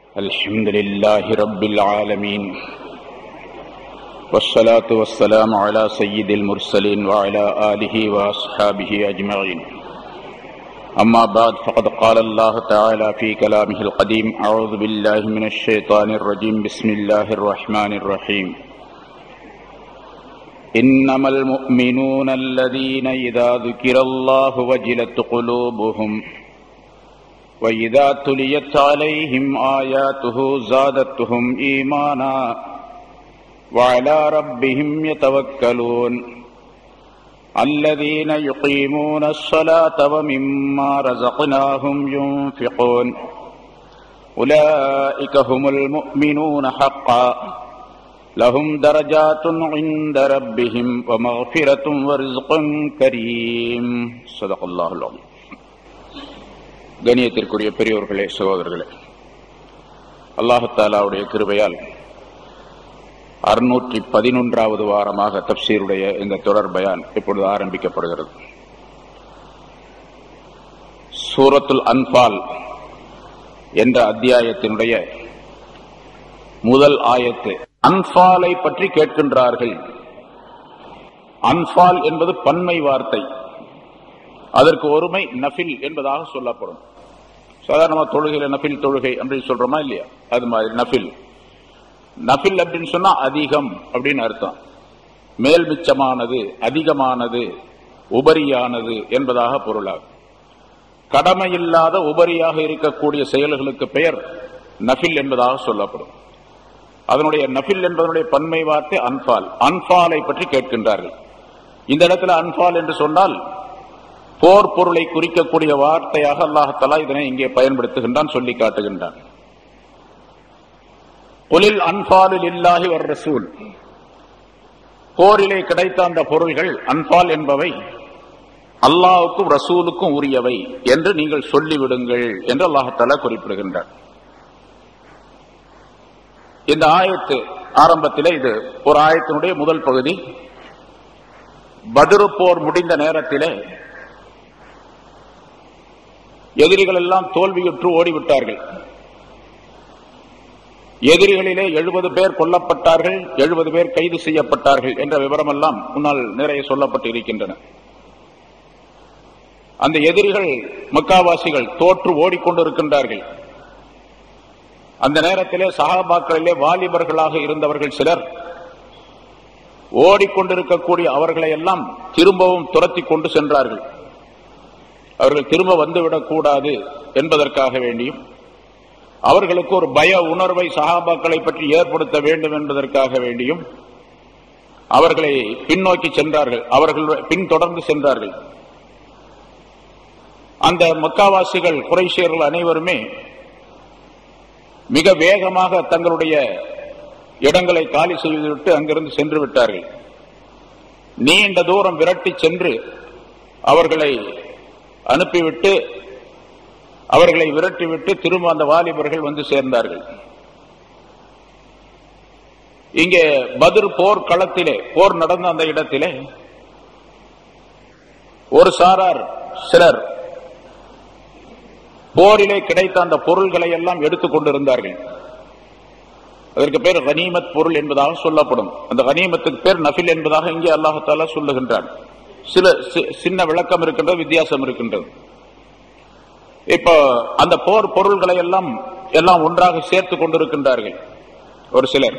الحمد لله رب العالمين والصلاة والسلام على سيد المرسلين وعلى آله وأصحابه أجمعين أما بعد فقد قال الله تعالى في كلامه القديم أعوذ بالله من الشيطان الرجيم بسم الله الرحمن الرحيم إنما المؤمنون الذين إذا ذكر الله وجلت قلوبهم وَإِذَا تُلِيَتْ عَلَيْهِمْ آيَاتُهُ زَادَتْهُمْ إِيمَانًا وَعَلَى رَبِّهِمْ يَتَوَكَّلُونَ الَّذِينَ يُقِيمُونَ الصَّلَاةَ وَمِمَّا رَزَقْنَاهُمْ يُنْفِقُونَ أُولَئِكَ هُمُ الْمُؤْمِنُونَ حَقًّا لَهُمْ دَرَجَاتٌ عِندَ رَبِّهِمْ وَمَغْفِرَةٌ وَرِزْقٌ كَرِيمٌ صدق الله العظيم. கண்ணியத்திற்குரிய பெரியோர்களே, சகோதரர்களே, அல்லாஹ் தஆலாவுடைய கிருபையால் 611வது வாரமாக தப்சீருடைய இந்த தொடர் பயான் இப்பொழுது ஆரம்பிக்கப்படுகிறது. சூரத்துல் அன்பால் என்ற அத்தியாயத்தினுடைய முதல் ஆயத்து. அன்பாலை பற்றி கேட்கின்றார்கள். அன்பால் என்பது பன்மை வார்த்தை. அதற்கு ஒருமை நஃபில் என்பதாக சொல்லப்படும். சாதாரணமா தொழுகையில நஃபில் தொழுகை அப்படின்னு சொல்றோமா இல்லையா? அது மாதிரி நஃபில். நஃபில் அப்படின்னு சொன்னா அதிகம் அப்படின்னு அர்த்தம். மேல் மிச்சமானது, அதிகமானது, உபரியானது என்பதாக பொருளாகும். கடமையில்லாத உபரியாக இருக்கக்கூடிய செயல்களுக்கு பெயர் நஃபில் என்பதாக சொல்லப்படும். அதனுடைய நஃபில் என்பதனுடைய பன்மை வார்த்தை அன்பால். அன்பாலை பற்றி கேட்கின்றார்கள். இந்த இடத்துல அன்பால் என்று சொன்னால் போர் பொருளை குறிக்கக்கூடிய வார்த்தையாக அல்லாஹ் தஆலா இதனை இங்கே பயன்படுத்துகின்றான், சொல்லி காட்டுகின்றான். குலில் அன்பாலு லில்லாஹி வர் ரசூல். போரிலே கிடைத்த அந்த பொருள்கள் அன்பால் என்பவை அல்லாஹ்வுக்கும் ரசூலுக்கும் உரியவை என்று நீங்கள் சொல்லிவிடுங்கள் என்று அல்லாஹ் தஆலா குறிப்பிடுகின்றார். இந்த ஆயத்து ஆரம்பத்திலே இது ஒரு ஆயத்தினுடைய முதல் பகுதி. பத்ர் போர் முடிந்த நேரத்திலே எதிரிகள் எல்லாம் தோல்வியுற்று ஓடிவிட்டார்கள். எதிரிகளிலே 70 பேர் கொல்லப்பட்டார்கள், 70 பேர் கைது செய்யப்பட்டார்கள் என்ற விவரம் எல்லாம் முன்னால் நிறைய சொல்லப்பட்டு இருக்கின்றன. அந்த எதிரிகள் மக்காவாசிகள் தோற்று ஓடிக்கொண்டிருக்கின்றார்கள். அந்த நேரத்திலே சஹாபாக்களிலே வாலிபர்களாக இருந்தவர்கள் சிலர் ஓடிக்கொண்டிருக்கக்கூடிய அவர்களை எல்லாம் திரும்பவும் துரத்தி கொண்டு சென்றார்கள். அவர்கள் திரும்ப வந்துவிடக் கூடாது என்பதற்காக வேண்டியும், அவர்களுக்கு ஒரு பய உணர்வை சஹாபாக்களை பற்றி ஏற்படுத்த வேண்டும் என்பதற்காக வேண்டியும் அவர்களை பின்னோக்கி சென்றார்கள். அவர்கள் பின்தொடர்ந்து சென்றார்கள். அந்த மக்காவாசிகள் குறைஷியர்கள் அனைவருமே மிக வேகமாக தங்களுடைய இடங்களை காலி செய்துவிட்டு அங்கிருந்து சென்று விட்டார்கள். நீண்ட தூரம் விரட்டி சென்று அவர்களை அனுப்பிவிட்டு, அவர்களை விரட்டிவிட்டு திரும்ப அந்த வாலிபர்கள் வந்து சேர்ந்தார்கள். இங்கே பத்ர் போர் களத்திலே, போர் நடந்த அந்த இடத்திலே ஒரு சாரார் சிலர் போரிலே கிடைத்த அந்த பொருள்களை எல்லாம் எடுத்துக் கொண்டிருந்தார்கள். அதற்கு பேர் கனீமத் பொருள் என்பதாக சொல்லப்படும். அந்த கனீமத்துக்கு பேர் நஃபில் என்பதாக இங்கே அல்லாஹ் தஆலா சொல்லுகின்றான். சின்ன விளக்கம் இருக்கின்றது, வித்தியாசம் இருக்கின்றது. இப்போ அந்த போர் பொருள்களை எல்லாம் ஒன்றாக சேர்த்து கொண்டிருக்கின்றார்கள் ஒரு சிலர்.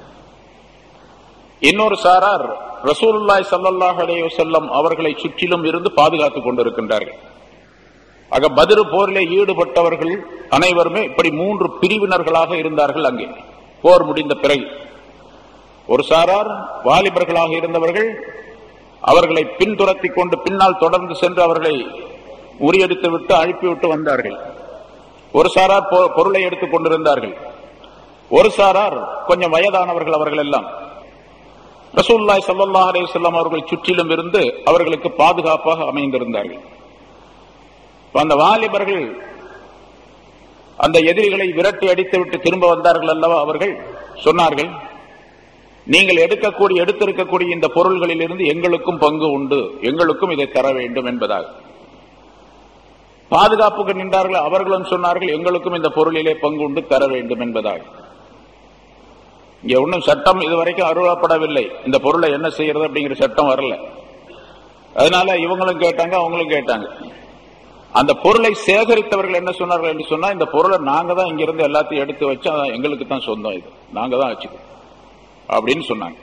இன்னொரு சாரார் ரசூலுல்லாஹி ஸல்லல்லாஹு அலைஹி வஸல்லம் அவர்களை சுற்றிலும் இருந்து பாதுகாத்துக் கொண்டிருக்கின்றார்கள். ஆக பத்ர் போரிலே ஈடுபட்டவர்கள் அனைவருமே இப்படி 3 பிரிவினர்களாக இருந்தார்கள். அங்கே போர் முடிந்த பிறகு ஒரு சாரார் வாலிபர்களாக இருந்தவர்கள் அவர்களை பின்துரத்தி கொண்டு பின்னால் தொடர்ந்து சென்று அவர்களை உரியடித்து விட்டு அனுப்பிவிட்டு வந்தார்கள். ஒரு சாரார் பொருளை எடுத்துக் கொண்டிருந்தார்கள். ஒரு சாரார் கொஞ்சம் வயதானவர்கள். அவர்கள் எல்லாம் ரசூலுல்லாஹி ஸல்லல்லாஹு அலைஹி வஸல்லம் அவர்கள் சுற்றிலும் இருந்து அவர்களுக்கு பாதுகாப்பாக அமைந்திருந்தார்கள். அந்த வாலிபர்கள் அந்த எதிரிகளை விரட்டி அடித்துவிட்டு திரும்ப வந்தார்கள் அல்லவா? அவர்கள் சொன்னார்கள், நீங்கள் எடுத்திருக்கக்கூடிய இந்த பொருள்களில் இருந்து எங்களுக்கும் பங்கு உண்டு, எங்களுக்கும் இதை தர வேண்டும் என்பதாக. பாதுகாப்புக்கு நின்றார்கள். அவர்களும் சொன்னார்கள், எங்களுக்கும் இந்த பொருளிலே பங்கு உண்டு, தர வேண்டும் என்பதாக. இங்க ஒன்றும் சட்டம் இதுவரைக்கும் அருளப்படவில்லை. இந்த பொருளை என்ன செய்யறது அப்படிங்கிற சட்டம் வரல. அதனால இவங்களும் கேட்டாங்க, அவங்களும் கேட்டாங்க. அந்த பொருளை சேகரித்தவர்கள் என்ன சொன்னார்கள் என்று சொன்னா, இந்த பொருளை நாங்க தான் இங்கிருந்து எல்லாத்தையும் எடுத்து வச்சு எங்களுக்கு தான் சொந்தம், இது நாங்க தான் வச்சுக்கோம் அப்படின்னு சொன்னாங்க.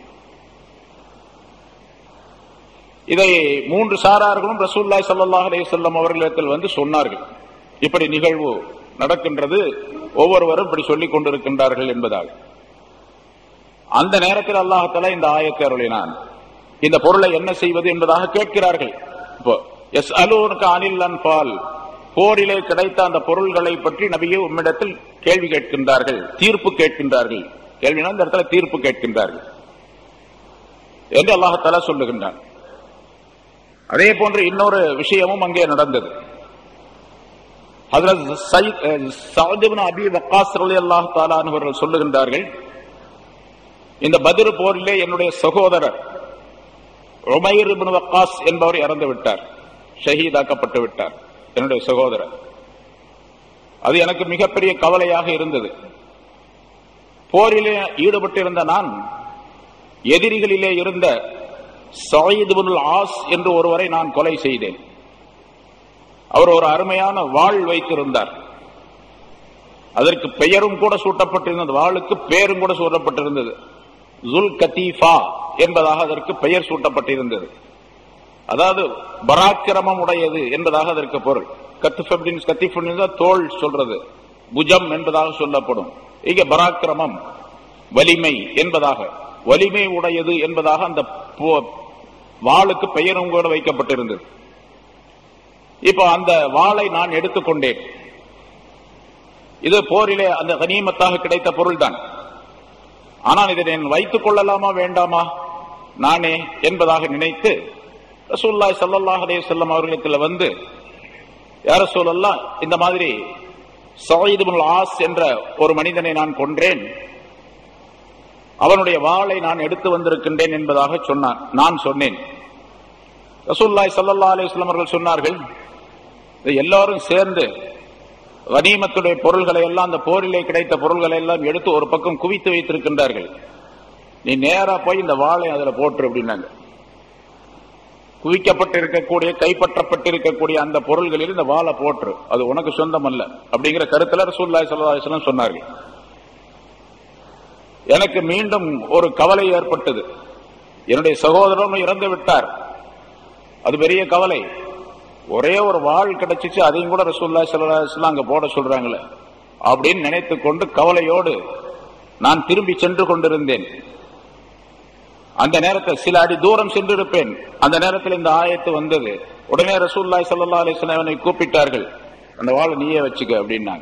இதை 3 சாரார்களும் ரசூலுல்லாஹி ஸல்லல்லாஹு அலைஹி வஸல்லம் அவர்களிடத்தில் வந்து சொன்னார்கள். இப்படி நிகழ்வு நடக்கின்றது, ஒவ்வொருவரும் இப்படி சொல்லிக் கொண்டிருக்கின்றார்கள் என்பதாக. அந்த நேரத்தில் அல்லாஹ் தஆலா இந்த ஆயத்தை அருளினான். இந்த பொருளை என்ன செய்வது என்பதாக கேட்கிறார்கள். இப்போ யஸ்அலூனக அனில் அன்ஃபால், போரிலே கிடைத்த அந்த பொருள்களை பற்றி நபியே உம்மிடத்தில் கேள்வி கேட்கின்றார்கள், தீர்ப்பு கேட்கின்றார்கள். கேள்வினா இந்த இடத்துல தீர்ப்பு கேட்கின்றார்கள் என்று அல்லாஹ் தஆலா சொல்லுகின்றான். அதே போன்று இன்னொரு விஷயமும் அங்கே நடந்தது. ஹஜ்ரத் சஅத் இப்னு அபீ வக்காஸ் ரலியல்லாஹு தஆலா அன்ஹு அவர்கள் சொல்லுகின்றார்கள், இந்த பத்ர் போரிலே என்னுடைய சகோதரர் உமைர் இப்னு வக்காஸ் என்பவர் இறந்து விட்டார், ஷஹீதாக்கப்பட்டு விட்டார், என்னுடைய சகோதரர். அது எனக்கு மிகப்பெரிய கவலையாக இருந்தது. போரிலே ஈடுபட்டிருந்த நான் எதிரிகளிலே இருந்த சயீத் இப்னுல் ஆஸ் என்று ஒருவரை நான் கொலை செய்தேன். அவர் ஒரு அருமையான வாள் வைத்திருந்தார். அதற்கு பெயரும் கூட சூட்டப்பட்டிருந்தது, வாளுக்கு பெயரும் கூட சூட்டப்பட்டிருந்தது. ஜுல் கத்தீஃபா என்பதாக அதற்கு பெயர் சூட்டப்பட்டிருந்தது. அதாவது பராக்கிரமம் உடையது என்பதாக அதற்கு பொருள். கத்திஃப் தோல் சொல்றது, புஜம் என்பதாக சொல்லப்படும். இங்க பராக்கிரமம் வலிமை என்பதாக, வலிமை உடையது என்பதாக அந்த வாளுக்கு பெயரும் கூட வைக்கப்பட்டிருந்தது. இப்போ அந்த வாளை நான் எடுத்துக்கொண்டேன். இது போரிலே அந்த கனிமத்தாக கிடைத்த பொருள் தான். ஆனால் இதை நான் வைத்துக் கொள்ளலாமா வேண்டாமா நானே என்பதாக நினைத்து ரசூலுல்லாஹி ஸல்லல்லாஹு அலைஹி வஸல்லம் அவர்களிடத்தில் வந்து, யா ரசூலல்லாஹ், இந்த மாதிரி சயீத் இப்னுல் ஆஸ் என்ற ஒரு மனிதனை நான் கொன்றேன், அவனுடைய வாளை நான் எடுத்து வந்திருக்கின்றேன் என்பதாக சொன்னான். நான் சொன்னேன். ரசூலுல்லாஹி ஸல்லல்லாஹு அலைஹி வஸல்லம் அவர்கள் சொன்னார்கள், எல்லாரும் சேர்ந்து கனிமத்துடைய பொருள்களை எல்லாம், அந்த போரிலே கிடைத்த பொருள்களை எல்லாம் எடுத்து ஒரு பக்கம் குவித்து வைத்திருக்கின்றார்கள். நீ நேரா போய் இந்த வாளை அதுல போட்டு அப்படின்னாங்க. குவிக்கப்பட்டிருக்கக்கூடிய, கைப்பற்றப்பட்டிருக்கக்கூடிய அந்த பொருள்களில் இந்த வாளை போற்று, அது உனக்கு சொந்தம் அல்ல அப்படிங்கிற கருத்துல ரசூலுல்லாஹி ஸல்லல்லாஹு அலைஹி வஸல்லம் சொன்னார்கள். எனக்கு மீண்டும் ஒரு கவலை ஏற்பட்டது. என்னுடைய சகோதரன் இறந்து விட்டார், அது பெரிய கவலை. ஒரே ஒரு வாள் கிடைச்சிச்சு, அதையும் கூட ரசூலுல்லாஹி ஸல்லல்லாஹு அலைஹி வஸல்லம் அங்க போட சொல்றாங்களே அப்படின்னு நினைத்துக் கொண்டு கவலையோடு நான் திரும்பி சென்று கொண்டிருந்தேன். அந்த நேரத்தில் சில அடி தூரம் சென்றிருப்பேன். அந்த நேரத்தில் இந்த ஆயத்து வந்தது. உடனே ரசூலுல்லாஹி ஸல்லல்லாஹு அலைஹி வஸல்லம் என்னை கூப்பிட்டார்கள், அந்த வாளை நீயே வச்சுக்க அப்படின்னாங்க.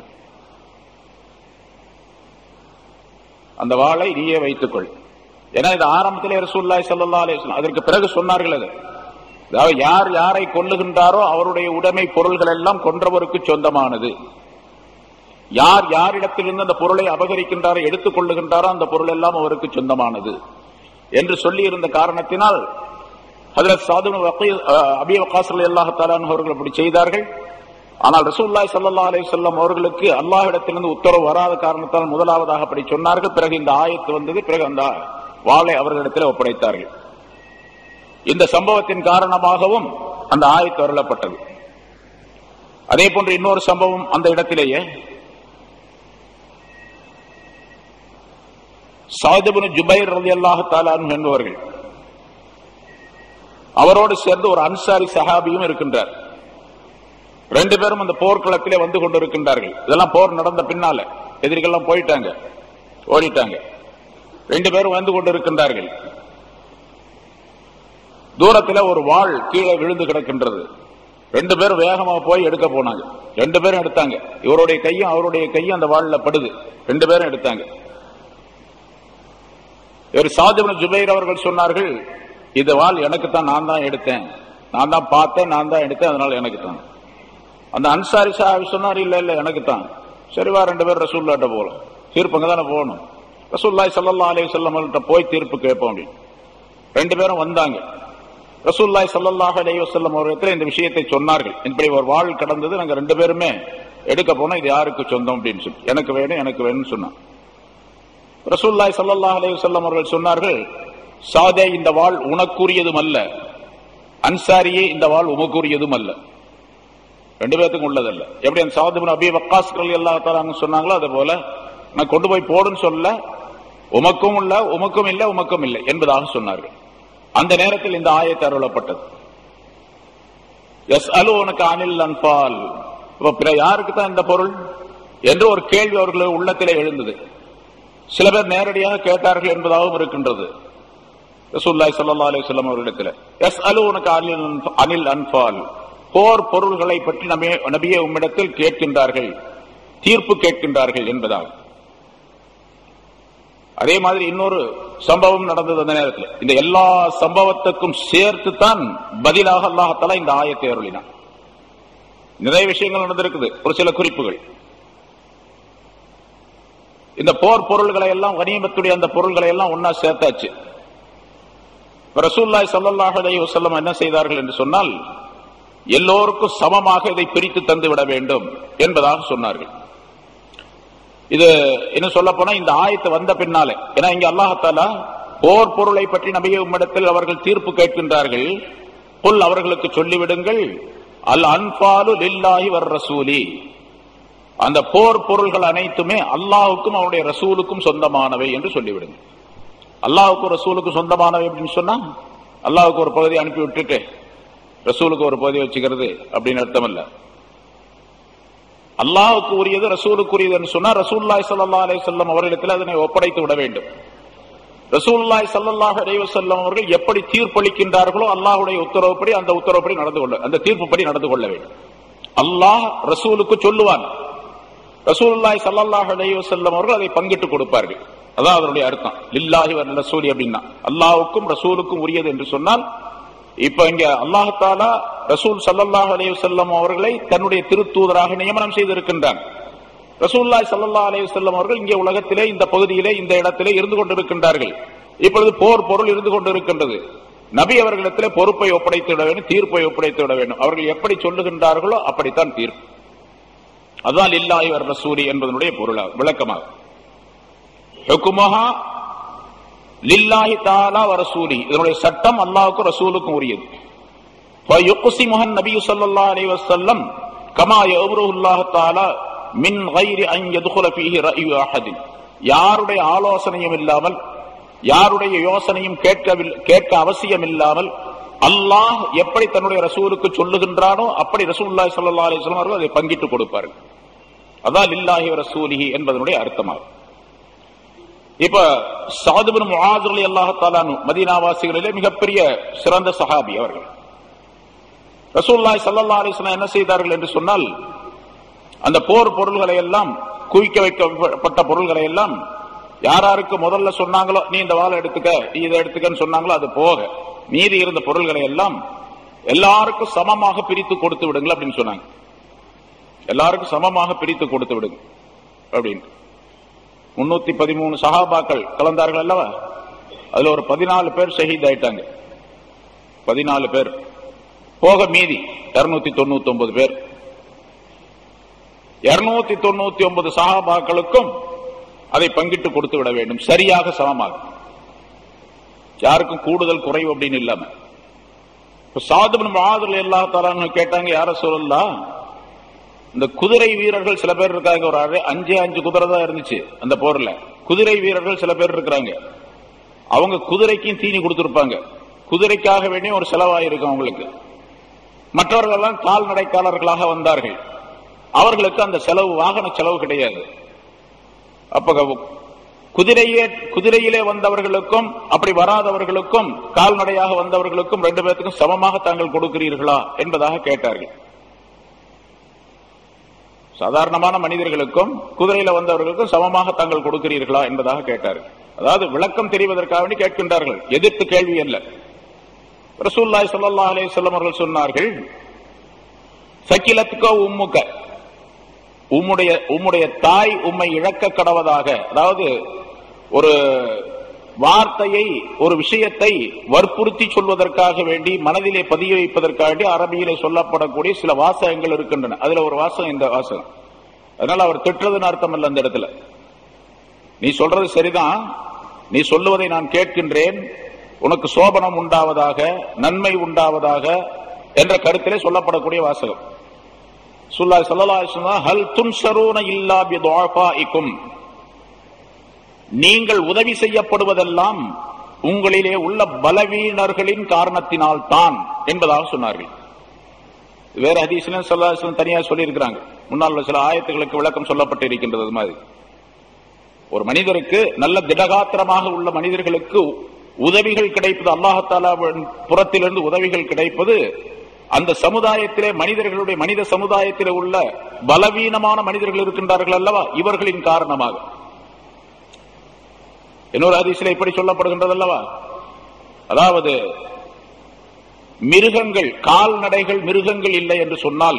அந்த வாளை நீயே வைத்துக்கொள். ஏன்னா இது ஆரம்பத்திலே ரசூலுல்லாஹி ஸல்லல்லாஹு அலைஹி வஸல்லம், அதற்கு பிறகு சொன்னார்கள். அது அதாவது யார் யாரை கொல்லுகின்றாரோ அவருடைய உடைமை பொருள்கள் எல்லாம் கொன்றவருக்கு சொந்தமானது. யார் யாரிடத்திலிருந்து அந்த பொருளை அபகரிக்கின்றாரோ, எடுத்துக் கொள்ளுகின்றாரோ, அந்த பொருள் எல்லாம் அவருக்கு சொந்தமானது என்று சொல்லி இருந்த காரணத்தினால் ஹஜ்ரத் சஅத் இப்னு அபீ வக்காஸ் ரலியல்லாஹு தஆலா அன்ஹு அவர்கள் அப்படி செய்தார்கள். ஆனால் ரசூலுல்லாஹி ஸல்லல்லாஹு அலைஹி வஸல்லம் அவர்களுக்கு அல்லாஹ்விடத்திலிருந்து உத்தரவு வராத காரணத்தால் முதலாவதாக அப்படி சொன்னார்கள். பிறகு இந்த ஆயத்து வந்தது. பிறகு அந்த வாளை அவர்களிடத்தில் ஒப்படைத்தார்கள். இந்த சம்பவத்தின் காரணமாகவும் அந்த ஆயத்து அருளப்பட்டது. அதே போன்று இன்னொரு சம்பவம் அந்த இடத்திலேயே, சஅத் இப்னு ஜுபைர் ரலியல்லாஹு தஆலா அன்ஹு என்பவர்கள், அவரோடு சேர்ந்து ஒரு அன்சாரி சஹாபியும் இருக்கின்றார். 2 பேரும் அந்த போர்க்களத்திலே வந்து கொண்டிருக்கின்றார்கள். இதெல்லாம் போர் நடந்த பின்னால, எதிரிகள்லாம் போயிட்டாங்க, ஓடிட்டாங்க. 2 பேரும் வந்து கொண்டிருக்கின்றார்கள். தூரத்தில் ஒரு வாள் கீழே விழுந்து கிடக்கின்றது. 2 பேரும் வேகமாக போய் எடுக்க போனாங்க. 2 பேரும் எடுத்தாங்க. இவருடைய கையும் அவருடைய கையும் அந்த வாள்ல படுது. 2 பேரும் எடுத்தாங்க. இவர் சஅத் இப்னு ஜுபைர் அவர்கள் சொன்னார்கள், இந்த வாள் எனக்கு தான், நான் தான் எடுத்தேன், நான் தான் பார்த்தேன், நான் தான் எடுத்தேன், அதனால எனக்கு தான். அந்த அன்சாரி சஹாபி சொன்னார், இல்ல இல்ல எனக்கு தான். சரிவா, 2 பேரும் ரசூலுல்லாஹ்ட்ட போகலாம், தீர்ப்பு அங்க தானே போகணும், ரசூலுல்லாஹி ஸல்லல்லாஹு அலைஹி வஸல்லம் போய் தீர்ப்பு கேட்போம் அப்படின்னு 2 பேரும் வந்தாங்க. ரசூலுல்லாஹி ஸல்லல்லாஹு அலைஹி வஸல்லம் அவர்கள் இந்த விஷயத்தை சொன்னார்கள். இப்படி ஒரு வாழ் கடந்தது, நாங்க ரெண்டு பேருமே எடுக்க போனோம், இது யாருக்கு சொந்தம் அப்படின்னு சொல்லி, எனக்கு வேணும் எனக்கு வேணும்னு சொன்னான். ரசூலுல்லாஹி ஸல்லல்லாஹு அலைஹி வஸல்லம் அவர்கள் சொன்னார்கள், சாதே இந்த வாழ் உனக்குரியதும் அல்ல, அன்சாரியே இந்த வாழ் உமக்குரியதும் அல்ல, ரெண்டு பேருக்கும் உள்ளதல்ல. எப்படி அந்த சாத் இப்னு அபீ வக்காஸ் ரலியல்லாஹு தஆலா சொன்னாங்களோ அதே போல நான் கொண்டு போய் போடுன்னு சொல்ல, உமக்கும் இல்ல உமக்கும் இல்லை உமக்கும் இல்லை என்பதாக சொன்னார்கள். அந்த நேரத்தில் இந்த ஆயத்து அருளப்பட்டது. யஸ்அலூனக அனில் அன்ஃபால், யாருக்கு தான் இந்த பொருள் என்று ஒரு கேள்வி அவர்கள் உள்ளத்திலே எழுந்தது. சில பேர் நேரடியாக கேட்டார்கள் என்பதாகவும் இருக்கின்றது. ரசூலுல்லாஹி ஸல்லல்லாஹு அலைஹி வஸல்லம் அவர்களிடத்தில் யஸ்அலூனக அனில் அன்ஃபால், போர் பொருள்களை பற்றி நபியே உம்மிடத்தில் கேட்கின்றார்கள், தீர்ப்பு கேட்கின்றார்கள் என்பதாக. அதே மாதிரி இன்னொரு சம்பவம் நடந்தது அந்த நேரத்தில். இந்த எல்லா சம்பவத்துக்கும் சேர்த்து தான் பதிலாக அல்லாஹ் தஆலா இந்த ஆயத்தை அருளினான். நிறைய விஷயங்கள் நடந்திருக்குது, ஒரு சில குறிப்புகள். இந்த போர் பொருள்களை எல்லாம், கனிமத்துடைய அந்த பொருள்களை எல்லாம் ஒன்னா சேர்த்தாச்சு. ரசூலுல்லாஹி ஸல்லல்லாஹு அலைஹி வஸல்லம் என்ன செய்தார்கள் என்று சொன்னால், எல்லோருக்கும் சமமாக இதை பிரித்து தந்து விட வேண்டும் என்பதாக சொன்னார்கள். இது என்ன சொல்ல போனா இந்த ஆயத்து வந்த பின்னாலே, ஏன்னா இங்க அல்லாஹ் தஆலா போர் பொருளை பற்றி நபியே உம்மிடத்தில் அவர்கள் தீர்ப்பு கேட்கின்றார்கள், புல் அவர்களுக்கு சொல்லிவிடுங்கள், அல் அன்ஃபாலு லில்லாஹி வர் ரசூலி, அந்த போர் பொருள்கள் அனைத்துமே அல்லாஹ்வுக்கும் அவருடைய ரசூலுக்கும் சொந்தமானவை என்று சொல்லிவிடுங்க. அல்லாஹ்வுக்கும் ரசூலுக்கும் சொந்தமானவை அப்படின்னு சொன்னா அல்லாஹ்வுக்கு ஒரு பகுதி அனுப்பி விட்டுட்டு ரசூலுக்கு ஒரு பகுதி வச்சுக்கிறது அப்படின்னு அர்த்தம் இல்ல. அல்லாஹ்வுக்கு உரியது ரசூலுக்கு உரியது என்று சொன்னா ரசூலுல்லாஹி ஸல்லல்லாஹு அலைஹி வஸல்லம் அவர்களிடத்தில் அதனை ஒப்படைத்து விட வேண்டும். ரசூலுல்லாஹி ஸல்லல்லாஹு அலைஹி வஸல்லம் அவர்கள் எப்படி தீர்ப்பளிக்கின்றார்களோ அல்லாஹ்வுடைய உத்தரவுப்படி அந்த உத்தரவுப்படி நடந்து கொள்ள, அந்த தீர்ப்புப்படி நடந்து கொள்ள வேண்டும். அல்லாஹ் ரசூலுக்கு சொல்லுவான், ரசூலுல்லாஹி ஸல்லல்லாஹு அலைஹி வஸல்லம் அவர்கள் அதை பங்கிட்டு கொடுப்பார்கள். அதான் அதனுடைய அர்த்தம். லில்லாஹி வ ரசூலி அப்படின்னா அல்லாஹ்வுக்கும் ரசூலுக்கும் உரியது என்று சொன்னால், இப்ப இங்க அல்லாஹ் தஆலா ரசூல் ஸல்லல்லாஹு அலைஹி வஸல்லம் அவர்களை தன்னுடைய திருத்தூதராக நியமனம் செய்திருக்கின்றான். ரசூலுல்லாஹி ஸல்லல்லாஹு அலைஹி வஸல்லம் அவர்கள் இங்கே உலகத்திலே இந்த பகுதியிலே இந்த இடத்திலே இருந்து கொண்டிருக்கின்றார்கள். இப்பொழுது போர் பொருள் இருந்து கொண்டிருக்கின்றது. நபி அவர்களிடத்திலே பொறுப்பை ஒப்படைத்து விட வேண்டும், தீர்ப்பை ஒப்படைத்து விட வேண்டும். அவர்கள் எப்படி சொல்லுகின்றார்களோ அப்படித்தான் தீர்ப்பு. அதுதான் லில்லாஹி வ ரசூலி என்பதனுடைய பொருளாக விளக்கமாக. ஹுக்முஹா லில்லாஹி தஆலா வ ரசூலி, இதனுடைய சட்டம் அல்லாஹ்வுக்கும் ரசூலுக்கும் உரியது. ஃபயுக்ஸிமுஹன் நபியு ஸல்லல்லாஹு அலைஹி வஸல்லம் கமா யஅமுருல்லாஹு தஆலா மின் கைரி அன் யதுகுல ஃபீஹி ரஅயு அஹதின், யாருடைய ஆலோசனையும் இல்லாமல், யாருடைய யோசனையும் கேட்க அவசியம் இல்லாமல் அல்லாஹ் எப்படி தன்னுடைய ரசூலுக்கு சொல்லுகின்றானோ அப்படி ரசூலுல்லாஹி ஸல்லல்லாஹு அலைஹி வஸல்லம் அவர்கள் அதை பங்கிட்டு கொடுப்பார்கள். அதான் லில்லாஹி வ ரசூலிஹி என்பதனுடைய அர்த்தமாகும். இப்ப ஸஅத் இப்னு முஆஸ் ரலியல்லாஹு தஆலா அன்ஹு மதீனாவாசிகளிலே மிகப்பெரிய சிறந்த சஹாபி அவர்கள். ரசூலுல்லாஹி ஸல்லல்லாஹு அலைஹி வஸல்லம் என்ன செய்தார்கள் என்று சொன்னால், அந்த போர் பொருள்களை எல்லாம், குவிக்க வைக்கப்பட்ட பொருள்களை எல்லாம் யாராருக்கு முதல்ல சொன்னாங்களோ நீ இந்த வாளை எடுத்துக்க, நீ இதை எடுத்துக்கன்னு சொன்னாங்களோ அது போக மீதி இருந்த பொருள்களை எல்லாம் எல்லாருக்கும் சமமாக பிரித்து கொடுத்து விடுங்கள் அப்படின்னு சொன்னாங்க. எல்லாருக்கும் சமமாக பிரித்து கொடுத்து விடுங்க அப்படின்னு. 313 சஹாபாக்கள் கலந்தார்கள் அல்லவா, அதுல ஒரு 14 பேர் ஷஹீத் ஆயிட்டாங்க. 14 பேர் போக மீதி 299 பேர். 299 சஹாபாக்களுக்கும் அதை பங்கிட்டு கொடுத்து விட வேண்டும், சரியாக சமமாக, யாருக்கும் கூடுதல் குறைவு அப்படின்னு இல்லாம. ஸஅத் இப்னு முஆஸ் ரலியல்லாஹு தஆலா அன்ஹு கேட்டாங்க, யா ரசூலல்லாஹ், இந்த குதிரை வீரர்கள் சில பேர் இருக்காங்க, ஒரு 5 குதிரை தான் இருந்துச்சு அந்த போர்ல. குதிரை வீரர்கள் சில பேர் இருக்கிறாங்க, அவங்க குதிரைக்கும் தீனி கொடுத்திருப்பாங்க, குதிரைக்காக வேண்டிய ஒரு செலவாயிருக்கும் அவங்களுக்கு. மற்றவர்கள் எல்லாம் கால்நடைக்காரர்களாக வந்தார்கள், அவர்களுக்கு அந்த செலவு, வாகன செலவு கிடையாது. அப்ப குதிரையிலே வந்தவர்களுக்கும் அப்படி வராதவர்களுக்கும் கால்நடையாக வந்தவர்களுக்கும் 2 பேருக்கும் சமமாக தாங்கள் கொடுக்கிறீர்களா என்பதாக கேட்டார்கள். சாதாரணமான மனிதர்களுக்கும் குதிரையில வந்தவர்களுக்கும் சமமாக தாங்கள் கொடுக்கிறீர்களா என்பதாக கேட்டார்கள். அதாவது விளக்கம் தெரிவதற்காக வேண்டி கேட்கின்றார்கள், எதிர்த்து கேள்வி அல்ல. ரசூலுல்லாஹி ஸல்லல்லாஹு அலைஹி வஸல்லம் அவர்கள் சொன்னார்கள், சகிலத்துக உம்முக, உம்முடைய தாய் உம்மை இழக்க கடவதாக. அதாவது ஒரு வார்த்தையை, ஒரு விஷயத்தை வற்புறுத்தி சொல்வதற்காக வேண்டி, மனதிலே பதிய வைப்பதற்காக வேண்டி அரபியிலே சொல்லப்படக்கூடிய சில வாசகங்கள் இருக்கின்றன. அதுல ஒரு வாசகம் இந்த வாசகம். அதனால அவர் திட்டுறதுன்னு அர்த்தம் அல்ல. அந்த இடத்துல நீ சொல்றது சரிதான், நீ சொல்லுவதை நான் கேட்கின்றேன், உனக்கு சோபனம் உண்டாவதாக, நன்மை உண்டாவதாக என்ற கருத்திலே சொல்லப்படக்கூடிய வாசகம். ஸல்லல்லாஹு அலைஹி வஸல்லம் ஹல் துன்ஸரூன இல்லா பிதுஆஃபாஇக்கும், நீங்கள் உதவி செய்யப்படுவதெல்லாம் உங்களிலே உள்ள பலவீனர்களின் காரணத்தினால் தான் என்பதாக சொன்னார்கள். வேற ஹதீஸ்ல ஸல்லல்லாஹு அலைஹி வஸல்லம் தனியாக சொல்லி இருக்கிறாங்க. முன்னால் சில ஆயத்துகளுக்கு விளக்கம் சொல்லப்பட்டு இருக்கின்றது. மாதிரி ஒரு மனிதருக்கு, நல்ல திடகாத்திரமாக உள்ள மனிதர்களுக்கு உதவிகள் கிடைப்பது, அல்லாஹ் தஆலா புறத்திலிருந்து உதவிகள் கிடைப்பது, அந்த சமுதாயத்திலே மனிதர்களுடைய, மனித சமுதாயத்திலே உள்ள பலவீனமான மனிதர்கள் இருக்கின்றார்கள் அல்லவா, இவர்களின் காரணமாக. இன்னொரு ஹதீஸிலே இப்படி சொல்லப்படுகின்றது அல்லவா, அதாவது மிருகங்கள், கால்நடைகள், மிருகங்கள் இல்லை என்று சொன்னால்,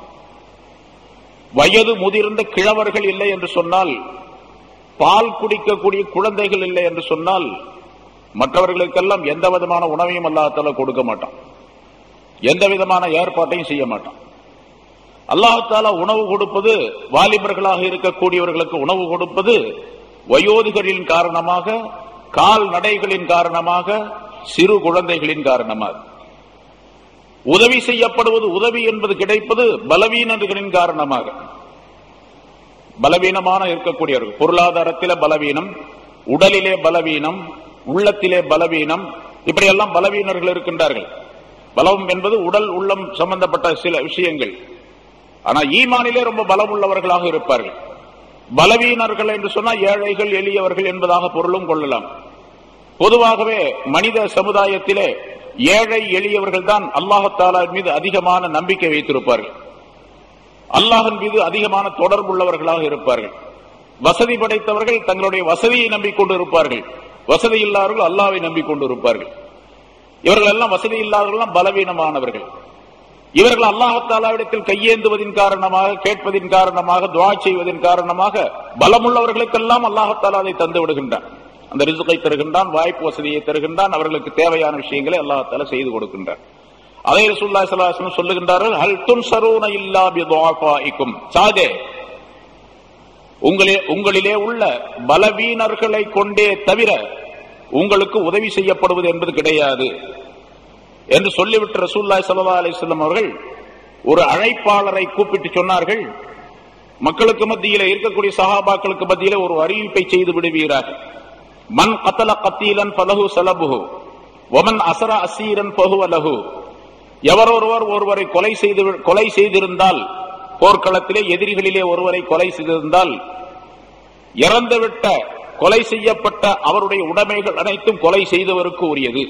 வயது முதிர்ந்த கிழவர்கள் இல்லை என்று சொன்னால், பால் குடிக்கக்கூடிய குழந்தைகள் இல்லை என்று சொன்னால், மற்றவர்களுக்கெல்லாம் எந்த விதமான உணவையும் அல்லாஹ் தஆலா கொடுக்க மாட்டான், எந்த விதமான ஏற்பாட்டையும் செய்ய மாட்டான். அல்லாஹ் தஆலா உணவு கொடுப்பது, வாலிபர்களாக இருக்கக்கூடியவர்களுக்கு உணவு கொடுப்பது வயோதிகரின் காரணமாக, கால்நடைகளின் காரணமாக, சிறு குழந்தைகளின் காரணமாக. உதவி செய்யப்படுவது, உதவி என்பது கிடைப்பது பலவீனர்களின் காரணமாக. பலவீனமான இருக்கக்கூடியவர்கள், பொருளாதாரத்திலே பலவீனம், உடலிலே பலவீனம், உள்ளத்திலே பலவீனம், இப்படியெல்லாம் பலவீனர்கள் இருக்கின்றார்கள். பலம் என்பது உடல் உள்ளம் சம்பந்தப்பட்ட சில விஷயங்கள். ஆனால் ஈமானிலே ரொம்ப பலம் உள்ளவர்களாக இருப்பார்கள். பலவீனர்கள் என்று சொன்னால் ஏழைகள், எளியவர்கள் என்பதாக பொருளும் கொள்ளலாம். பொதுவாகவே மனித சமுதாயத்திலே ஏழை எளியவர்கள் தான் அல்லாஹ் தஆலா மீது அதிகமான நம்பிக்கை வைத்திருப்பார்கள், அல்லாஹ்வின் மீது அதிகமான தொடர்புள்ளவர்களாக இருப்பார்கள். வசதி படைத்தவர்கள் தங்களுடைய வசதியை நம்பிக்கொண்டு இருப்பார்கள், வசதி இல்லாதவர்கள் அல்லாஹ்வை நம்பிக்கொண்டு இருப்பார்கள். இவர்கள் எல்லாம் வசதி இல்லாதவர்கள் பலவீனமானவர்கள். இவர்கள் அல்லாஹ் தஆலாவிடத்தில் கையேந்துவதின் காரணமாக, கேட்பதின் காரணமாக, துஆ செய்வதின் காரணமாக பலமுள்ளவர்களுக்கெல்லாம் அல்லாஹ் தஆலா அதை தந்து விடுகின்றான். அந்த ரிஸ்கை தருகின்றான், வாய்ப்பு வசதியை தருகின்றான், அவர்களுக்கு தேவையான விஷயங்களை அல்லாஹ் தஆலா செய்து கொடுக்கின்றான். அதே ரசூலுல்லாஹி ஸல்லல்லாஹு அலைஹி வஸல்லம் சொல்லுகின்றார்கள், ஹல் துன்ஸரூன இல்லா பிதுஆஃபாஇக்கும், சாதே உங்களிலே உள்ள பலவீனர்களை கொண்டே தவிர உங்களுக்கு உதவி செய்யப்படுவது என்பது கிடையாது என்று சொல்லிவிட்டு ரசூலுல்லாஹி ஸல்லல்லாஹு அலைஹி வஸல்லம் அவர்கள் ஒரு அழைப்பாளரை கூப்பிட்டு சொன்னார்கள், மக்களுக்கு மத்தியிலே இருக்கக்கூடிய சஹாபாக்களுக்கு மத்தியிலே ஒரு அறிவிப்பை செய்து விடுவீர்கள். மன் கத்தல கத்தீலன் ஃபலஹு ஸலபுஹு வமன் அஸர அஸீரன் ஃபஹுவ லஹு. எவரொருவர் ஒருவரை கொலை செய்திருந்தால், போர்க்களத்திலே எதிரிகளிலே ஒருவரை கொலை செய்திருந்தால், இறந்துவிட்ட கொலை செய்யப்பட்ட அவருடைய உடைமைகள் அனைத்தும் கொலை செய்தவருக்கு உரியது.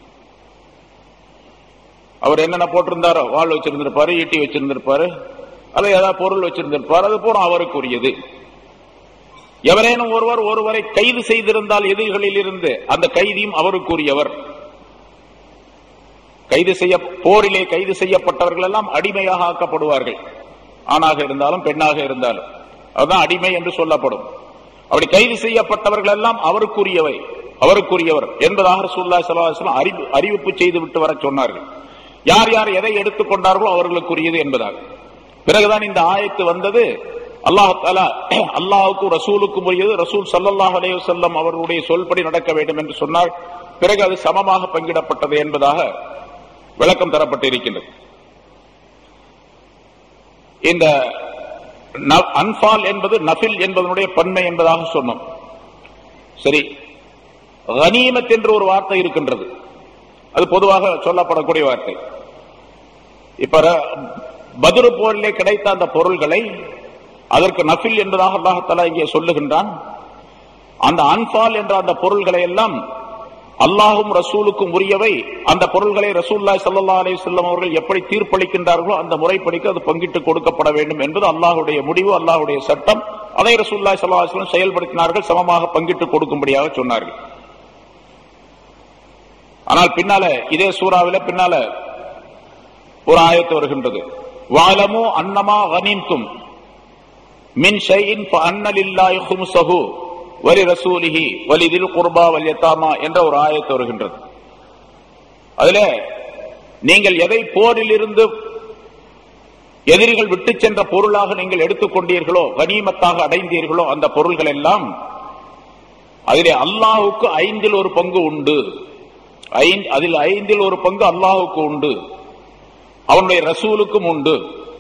அவர் என்னென்ன போட்டிருந்தாரோ, வாள் வச்சிருந்திருப்பாரு, ஈட்டி வச்சிருந்திருப்பாரு, அல்லது ஏதாவது பொருள் வச்சிருந்திருப்பார், அது பூரா அவருக்கு உரியது. எவரேனும் ஒருவரை கைது செய்திருந்தால் எதிரிகளில் இருந்து, அந்த கைதியும் அவருக்குரியவர். போரிலே கைது செய்யப்பட்டவர்கள் எல்லாம் அடிமையாக ஆக்கப்படுவார்கள், ஆணாக இருந்தாலும் பெண்ணாக இருந்தாலும், அதுதான் அடிமை என்று சொல்லப்படும். அப்படி கைது செய்யப்பட்டவர்கள் எல்லாம் அவருக்குரியவர் என்பதாக ரசூலுல்லாஹி ஸல்லல்லாஹு அலைஹி வஸல்லம் அறிவிப்பு செய்து விட்டு வர சொன்னார்கள். யார் யார் எதை எடுத்துக்கொண்டார்களோ அவர்களுக்குரியது என்பதாக. பிறகுதான் இந்த ஆயத்து வந்தது. அல்லாஹ் தஆலா அல்லாஹ்வுக்கும் ரசூலுக்கும் உரியது, ரசூல் ஸல்லல்லாஹு அலைஹி வஸல்லம் அவர்களுடைய சொல்படி நடக்க வேண்டும் என்று சொன்னார். பிறகு அது சமமாக பங்கிடப்பட்டது என்பதாக விளக்கம் தரப்பட்டு இருக்கின்றது. இந்த அன்பால் என்பது நஃபில் என்பதனுடைய பன்மை என்பதாக சொன்னோம். சரி, கனீமத் என்று ஒரு வார்த்தை இருக்கின்றது, அது பொதுவாக சொல்லப்படக்கூடிய வார்த்தை. இப்ப பத்ர் போரிலே கிடைத்த அந்த பொருள்களை அதற்கு நஃபில் என்பதாக அல்லாஹ் தஆலா இங்கே சொல்லுகின்றான். அந்த அன்பால் என்ற அந்த பொருள்களை எல்லாம் அல்லாஹும் ரசூலுக்கும் உரியவை. அந்த பொருள்களை ரசூலுல்லாஹி ஸல்லல்லாஹு அலைஹி வஸல்லம் அவர்கள் எப்படி தீர்ப்பளிக்கின்றார்களோ அந்த முறைப்படிக்கு அது பங்கிட்டு கொடுக்கப்பட வேண்டும் என்பது அல்லாஹ்வுடைய முடிவு, அல்லாஹ்வுடைய சட்டம். அதை ரசூலுல்லாஹி ஸல்லல்லாஹு அலைஹி வஸல்லம் செயல்படுத்தினார்கள், சமமாக பங்கிட்டு கொடுக்கும்படியாக சொன்னார்கள். ஆனால் பின்னால இதே சூராவில பின்னால ஒரு ஆயத்து வருகின்றது. வஅலமு அன்னமா கனீம்தும் மின் ஷைஇன் ஃபஅன்ன லில்லாஹி கும்ஸஹு வலி ரசூலிஹி வலிதில் குர்பா வல் யதாமா என்ற ஒரு ஆயத்து வருகின்றது. அதிலே நீங்கள் எதை போரில் இருந்து எதிரிகள் விட்டு சென்ற பொருளாக நீங்கள் எடுத்துக்கொண்டீர்களோ, கனிமத்தாக அடைந்தீர்களோ, அந்த பொருள்கள் எல்லாம் அதிலே அல்லாஹுக்கு 1/5 பங்கு உண்டு. அதில் 1/5 பங்கு அல்லாஹுக்கு உண்டு, அவனுடைய ரசூலுக்கும் உண்டு,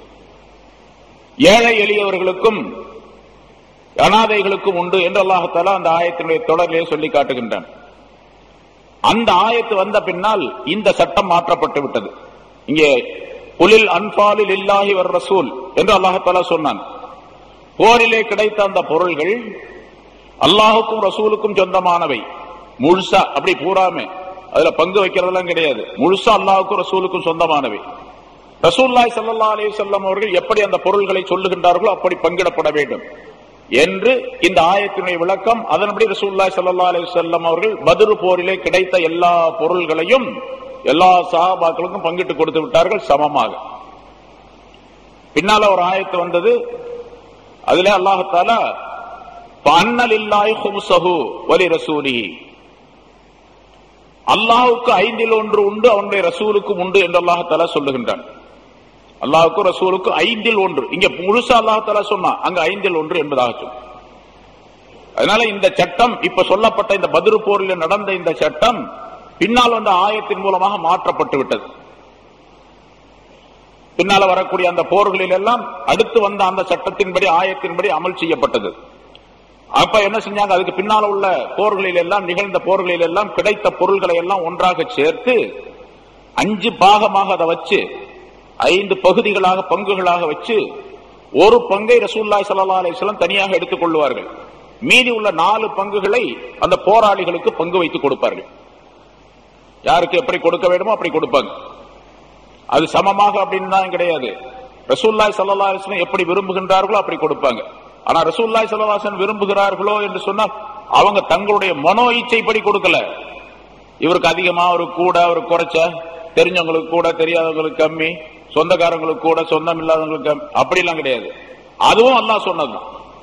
ஏழை எளியவர்களுக்கும் அனாதைகளுக்கும் உண்டு என்று அல்லாஹ் தஆலா அந்த ஆயத்தினுடைய தொடரிலே சொல்லி காட்டுகின்றான். அந்த ஆயத்து வந்த பின்னால் இந்த சட்டம் மாற்றப்பட்டு விட்டது. இங்கே குலில் அன்பாலில் இல்லாஹி வர் ரசூல் என்று அல்லாஹ் தஆலா சொன்னான். போரிலே கிடைத்த அந்த பொருள்கள் அல்லாஹுக்கும் ரசூலுக்கும் சொந்தமானவை. முழுசா அப்படி பூராமே அதுல பங்கு வைக்கிறதெல்லாம் கிடையாது. முழுசா அல்லாஹுக்கும் ரசூலுக்கும் சொந்தமானவை. ரசூலுல்லாஹி ஸல்லல்லாஹு அலைஹி வஸல்லம் அவர்கள் எப்படி அந்த பொருள்களை சொல்லுகின்றார்களோ அப்படி பங்கிடப்பட வேண்டும் என்று இந்த ஆயத்தினுடைய விளக்கம். அதன்படி ரசூலுல்லாஹி ஸல்லல்லாஹு அலைஹி வஸல்லம் அவர்கள் பத்ர் போரிலே கிடைத்த எல்லா பொருள்களையும் எல்லா சஹாபாக்களுக்கும் பங்கிட்டு கொடுத்து விட்டார்கள் சமமாக. பின்னால ஒரு ஆயத்து வந்தது. அதிலே அல்லாஹ் தஆலா ஃபஅன்ன லில்லாஹி ஹும்ஸஹு வலி ரசூலிஹி, அல்லாஹ்வுக்கு 1/5 உண்டு, அவனுடைய ரசூலுக்கும் உண்டு என்று அல்லாஹ் தஆலா சொல்லுகின்றான். அல்லாஹ்வுக்கு ரசூலுக்கு 1/5. இங்க முழுசா அல்லாஹ் தஆலா சொன்னா அங்க 1/5 என்பதாக சொல்லும். அதனால இந்த சட்டம் இப்ப சொல்லப்பட்ட இந்த பத்ர் போரில் நடந்த இந்த சட்டம் பின்னால் வந்த ஆயத்தின் மூலமாக மாற்றப்பட்டு விட்டது. பின்னால வரக்கூடிய அந்த போர்களில் எல்லாம் அடுத்து வந்த அந்த சட்டத்தின்படி ஆயத்தின்படி அமல் செய்யப்பட்டது. அப்ப என்ன செஞ்சாங்க, அதுக்கு பின்னால உள்ள போர்களில் எல்லாம் நிகழ்ந்த போர்களில் எல்லாம் கிடைத்த பொருள்களை எல்லாம் ஒன்றாக சேர்த்து 5 பாகமாக அதை வச்சு 5 பகுதிகளாக பங்குகளாக வச்சு ஒரு பங்கை ரசூலுல்லாஹி ஸல்லல்லாஹு அலைஹி வஸல்லம் தனியாக எடுத்துக் கொள்வார்கள். மீதி உள்ள 4 பங்குகளை அந்த போராளிகளுக்கு பங்கு வைத்து கொடுப்பார்கள். யாருக்கு எப்படி கொடுக்க வேண்டுமோ அப்படி கொடுப்பாங்க. அது சமமாக அப்படின்னு தான் கிடையாது. ரசூலுல்லாஹி ஸல்லல்லாஹு அலைஹி வஸல்லம் எப்படி விரும்புகின்றார்களோ அப்படி கொடுப்பாங்க. ஆனா ரசூலுல்லாஹி ஸல்லல்லாஹு அலைஹி வஸல்லம் விரும்புகிறார்களோ என்று சொன்னால் அவங்க தங்களுடைய மனோ இச்சைப்படி கொடுக்கல. இவருக்கு அதிகமா, ஒரு கூட, ஒரு குறைச்ச, தெரிஞ்சவங்களுக்கு கூட, தெரியாதவங்களுக்கு கம்மி, சொந்தக்காரங்களுக்கு கூட, சொந்தம் இல்லாதவங்களுக்கு கம்மி, அப்படிலாம் கிடையாது. அதுவும் அல்லாஹ் சொன்னது.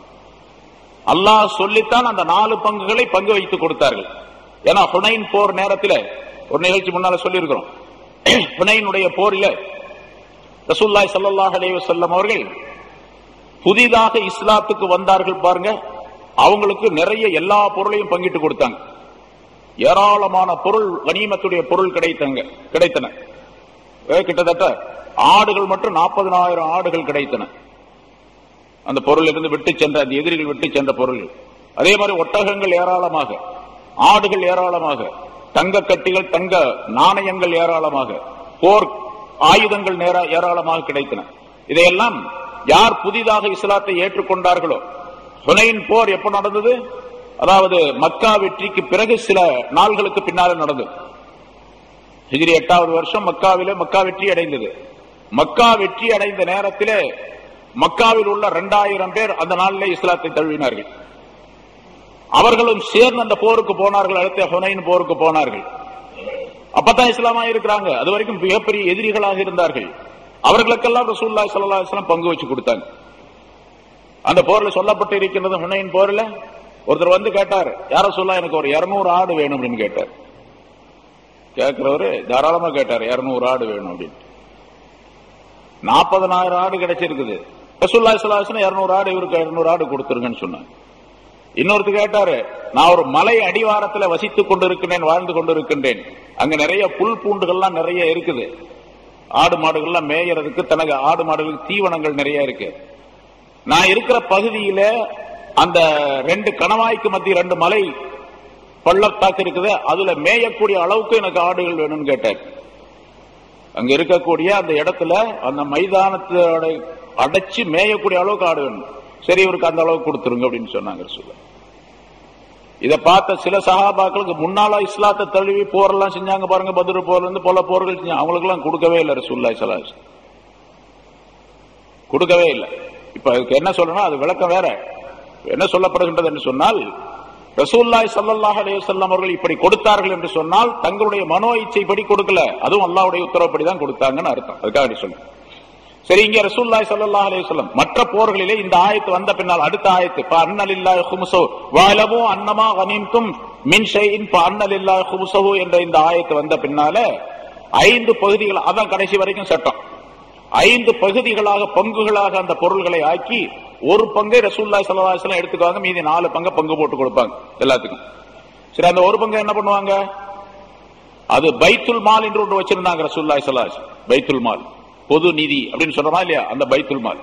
அல்லாஹ் சொல்லித்தான் அந்த 4 பங்குகளை பங்கு வைத்து கொடுத்தார்கள். ஏன்னா ஹுனைன் போர் நேரத்தில் ஒரு நிகழ்ச்சி முன்னால சொல்லி இருக்கிறோம். ஹுனைனுடைய போரில் ரசூலுல்லாஹி ஸல்லல்லாஹு அலைஹி வஸல்லம் அவர்கள் புதிதாக இஸ்லாத்துக்கு வந்தார்கள் பாருங்க, அவங்களுக்கு நிறைய எல்லா பொருளையும் பங்கிட்டு கொடுத்தாங்க. ஏராளமான பொருள், கனிமத்துடைய பொருள் கிடைத்தன. கிட்டத்தட்ட ஆடுகள் மட்டும் 40,000 ஆடுகள் கிடைத்தன. அந்த பொருள் இருந்து விட்டு சென்ற, அந்த எதிரிகள் விட்டு சென்ற பொருள்கள். அதே மாதிரி ஒட்டகங்கள் ஏராளமாக, ஆடுகள் ஏராளமாக, தங்க கட்டிகள், தங்க நாணயங்கள் ஏராளமாக, போர் ஆயுதங்கள் ஏராளமாக கிடைத்தன. இதையெல்லாம் யார் புதிதாக இஸ்லாத்தை ஏற்றுக்கொண்டார்களோ, ஹுனைன் போர் எப்ப நடந்தது, அதாவது மக்கா வெற்றிக்கு பிறகு சில நாள்களுக்கு பின்னால நடந்தது. ஹிஜ்ரி 8வது வருஷம் மக்காவிலே மக்கா வெற்றி அடைந்தது. மக்கா வெற்றி அடைந்த நேரத்திலே மக்காவில் உள்ள 2000 பேர் அந்த நாளிலே இஸ்லாத்தை தழுவினார்கள். அவர்களும் சேர்ந்து அந்த போருக்கு போனார்கள். அடுத்த ஹுனைன் போருக்கு போனார்கள். அப்பதான் இஸ்லாமா இருக்கிறாங்க. அது வரைக்கும் மிகப்பெரிய எதிரிகளாக இருந்தார்கள். அவர்களுக்கெல்லாம் ரசூலுல்லாஹி ஸல்லல்லாஹு அலைஹி வஸல்லம் பங்கு வச்சு கொடுத்தாங்க. அந்த போர்ல சொல்லப்பட்டு இருக்கின்றது, ஹுனைன் போர்ல ஒருத்தர் வந்து கேட்டார், யார சொல்ல எனக்கு ஒரு 200 ஆடு வேணும் அப்படின்னு கேட்டார். கேட்கிறவரு தாராளமா கேட்டார், 200 ஆடு வேணும் அப்படின்னு. 40,000 ஆடு கிடைச்சிருக்குது. ரசூலுல்லாஹி ஸல்லல்லாஹு அலைஹி வஸல்லம் 200 ஆடு, இவருக்கு 200 ஆடு கொடுத்துருங்கன்னு சொன்னாங்க. இன்னொருத்தர் கேட்டாரு, நான் ஒரு மலை அடிவாரத்தில் வசித்துக் கொண்டிருக்கிறேன், வாழ்ந்து கொண்டிருக்கின்றேன், அங்க நிறைய புல் பூண்டுகள்லாம் நிறைய இருக்குது, ஆடு மாடுகள்லாம் மேயறதுக்கு, தனக்கு ஆடு மாடுகளுக்கு தீவனங்கள் நிறைய இருக்கு. நான் இருக்கிற பகுதியில அந்த 2 கணவாய்க்கு மத்திய 2 மலை பள்ளத்தாக்கு இருக்குது, அதுல மேயக்கூடிய அளவுக்கு எனக்கு ஆடுகள் வேணும்னு கேட்டார். அங்க இருக்கக்கூடிய அந்த இடத்துல அந்த மைதானத்தோட அடைச்சு மேயக்கூடிய அளவுக்கு ஆடு வேணும். சரி, இவருக்கு அந்த அளவுக்கு கொடுத்துருங்க அப்படின்னு சொன்னாங்க. இதை பார்த்த சில சஹாபாக்களுக்கு முன்னால இஸ்லாத்தை தழுவி போரெல்லாம் செஞ்சாங்க பாருங்க, பத்ர் போர்ல இருந்து பல போர்கள் செஞ்சாங்க, அவங்களுக்கு எல்லாம் கொடுக்கவே இல்லை ரசூலுல்லாஹி ஸல்லல்லாஹு அலைஹி வஸல்லம், கொடுக்கவே இல்லை. இப்ப அதுக்கு என்ன சொல்லணும், அது விளக்கம் வேற. என்ன சொல்லப்படுகின்றது என்று சொன்னால், ரசூலுல்லாஹி ஸல்லல்லாஹு அலைஹி வஸல்லம் அவர்கள் இப்படி கொடுத்தார்கள் என்று சொன்னால் தங்களுடைய மனோ இச்சைப்படி கொடுக்கல, அதுவும் அல்லாஹ்வுடைய உத்தரவுப்படி தான் கொடுத்தாங்கன்னு அர்த்தம். அதுக்காக சொல்லுங்க. சரி, இங்க ரசூலுல்லாஹி ஸல்லல்லாஹு அலைஹி வஸல்லம் மற்ற போர்களிலே இந்த ஆயத்து வந்த பின்னால் அடுத்த ஆயத்து ஃபஅன்னலில்லாஹி கும்ஸஹு வஅலமு அன்னமா கனிம்தும் மின் ஷைஇன் ஃபஅன்னலில்லாஹி கும்ஸஹு என்ற இந்த ஆயத்து வந்த பின்னால 5 பகுதிகள், அதான் கடைசி வரைக்கும் சட்டம். 5 பகுதிகளாக பங்குகளாக அந்த பொருள்களை ஆக்கி ஒரு பங்கை ரசூலுல்லாஹி ஸல்லல்லாஹு அலைஹி வஸல்லம் எடுத்துக்குவாங்க, மீதி 4 பங்கை பங்கு போட்டு கொடுப்பாங்க எல்லாத்துக்கும். சரி, அந்த ஒரு பங்கை என்ன பண்ணுவாங்க? அது பைத்துல் மால் என்று ஒன்று வச்சிருந்தாங்க ரசூலுல்லாஹி ஸல்லல்லாஹு அலைஹி வஸல்லம். பைத்துல் மால், பொது நிதி அப்படின்னு சொல்றோமா இல்லையா, அந்த பைத்துல் மால்.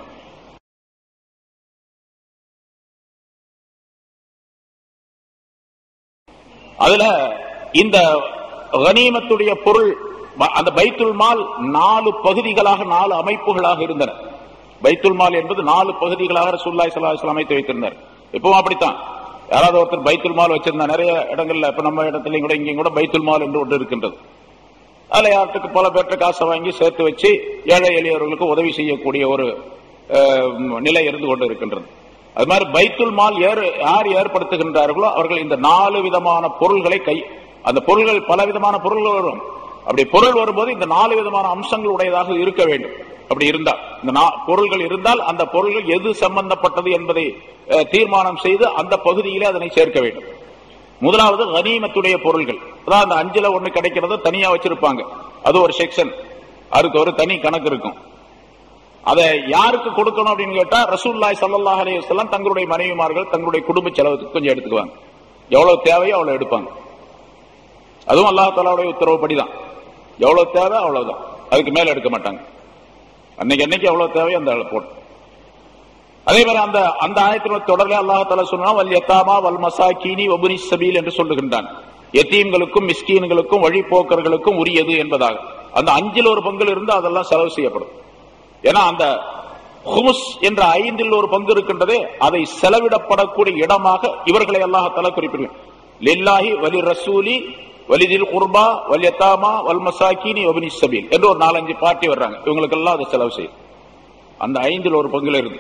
அதுல இந்த கனிமத்துடைய பொருள், அந்த பைத்துல் மால் 4 பகுதிகளாக 4 அமைப்புகளாக இருந்தன. பைத்துல் மால் என்பது 4 பகுதிகளாக ரசூலுல்லாஹி ஸல்லல்லாஹு அலைஹி வஸல்லம் அமைத்து வைத்திருந்தார். இப்பவும் அப்படித்தான். யாராவது ஒருத்தர் பைத்துல் மால் வச்சிருந்தா, நிறைய இடங்கள்ல, இப்ப நம்ம இடத்துலயும் கூட இங்கேயும் கூட பைத்துல் மால் என்று ஒன்று இருக்கின்றது. அதுல யாருக்கு பல பேர்ட்ட காசை வாங்கி சேர்த்து வச்சு ஏழை எளியவர்களுக்கு உதவி செய்யக்கூடிய ஒரு நிலை இருந்து கொண்டு இருக்கின்றது. அது மாதிரி பைத்துல் மால் யார் ஏற்படுத்துகின்றார்களோ அவர்கள் இந்த 4 விதமான பொருள்களை அந்த பொருள்கள் பல விதமான பொருள்கள் வரும். அப்படி பொருள் வரும்போது இந்த 4 விதமான அம்சங்கள் உடையதாக இருக்க வேண்டும். அப்படி இருந்தால், இந்த பொருள்கள் இருந்தால் அந்த பொருள்கள் எது சம்பந்தப்பட்டது என்பதை தீர்மானம் செய்து அந்த பகுதியிலே அதனை சேர்க்க வேண்டும். முதலாவது கனிமத்துடைய பொருள்கள். அதான் அந்த 5ல 1 கிடைக்கிறது தனியா வச்சிருப்பாங்க, அது ஒரு செக்ஷன், அதுக்கு ஒரு தனி கணக்கு இருக்கும். அதை யாருக்கு கொடுக்கணும் அப்படின்னு கேட்டா ரசூலுல்லாஹி ஸல்லல்லாஹு அலைஹி வஸல்லம் தங்களுடைய மனைவிமார்கள் தங்களுடைய குடும்ப செலவுக்கு கொஞ்சம் எடுத்துக்குவாங்க. எவ்வளவு தேவையோ அவ்வளவு எடுப்பாங்க. அதுவும் அல்லாஹ் தஆலாவுடைய உத்தரவுப்படிதான். எவ்வளவு தேவை அவ்வளவுதான், அதுக்கு மேல எடுக்க மாட்டாங்க. அன்னைக்கு எவ்வளவு தேவையோ அந்த போட்டு. அதே மாதிரி அந்த ஆயத்தின் தொடர்ல அல்லாஹ் தஆலா சொன்னா வல் யதாமா வல் மசாகீனி வபுனி ஸபீல் என்று சொல்லுகின்றான். யதீம்களுக்கும் மிஸ்கீன்களுக்கும் வழிபோக்கர்களுக்கும் உரியது என்பதாக. அந்த 5ல் 1 பங்கு இருந்து அதெல்லாம் செலவு செய்யப்படும். ஏன்னா அந்த ஹுமுஸ் என்ற 5ல் 1 பங்கு இருக்கின்றதே, அதை செலவிடப்படக்கூடிய இடமாக இவர்களை அல்லாஹ் தஆலா குறிப்பிடுகிறார். லில்லாஹி வலி ரசூலி வலிதில் குர்பா வல் யதாமா வல் மசாகீனி வபுனி ஸபீல் என்று ஒரு 4-5 பார்ட்டி வர்றாங்க. இவங்களுக்கு எல்லாம் அதை செலவு செய்யும். அந்த 5ல் 1 பங்குல இருந்து.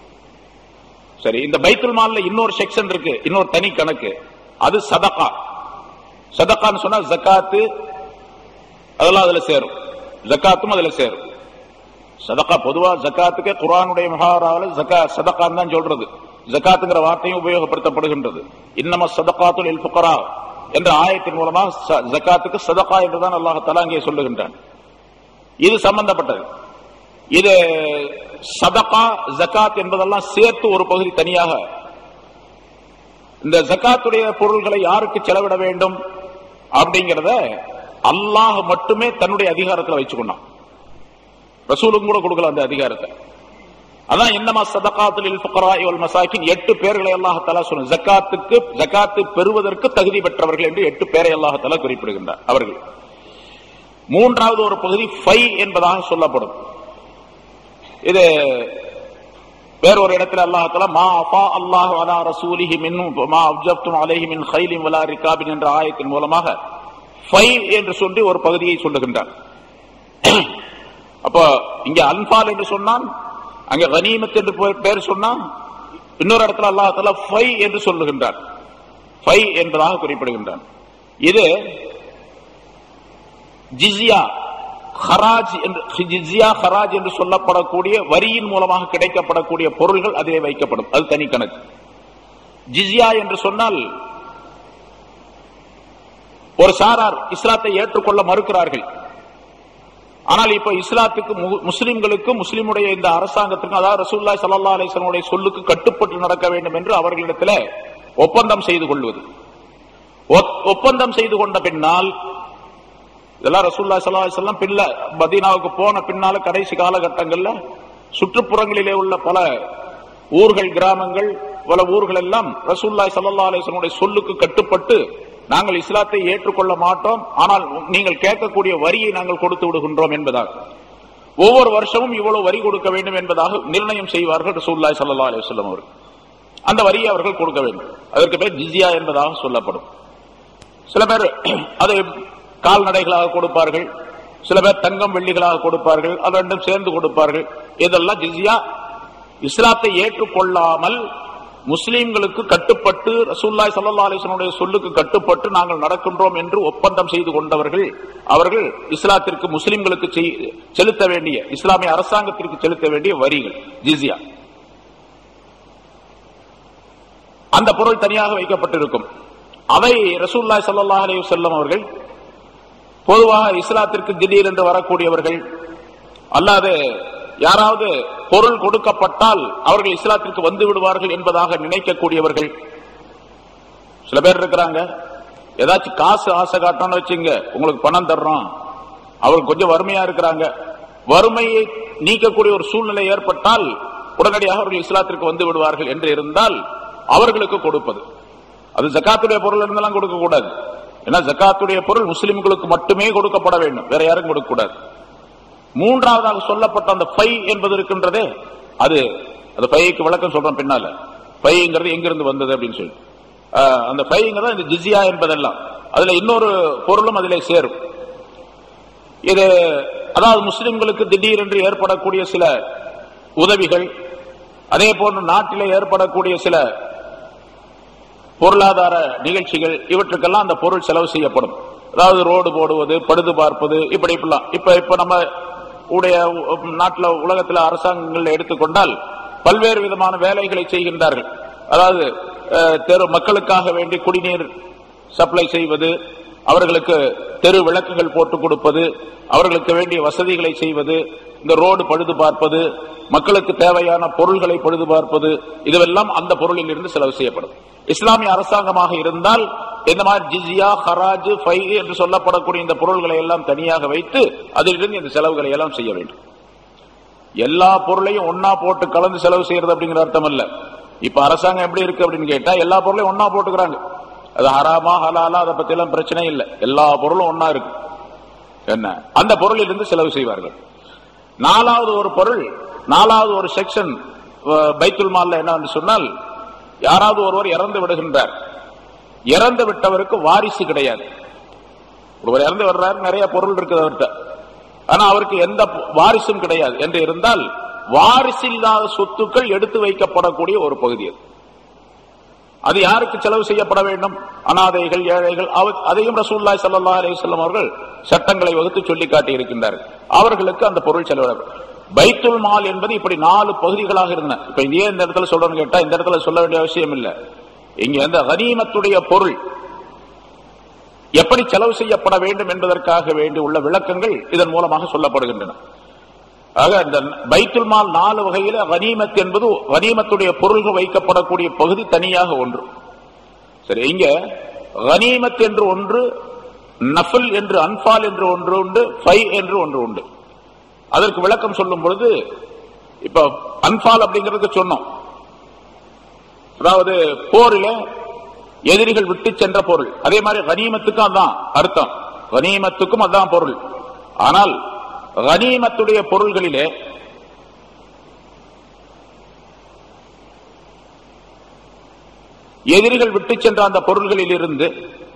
சரி, இந்த பைத்துல் மால்ல இன்னொரு செக்ஷன் இருக்கு, இன்னொரு தனி கணக்கு. அது சதகா. சதகான்னு சொன்னா ஜகாத்து, அதெல்லாம் அதுல சேரும். ஜகாத்தும் அதுல சேரும். சதகா பொதுவா ஜகாத்துக்கு குர்ஆனுடைய முஹாரால சதகான்னு தான் சொல்றது. ஜகாத்துங்கிற வார்த்தையும் உபயோகப்படுத்தப்படுகின்றது. இன்னம சதகாத்துல் லில் ஃபுகரா என்ற ஆயத்தின் மூலமா ஜகாத்துக்கு சதகா என்றுதான் அல்லாஹ் தஆலா அங்கே சொல்லுகின்றான். இது சம்பந்தப்பட்டது. இது சதகா ஜகாத் என்பதெல்லாம் சேர்த்து ஒரு பகுதி தனியாக. இந்த ஜகாத்துடைய பொருள்களை யாருக்கு செலவிட வேண்டும் அப்படிங்கறத அல்லாஹ் மட்டுமே தன்னுடைய அதிகாரத்தில் வச்சுக்கொண்டான். ரசூலுக்கும் கூட கொடுக்கல அந்த அதிகாரத்தை. அதான் இன்னமா ஸதகாத்துல் லில் ஃபுகராஇ வல் மசாகின் 8 பேர்களை அல்லாஹ் தஆலா சொன்ன. ஜகாத்து பெறுவதற்கு தகுதி பெற்றவர்கள் என்று 8 பேரை அல்லாஹ் தஆலா குறிப்பிடுகின்றார். அவர்கள் 3வது ஒரு பகுதி ஃபை என்பதாக சொல்லப்படும். இது வேறொரு இடத்துல அல்லாஹ் தஆலா மா அஃபா அல்லாஹு அலா ரசூலிஹி மின்ஹும் மா அவ்ஜப்தும் அலைஹி மின் கைலின் வலா ரிகாபின் என்ற ஆயத்தின் மூலமாக ஃபை என்று சொல்லி ஒரு பகுதியை சொல்லுகின்றார். அப்ப இங்க அன்பால் என்று சொன்னான், அங்க கனிமத் என்று பேர் சொன்னான். இன்னொரு இடத்துல அல்லாஹ் தஆலா ஃபை என்று சொல்லுகின்றார். ஃபை என்பதாக குறிப்பிடுகின்றான். இது ஜிஸ்யா ஹராஜ் என்று சொல்லப்படக்கூடிய வரியின் மூலமாக கிடைக்கப்படக்கூடிய பொருள்கள் அதிலே வைக்கப்படும். அது தனி கணக்கு. ஜிஸ்யா என்று சொன்னால் ஒரு சாரார் இஸ்லாத்தை ஏற்றுக்கொள்ள மறுக்கிறார்கள். ஆனால் இப்ப இஸ்லாத்துக்கு முஸ்லிம்களுக்கும் முஸ்லிமுடைய இந்த அரசாங்கத்திற்கும், அதாவது ரசூலுல்லாஹி ஸல்லல்லாஹு அலைஹி வஸல்லம் சொல்லுக்கு கட்டுப்பட்டு நடக்க வேண்டும் என்று அவர்களிடத்தில் ஒப்பந்தம் செய்து கொள்வது. ஒப்பந்தம் செய்து கொண்ட பின்னால் இதெல்லாம் ரசூலுல்லாஹி ஸல்லல்லாஹு அலைஹி வஸல்லம் மதீனாவுக்கு போன பின்னால கடைசி காலகட்டங்கள்ல சுற்றுப்புறங்களிலே உள்ள பல ஊர்கள், கிராமங்கள், பல ஊர்கள் எல்லாம் ரசூலுல்லாஹி ஸல்லல்லாஹு அலைஹி வஸல்லம் சொல்லுக்கு கட்டுப்பட்டு நாங்கள் இஸ்லாத்தை ஏற்றுக்கொள்ள மாட்டோம், ஆனால் நீங்கள் கேட்கக்கூடிய வரியை நாங்கள் கொடுத்து விடுகின்றோம் என்பதாக ஒவ்வொரு வருஷமும் இவ்வளவு வரி கொடுக்க வேண்டும் என்பதாக நிர்ணயம் செய்வார்கள் ரசூலுல்லாஹி ஸல்லல்லாஹு அலைஹி வஸல்லம் அவர்கள். அந்த வரியை அவர்கள் கொடுக்க வேண்டும். அதற்கு பேர் ஜிஸ்யா என்பதாக சொல்லப்படும். சில பேர் அதை கால்நடைகளாக கொடுப்பார்கள், சில பேர் தங்கம் வெள்ளிகளாக கொடுப்பார்கள், அது ரெண்டும் சேர்ந்து கொடுப்பார்கள். இதெல்லாம் ஜிஸ்யா. இஸ்லாத்தை ஏற்றுக்கொள்ளாமல் முஸ்லிம்களுக்கு கட்டுப்பட்டு ரசூலுல்லாஹி ஸல்லல்லாஹு அலைஹி வஸல்லம் சொல்லுக்கு கட்டுப்பட்டு நாங்கள் நடக்கின்றோம் என்று ஒப்பந்தம் செய்து கொண்டவர்கள், அவர்கள் இஸ்லாத்திற்கு முஸ்லிம்களுக்கு செலுத்த வேண்டிய, இஸ்லாமிய அரசாங்கத்திற்கு செலுத்த வேண்டிய வரிகள், ஜிஸ்யா, அந்த பொருள் தனியாக வைக்கப்பட்டிருக்கும். அவை ரசூலுல்லாஹி ஸல்லல்லாஹு அலைஹி வஸல்லம் அவர்கள் பொதுவாக இஸ்லாத்திற்கு திடீரென்று வரக்கூடியவர்கள் அல்லாது யாராவது பொருள் கொடுக்கப்பட்டால் அவர்கள் இஸ்லாத்திற்கு வந்து விடுவார்கள் என்பதாக நினைக்கக்கூடியவர்கள் சில பேர் இருக்கிறாங்க. ஏதாச்சும் காசு ஆசை காட்டணும்னு வச்சுங்க, உங்களுக்கு பணம் தர்றோம், அவர்கள் கொஞ்சம் வறுமையா இருக்கிறாங்க, வறுமையை நீக்கக்கூடிய ஒரு சூழ்நிலை ஏற்பட்டால் உடனடியாக அவர்கள் இஸ்லாத்திற்கு வந்து விடுவார்கள் என்று இருந்தால் அவர்களுக்கு கொடுப்பது. அது ஜகாத்துடைய பொருள் இருந்தாலும் கொடுக்க கூடாது. ஏன்னா ஜகாத்துடைய பொருள் முஸ்லிம்களுக்கு மட்டுமே கொடுக்கப்பட வேண்டும், வேற யாரும் கொடுக்க கூடாது. மூன்றாவதாக சொல்லப்பட்ட அந்த ஃபை என்பது இருக்கின்றதே, அது ஃபைக்கு விளக்கம் சொல்றோம் பின்னால. ஃபைங்கிறது எங்கிருந்து வந்தது அப்படின்னு சொல்லி, அந்த ஃபைங்கிறது இந்த ஜிஸ்யா என்பதெல்லாம், அதுல இன்னொரு பொருளும் அதிலே சேரும். இது அதாவது முஸ்லிம்களுக்கு திடீரென்று ஏற்படக்கூடிய சில உதவிகள், அதே போன்று நாட்டிலே ஏற்படக்கூடிய சில பொருளாதார நிகழ்ச்சிகள், இவற்றுக்கெல்லாம் அந்த பொருள் செலவு செய்யப்படும். அதாவது ரோடு போடுவது, பழுது பார்ப்பது, இப்படிலாம். இப்ப நம்ம உடைய நாட்டில் உலகத்தில் அரசாங்கங்கள் எடுத்துக்கொண்டால் பல்வேறு விதமான வேலைகளை செய்கின்றார்கள். அதாவது தெரு மக்களுக்காக வேண்டி குடிநீர் சப்ளை செய்வது, அவர்களுக்கு தெரு விளக்குகள் போட்டு கொடுப்பது, அவர்களுக்கு வேண்டிய வசதிகளை செய்வது, இந்த ரோடு பழுது பார்ப்பது, மக்களுக்கு தேவையான பொருள்களை பழுது பார்ப்பது, இதுவெல்லாம் அந்த பொருளில் இருந்து செலவு செய்யப்படும். இஸ்லாமிய அரசாங்கமாக இருந்தால் இந்த மாதிரி ஜிஸ்யா, ஹராஜ், ஃபை என்று சொல்லப்படக்கூடிய இந்த பொருள்களை எல்லாம் தனியாக வைத்து அதிலிருந்து இந்த செலவுகளை எல்லாம் செய்ய வேண்டும். எல்லா பொருளையும் ஒன்னா போட்டு கலந்து செலவு செய்யறது அப்படிங்கிற அர்த்தம் அல்ல. இப்ப அரசாங்கம் எப்படி இருக்கு அப்படின்னு கேட்டா எல்லா பொருளையும் ஒன்னா போட்டுக்கிறாங்க. அது ஹராமா ஹலாலா அதை பத்தி எல்லாம் பிரச்சனை இல்லை, எல்லா பொருளும் ஒன்னா இருக்கு. என்ன அந்த பொருளில் இருந்து செலவு செய்வார்கள். நாலாவது ஒரு பொருள், நாலாவது ஒரு செக்ஷன் பைத்துல் மால்ல என்ன சொன்னால், யாராவது ஒருவர் இறந்து விடுகின்றார், இறந்து விட்டவருக்கு வாரிசு கிடையாது. ஒருவர் இறந்து வர்றாரு, நிறைய பொருள் இருக்குது அவர்கிட்ட, ஆனா அவருக்கு எந்த வாரிசும் கிடையாது என்று இருந்தால் வாரிசு இல்லாத சொத்துக்கள் எடுத்து வைக்கப்படக்கூடிய ஒரு பகுதி அது. அது யாருக்கு செலவு செய்யப்பட வேண்டும்? அனாதைகள், ஏழைகள். அதையும் ரசூலுல்லாஹி ஸல்லல்லாஹு அலைஹி வஸல்லம் அவர்கள் சட்டங்களை வகுத்து சொல்லி காட்டி இருக்கின்றார்கள். அவர்களுக்கு அந்த பொருள் செலவிட. பைத்துல் மால் என்பது இப்படி 4 பகுதிகளாக இருந்தன. இப்ப இதே இந்த இடத்துல சொல்றேன்னு கேட்டா இந்த இடத்துல சொல்ல வேண்டிய அவசியம் இல்லை. இங்க அந்த கனீமத்துடைய பொருள் எப்படி செலவு செய்யப்பட வேண்டும் என்பதற்காக வேண்டி உள்ள விளக்கங்கள் இதன் மூலமாக சொல்லப்படுகின்றன. ஆக இந்த பைத்துல் மால் 4 வகையில கனீமத் என்பது கனீமத்துடைய பொருள்கள் வைக்கப்படக்கூடிய பகுதி தனியாக ஒன்று. சரி, இங்க கனீமத் என்று ஒன்று, நஃபில் என்று, அன்பால் என்று ஒன்று உண்டு, ஃபை என்று ஒன்று உண்டு. அதற்கு விளக்கம் சொல்லும் பொழுது, இப்ப அன்பால் அப்படிங்கிறதுக்கு சொன்னோம், அதாவது போரில எதிரிகள் விட்டு சென்ற பொருள். அதே மாதிரி கனீமத்துக்கும் அதான் அர்த்தம், கனீமத்துக்கும் அதான் பொருள். ஆனால் கனீமத்துடைய பொருள்களிலே எதிரிகள் விட்டு சென்ற அந்த பொருள்களில் இருந்து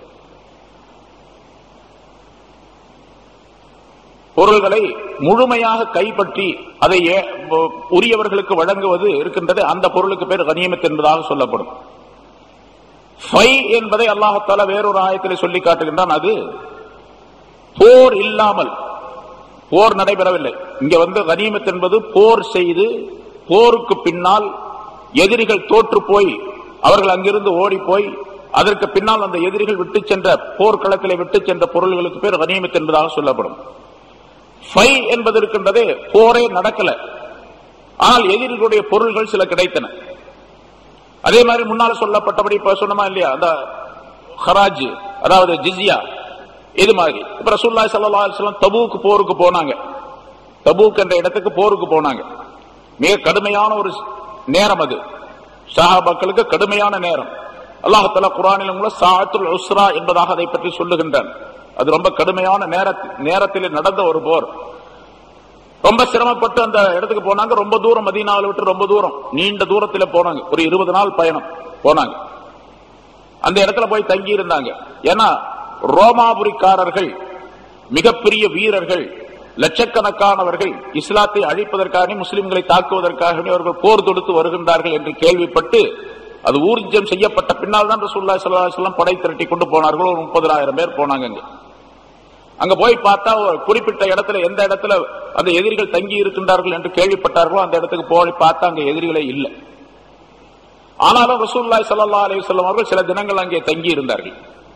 பொருள்களை முழுமையாக கைப்பற்றி அதை உரியவர்களுக்கு வழங்குவது இருக்கின்றது. அந்த பொருளுக்கு பேர் கனீமத் என்பதாக சொல்லப்படும். ஃபை என்பதை அல்லாஹ் தஆலா வேறொரு ஆயத்திலே சொல்லி காட்டுகின்றான். அது போர் இல்லாமல், போர் நடைபெறவில்லை. இங்க கனீமத் என்பது போர் செய்து போருக்கு பின்னால் எதிரிகள் தோற்று போய் அவர்கள் அங்கிருந்து ஓடி போய் அதற்கு பின்னால் அந்த எதிரிகள் விட்டு சென்ற போர்க்களத்திலே விட்டு சென்ற பொருள்களுக்கு பேர் கனீமத் என்பதாக சொல்லப்படும். ஃபை என்பது இருக்கின்றதே, போரே நடக்கல, ஆனால் எதிரிகளுடைய பொருள்கள் சில கிடைத்தன. அதே மாதிரி முன்னால் சொல்லப்பட்டபடி இப்ப சொன்னமா இல்லையா, அந்த ஹராஜ் அதாவது ஜிஸ்யா, இது மாதிரி. இப்ப ரசூலுல்லாஹி ஸல்லல்லாஹு அலைஹி வஸல்லம் தபூக் போருக்கு போனாங்க. தபூக் என்ற இடத்துக்கு போருக்கு போனாங்க. மிக கடுமையான ஒரு நேரம் அது, சஹாபாக்களுக்கு கடுமையான நேரம். அல்லாஹ் தஆலா குர்ஆனில் உள்ள சாஅத்துல் உஸ்ரா என்பதாக அதை பற்றி சொல்லுகின்றான். அது ரொம்ப கடுமையான நேரத்தில் நடந்த ஒரு போர். ரொம்ப சிரமப்பட்டு அந்த இடத்துக்கு போனாங்க. ரொம்ப தூரம், மதீனாவை விட்டு ரொம்ப தூரம், நீண்ட தூரத்தில் போனாங்க. ஒரு 20 நாள் பயணம் போனாங்க. அந்த இடத்துல போய் தங்கி இருந்தாங்க. ஏன்னா ரோமாபுரிக்காரர்கள் மிகப்பெரிய வீரர்கள், லட்சக்கணக்கானவர்கள் இஸ்லாத்தை அழிப்பதற்காக, முஸ்லிம்களை தாக்குவதற்காக அவர்கள் போர் தொடுத்து வருகின்றார்கள் என்று கேள்விப்பட்டு அது ஊர்ஜம் செய்யப்பட்ட பின்னால் தான் ரசூலுல்லாஹி ஸல்லல்லாஹு அலைஹி வஸல்லம் படை திரட்டி கொண்டு போனார்கள். ஒரு 30,000 பேர் போனாங்க. அங்க போய் பார்த்தா குறிப்பிட்ட இடத்துல, எந்த இடத்துல அந்த எதிரிகள் தங்கி இருக்கின்றார்கள் என்று கேள்விப்பட்டார்களோ அந்த இடத்துக்கு போய் பார்த்தா அங்க எதிரிகளே இல்லை. ஆனாலும் ரசூலுல்லாஹி ஸல்லல்லாஹு அலைஹி வஸல்லம் அவர்கள் சில தினங்கள் அங்கே தங்கி இருந்தார்கள்.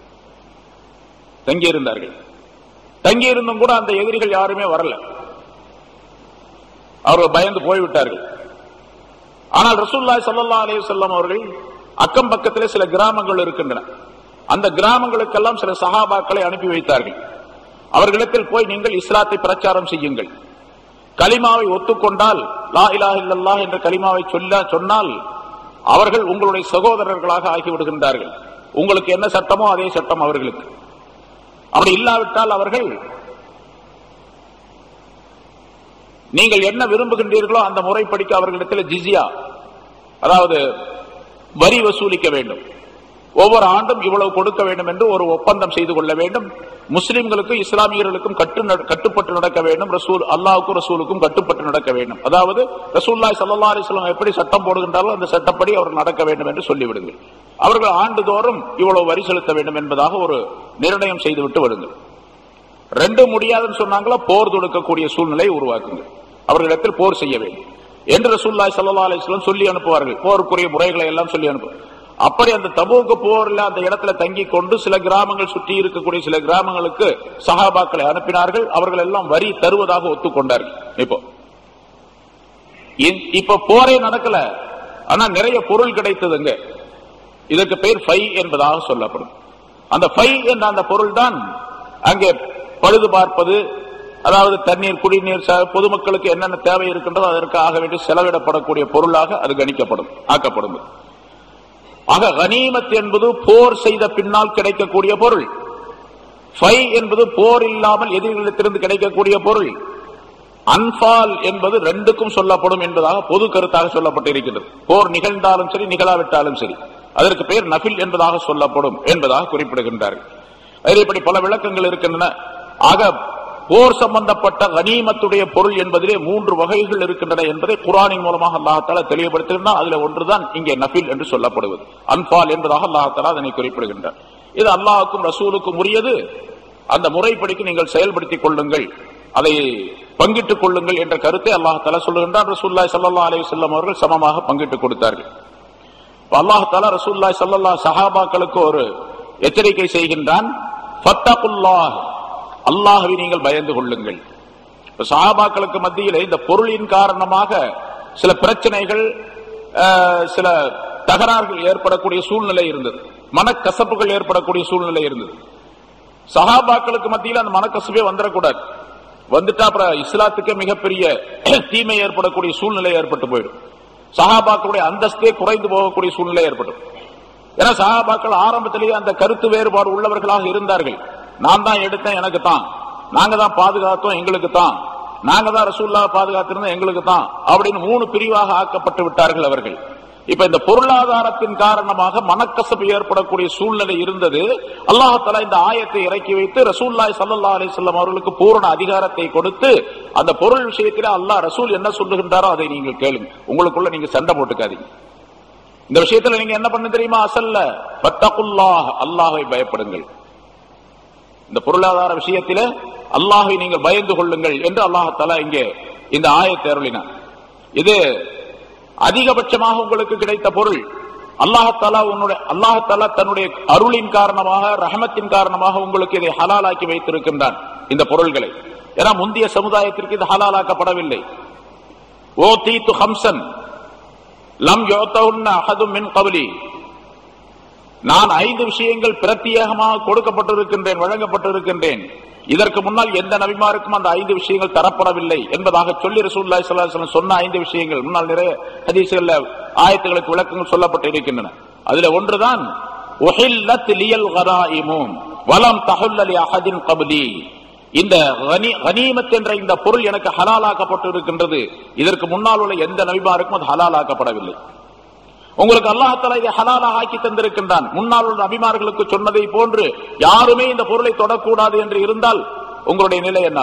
தங்கி இருந்தும் கூட அந்த எதிரிகள் யாருமே வரல. அவர்கள் பயந்து போய்விட்டார்கள். ஆனால் ரசூலுல்லாஹி ஸல்லல்லாஹு அலைஹி வஸல்லம் அவர்கள் அக்கம் பக்கத்திலே சில கிராமங்கள் இருக்கின்றன. அந்த கிராமங்களுக்கெல்லாம் சில சஹாபாக்களை அனுப்பி வைத்தார்கள். அவர்களிடத்தில் போய் நீங்கள் இஸ்லாத்தை பிரச்சாரம் செய்யுங்கள், கலிமாவை ஒத்துக்கொண்டால், லா இலாஹ இல்லல்லாஹ் என்ற கலிமாவை சொன்னால் அவர்கள் உங்களுடைய சகோதரர்களாக ஆகிவிடுகின்றார்கள். உங்களுக்கு என்ன சட்டமோ அதே சட்டம் அவர்களுக்கு. அப்படி இல்லாவிட்டால் அவர்கள் நீங்கள் என்ன விரும்புகின்றீர்களோ அந்த முறைப்படிக்கு அவர்களிடத்தில் ஜிஸியா, அதாவது வரி வசூலிக்க வேண்டும். ஒவ்வொரு ஆண்டும் இவ்வளவு கொடுக்க வேண்டும் என்று ஒரு ஒப்பந்தம் செய்து கொள்ள வேண்டும். முஸ்லிம்களுக்கும் இஸ்லாமியர்களுக்கும் கட்டுப்பட்டு நடக்க வேண்டும். அல்லாஹ்வுக்கும் ரசூலுக்கும் கட்டுப்பட்டு நடக்க வேண்டும். அதாவது ரசூலுல்லாஹி ஸல்லல்லாஹு அலைஹி வஸல்லம் எப்படி சட்டம் போடுகின்றார்களோ அந்த சட்டப்படி அவர்கள் நடக்க வேண்டும் என்று சொல்லிவிடுங்கள். அவர்கள் ஆண்டுதோறும் இவ்வளவு வரி செலுத்த வேண்டும் என்பதாக ஒரு நிர்ணயம் செய்துவிட்டு விடுங்கள். ரெண்டு முடியாதுன்னு சொன்னாங்களோ போர் தொடுக்கக்கூடிய சூழ்நிலை உருவாக்குங்கள். அவர்களிடத்தில் போர் செய்ய வேண்டும் என்று ரசூலுல்லாஹி ஸல்லல்லாஹு அலைஹி வஸல்லம் சொல்லி அனுப்புவார்கள். போருக்குரிய முறைகளை எல்லாம் சொல்லி அனுப்புவார்கள். அப்படி அந்த தபூக் போர்ல அந்த இடத்துல தங்கி கொண்டு சில கிராமங்கள் சுற்றி இருக்கக்கூடிய சில கிராமங்களுக்கு சஹாபாக்களை அனுப்பினார்கள். அவர்கள் எல்லாம் வரி தருவதாக ஒத்துக்கொண்டார்கள். இப்ப போரே நடக்கல, ஆனா நிறைய பொருள் கிடைத்ததுங்க. இதற்கு பெயர் ஃபை என்பதாக சொல்லப்படும். அந்த ஃபை என்ற அந்த பொருள் தான் அங்கே பழுது பார்ப்பது, அதாவது தண்ணீர், குடிநீர், பொதுமக்களுக்கு என்னென்ன தேவை இருக்கின்றதோ அதற்கு ஆக வேண்டி செலவிடப்படக்கூடிய பொருளாக அது கணிக்கப்படும், ஆக்கப்படும். ஆக கனிமத் என்பது போர் செய்த பின்னால் கிடைக்கக்கூடிய பொருள். ஃபை என்பது போர் இல்லாமல் எதிரிகளிடத்திலிருந்து கிடைக்கக்கூடிய பொருள். அன்பால் என்பது ரெண்டுக்கும் சொல்லப்படும் என்பதாக பொது கருத்தாக சொல்லப்பட்டிருக்கிறது. போர் நிகழ்ந்தாலும் சரி, நிகழாவிட்டாலும் சரி, அதற்கு பெயர் நஃபில் என்பதாக சொல்லப்படும் என்பதாக குறிப்பிடுகின்றார்கள். அதில் இப்படி பல விளக்கங்கள் இருக்கின்றன. ஆக போர் சம்பந்தப்பட்ட கனிமத்துடைய பொருள் என்பதிலே 3 வகைகள் இருக்கின்றன என்பதை குர்ஆனின் மூலமாக அல்லாஹ் தஆலா தெளிவுபடுத்தினார். அதுல ஒன்றுதான் இங்கே நஃபில் என்று சொல்லப்படுவது. அன்பால் என்பதாக அல்லாஹ் தஆலா அதனை குறிப்பிடுகின்றார். இது அல்லாஹ்வுக்கும் ரசூலுக்கும் உரியது. அந்த முறைப்படிக்கு நீங்கள் செயல்படுத்திக் கொள்ளுங்கள், அதை பங்கிட்டுக் கொள்ளுங்கள் என்ற கருத்தை அல்லாஹ் தஆலா சொல்லுகின்றார். ரசூலுல்லாஹி ஸல்லல்லாஹு அலைஹி வஸல்லம் அவர்கள் சமமாக பங்கிட்டுக் கொடுத்தார்கள். அல்லாஹ் தஆலா ரசூலுல்லாஹி ஸல்லல்லாஹு சஹாபாக்களுக்கு ஒரு எச்சரிக்கை செய்கின்றான். ஃபத்தகுல்லாஹ், அல்லாஹ்வை நீங்கள் பயந்து கொள்ளுங்கள். சஹாபாக்களுக்கு மத்தியிலே இந்த பொருளின் காரணமாக சில பிரச்சனைகள், சில தகராறுகள் ஏற்படக்கூடிய சூழ்நிலை இருந்தது. மனக்கசப்புகள் ஏற்படக்கூடிய சூழ்நிலை இருந்தது. சஹாபாக்களுக்கு மத்தியில் அந்த மனக்கசப்பே வந்துடக்கூடாது. வந்துட்டா அப்புறம் இஸ்லாத்துக்கே மிகப்பெரிய தீமை ஏற்படக்கூடிய சூழ்நிலை ஏற்பட்டு போயிடும். சஹாபாக்களுடைய அந்தஸ்தே குறைந்து போகக்கூடிய சூழ்நிலை ஏற்படும். ஏன்னா சஹாபாக்கள் ஆரம்பத்திலேயே அந்த கருத்து வேறுபாடு உள்ளவர்களாக இருந்தார்கள். நான் தான் எடுத்தேன், எனக்கு தான், நாங்க தான் பாதுகாத்தோம், எங்களுக்கு தான், நாங்க தான் ரசூலுல்லாஹ் பாதுகாத்திருந்தோம், எங்களுக்கு தான் அப்படின்னு 3 பிரிவாக ஆக்கப்பட்டு விட்டார்கள் அவர்கள். இப்ப இந்த பொருளாதாரத்தின் காரணமாக மனக்கசப்பு ஏற்படக்கூடிய சூழ்நிலை இருந்தது. அல்லாஹ் தஆலா இந்த ஆயத்தை இறக்கி வைத்து ரசூலுல்லாஹி ஸல்லல்லாஹு அலைஹி வஸல்லம் அவர்களுக்கு பூரண அதிகாரத்தை கொடுத்து அந்த பொருள் விஷயத்தில் அல்லாஹ் ரசூல் என்ன சொல்லுகின்றாரோ அதை நீங்கள் கேளுங்க, உங்களுக்குள்ள நீங்க சண்டை போட்டுக்காதீங்க. இந்த விஷயத்துல நீங்க என்ன பண்ண தெரியுமா? அசல்ல வத்தகுல்லாஹ், அல்லாஹ்வை பயப்படுங்கள். இந்த பொருளாதார விஷயத்தில அல்லாஹ்வை நீங்கள் பயந்து கொள்ளுங்கள் என்று அல்லாஹ் தஆலா இங்கே இந்த ஆயத்தை அருளினார். இது அதிகபட்சமாக உங்களுக்கு கிடைத்த பொருள். அல்லாஹ் தஆலா தன்னுடைய அருளின் காரணமாக, ரஹமத்தின் காரணமாக உங்களுக்கு இதை ஹலாலாக்கி வைத்திருக்கின்றான் இந்த பொருள்களை. ஏன்னா முந்தைய சமுதாயத்திற்கு இது ஹலாலாக்கப்படவில்லை. ஓதீது ஹம்சன் லம் யுதவுன்ன அஹதும் மின் கப்லி, நான் 5 விஷயங்கள் பிரத்யேகமாக கொடுக்கப்பட்டிருக்கின்றேன், வழங்கப்பட்டிருக்கின்றேன். இதற்கு முன்னால் எந்த நபிமாருக்கும் அந்த 5 விஷயங்கள் தரப்படவில்லை என்பதாக சொல்லி ரசூலுல்லாஹி ஸல்லல்லாஹு அலைஹி வஸல்லம் சொன்ன 5 விஷயங்கள் முன்னால் நிறைய ஹதீஸ்கள்ல ஆயத்துகளுக்கு விளக்கங்கள் சொல்லப்பட்டு இருக்கின்றன. அதுல ஒன்றுதான் உஹில்லத் லியல் கராயிமு வலம் தஹுல்ல லி அஹதின் கப்லி, இந்த கனிமத் என்ற இந்த பொருள் எனக்கு ஹலாலாக்கப்பட்டு இருக்கின்றது. இதற்கு முன்னால் உள்ள எந்த நபிமாருக்கும் அது ஹலாலாக்கப்படவில்லை. உங்களுக்கு அல்லாஹ் தஆலா இதை ஹலாலாக ஆக்கி தந்திருக்கின்றான். முன்னால் உள்ள நபிமார்களுக்கு சொன்னதை போன்று யாருமே இந்த பொருளை தொடக்கூடாது என்று இருந்தால் உங்களுடைய நிலை என்ன?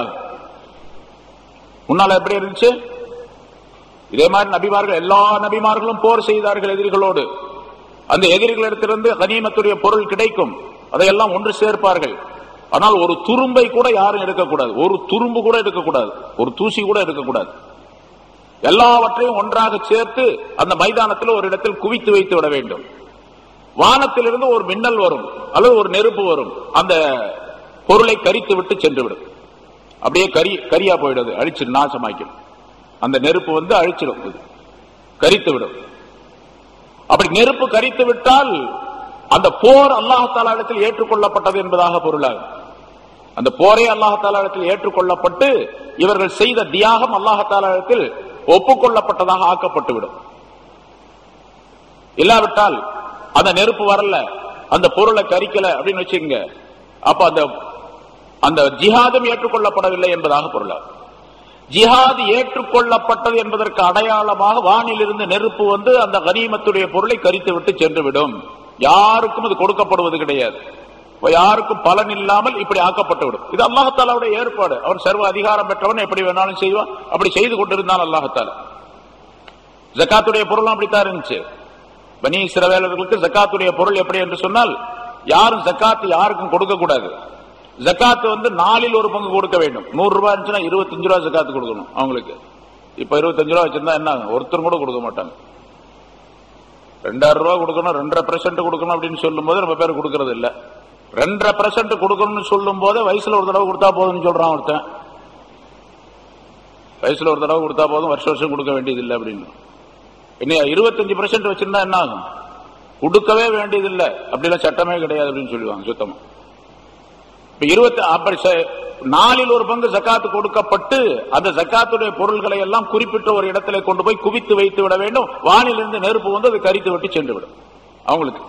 முன்னால எப்படி இருந்துச்சு? இதே மாதிரி நபிமார்கள், எல்லா நபிமார்களும் போர் செய்தார்கள் எதிரிகளோடு. அந்த எதிரிகளிடத்திலிருந்து கனிமத்துடைய பொருள் கிடைக்கும், அதையெல்லாம் ஒன்று சேர்ப்பார்கள். ஆனால் ஒரு துரும்பை கூட யாரும் எடுக்கக்கூடாது, ஒரு துரும்பு கூட எடுக்கக்கூடாது, ஒரு தூசி கூட எடுக்கக்கூடாது. எல்லாவற்றையும் ஒன்றாக சேர்த்து அந்த மைதானத்தில் ஒரு இடத்தில் குவித்து வைத்து விட வேண்டும். வானத்திலிருந்து ஒரு மின்னல் வரும் அல்லது ஒரு நெருப்பு வரும், அந்த பொருளை கரித்து விட்டு சென்று விடும். அப்படியே கரியா போயிடுது, அழிச்சு நாசமாக்கும். அந்த நெருப்பு வந்து அழிச்சிடும், கரித்து விடும். அப்படி நெருப்பு கரித்து விட்டால் அந்த போர் அல்லாஹ் இடத்தில் ஏற்றுக்கொள்ளப்பட்டது என்பதாக பொருளாகும். அந்த போரே அல்லாஹ் இடத்தில் ஏற்றுக்கொள்ளப்பட்டு இவர்கள் செய்த தியாகம் அல்லாஹ் இடத்தில் ஒப்புக்கொள்ளப்பட்டதாக ஆக்கப்பட்டுவிடும். இல்லாவிட்டால் அந்த நெருப்பு வரல, அந்த பொருளை கரிக்கல அப்படின்னு வச்சுங்க, அப்ப அந்த ஜிஹாதும் ஏற்றுக்கொள்ளப்படவில்லை என்பதாக பொருளாகும். ஜிஹாது ஏற்றுக்கொள்ளப்பட்டது என்பதற்கு அடையாளமாக வானிலிருந்து நெருப்பு வந்து அந்த கனிமத்துடைய பொருளை கரித்து விட்டு சென்றுவிடும். யாருக்கும் அது கொடுக்கப்படுவது கிடையாது, யாருக்கும் பலன் இல்லாமல் இப்படி ஆக்கப்பட்டுவிடும். இது அல்லாஹ்தாலாவுடைய ஏற்பாடு. அவர் சர்வ அதிகாரம் பெற்றவன், எப்படி வேணாலும் செய்வான். அப்படி செய்து கொண்டிருந்தான் அல்லாஹ்தாலா. ஜக்காத்துடைய பொருளும் அப்படித்தான் இருந்துச்சு. பனி இஸ்ரவேலர்களுக்கு ஜக்காத்துடைய பொருள் எப்படி என்று சொன்னால், யாரும் ஜக்காத்து யாருக்கும் கொடுக்க கூடாது. ஜக்காத்து வந்து 4 ஒரு பங்கு கொடுக்க வேண்டும். 100 ரூபாய் இருந்துச்சுன்னா 25 ரூபாய் ஜக்காத்து கொடுக்கணும் அவங்களுக்கு. இப்ப 25 ரூபாய் வச்சிருந்தா என்ன, ஒருத்தரும் கூட கொடுக்க மாட்டாங்க. 2000 ரூபாய் கொடுக்கணும், 2.5% கொடுக்கணும் அப்படின்னு சொல்லும் போது நம்ம பேர் கொடுக்கறது இல்ல. 2.5% கொடுக்கணும்னு சொல்லும் போது வயசுல ஒரு தடவை கொடுத்தா போதும்னு சொல்றான் ஒருத்தன். வயசுல ஒரு தடவை கொடுத்தா போதும், வருஷம் வருஷம் கொடுக்க வேண்டியது இல்லை அப்படின்னு. என்ன 25% வச்சிருந்தா என்ன ஆகும், கொடுக்கவே வேண்டியதில்லை அப்படிலாம் சட்டமே கிடையாது அப்படின்னு சொல்லுவாங்க சுத்தமா. 4 ஒரு பங்கு ஜக்காத்து கொடுக்கப்பட்டு அந்த ஜக்காத்துடைய பொருள்களை எல்லாம் குறிப்பிட்ட ஒரு இடத்துல கொண்டு போய் குவித்து வைத்து விட வேண்டும். வானிலிருந்து நெருப்பு வந்து அதை கரித்து விட்டு சென்று விடும் அவங்களுக்கு.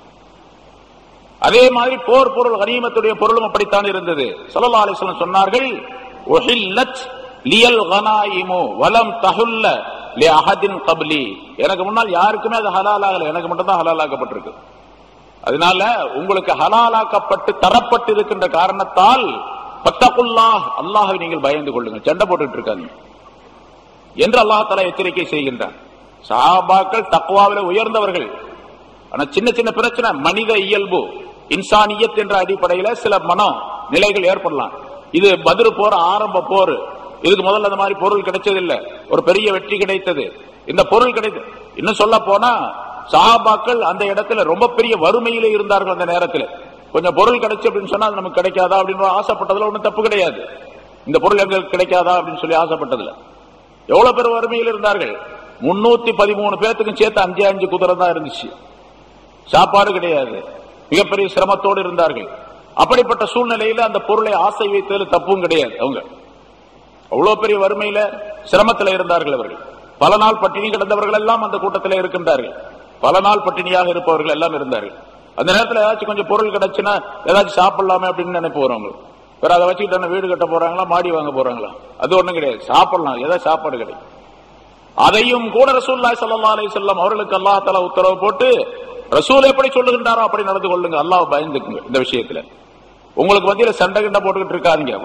அதே மாதிரி போர் பொருள் கனிமத்துடைய பொருளும் அப்படித்தான் இருந்தது. ஸல்லல்லாஹு அலைஹி வஸல்லம் சொன்னார்கள், உஹில்லத் லியல் கனாயிமு வலம் தஹுல்ல லிஅஹதின் கப்லி. எனக்கு முன்னால் யாருக்குமே அது ஹலால் ஆகல, எனக்கு மட்டும் தான் ஹலால் ஆக்கப்பட்டிருக்கு. அதனால உங்களுக்கு ஹலாலாக்கப்பட்டு தரப்பட்டு இருக்கின்ற காரணத்தால் பத்தகுல்லாஹ், அல்லாஹ்வை நீங்கள் பயந்து கொள்ளுங்கள், சண்டை போட்டுட்டு இருக்காங்க என்று அல்லாஹ் தஆலா எச்சரிக்கை செய்கின்றான். சஹாபாக்கள் தக்வாவிலே உயர்ந்தவர்கள். ஆனா சின்ன சின்ன பிரச்சனை, மனித இயல்பு இன்சானியத் என்ற அடிப்படையில் சில மன நிலைகள் ஏற்படலாம். இது பத்ர் போர் ஆரம்ப போர், இதுக்கு முதல்ல அந்த மாதிரி பொருள் கிடைச்சதில்லை, ஒரு பெரிய வெற்றி கிடைத்தது. இந்த பொருள் கிடைத்தது, இன்னும் சொல்ல போனா சஹாபாக்கள் அந்த இடத்துல ரொம்ப பெரிய வறுமையிலே இருந்தார்கள். அந்த நேரத்தில் கொஞ்சம் பொருள் கிடைச்சு அப்படின்னு சொன்னா அது நமக்கு கிடைக்காதா அப்படின்னு ஆசைப்பட்டதுல ஒன்றும் தப்பு கிடையாது. இந்த பொருள் எங்களுக்கு கிடைக்காதா அப்படின்னு சொல்லி ஆசைப்பட்டதுல எவ்வளவு பேர் வறுமையில் இருந்தார்கள். 313 பேத்துக்கும் சேர்த்து 5 குதிரை தான் இருந்துச்சு, சாப்பாடு கிடையாது, மிகப்பெரிய சிரமத்தோடு இருந்தார்கள். அப்படிப்பட்ட சூழ்நிலையில அந்த பொருளை ஆசை வைத்ததில் தப்பும் கிடையாது. அவங்க அவ்வளவு பெரிய வறுமையில சிரமத்தில் இருந்தார்கள். அவர்கள் பல நாள் பட்டினி கிடந்தவர்கள் எல்லாம் அந்த கூட்டத்தில் இருக்கின்றார்கள். பல நாள் பட்டினியாக இருப்பவர்கள் எல்லாம் இருந்தார்கள். அந்த நேரத்தில் ஏதாச்சும் கொஞ்சம் பொருள் கிடைச்சுன்னா ஏதாச்சும் சாப்பிடலாமே அப்படின்னு நினைப்போறவங்க. வேற அதை வச்சுக்கிட்டு வீடு கட்ட போறாங்களா, மாடி வாங்க போறாங்களா, அது ஒண்ணும் கிடையாது. சாப்பிடலாம், ஏதாவது சாப்பாடு கிடைக்கும். அதையும் கூட ரசூலுல்லாஹி ஸல்லல்லாஹு அலைஹி வஸல்லம் அவர்களுக்கு அல்லாஹ் தஆலா உத்தரவு போட்டு, ரசூல் எப்படி சொல்லுகின்றாரோ அப்படி நடந்து கொள்ளுங்க, அல்லாஹ் பயந்துக்குங்க. இந்த விஷயத்துல உங்களுக்கு மத்தியில சண்டை கிண்ட போட்டுக்கிட்டு இருக்காதீங்க.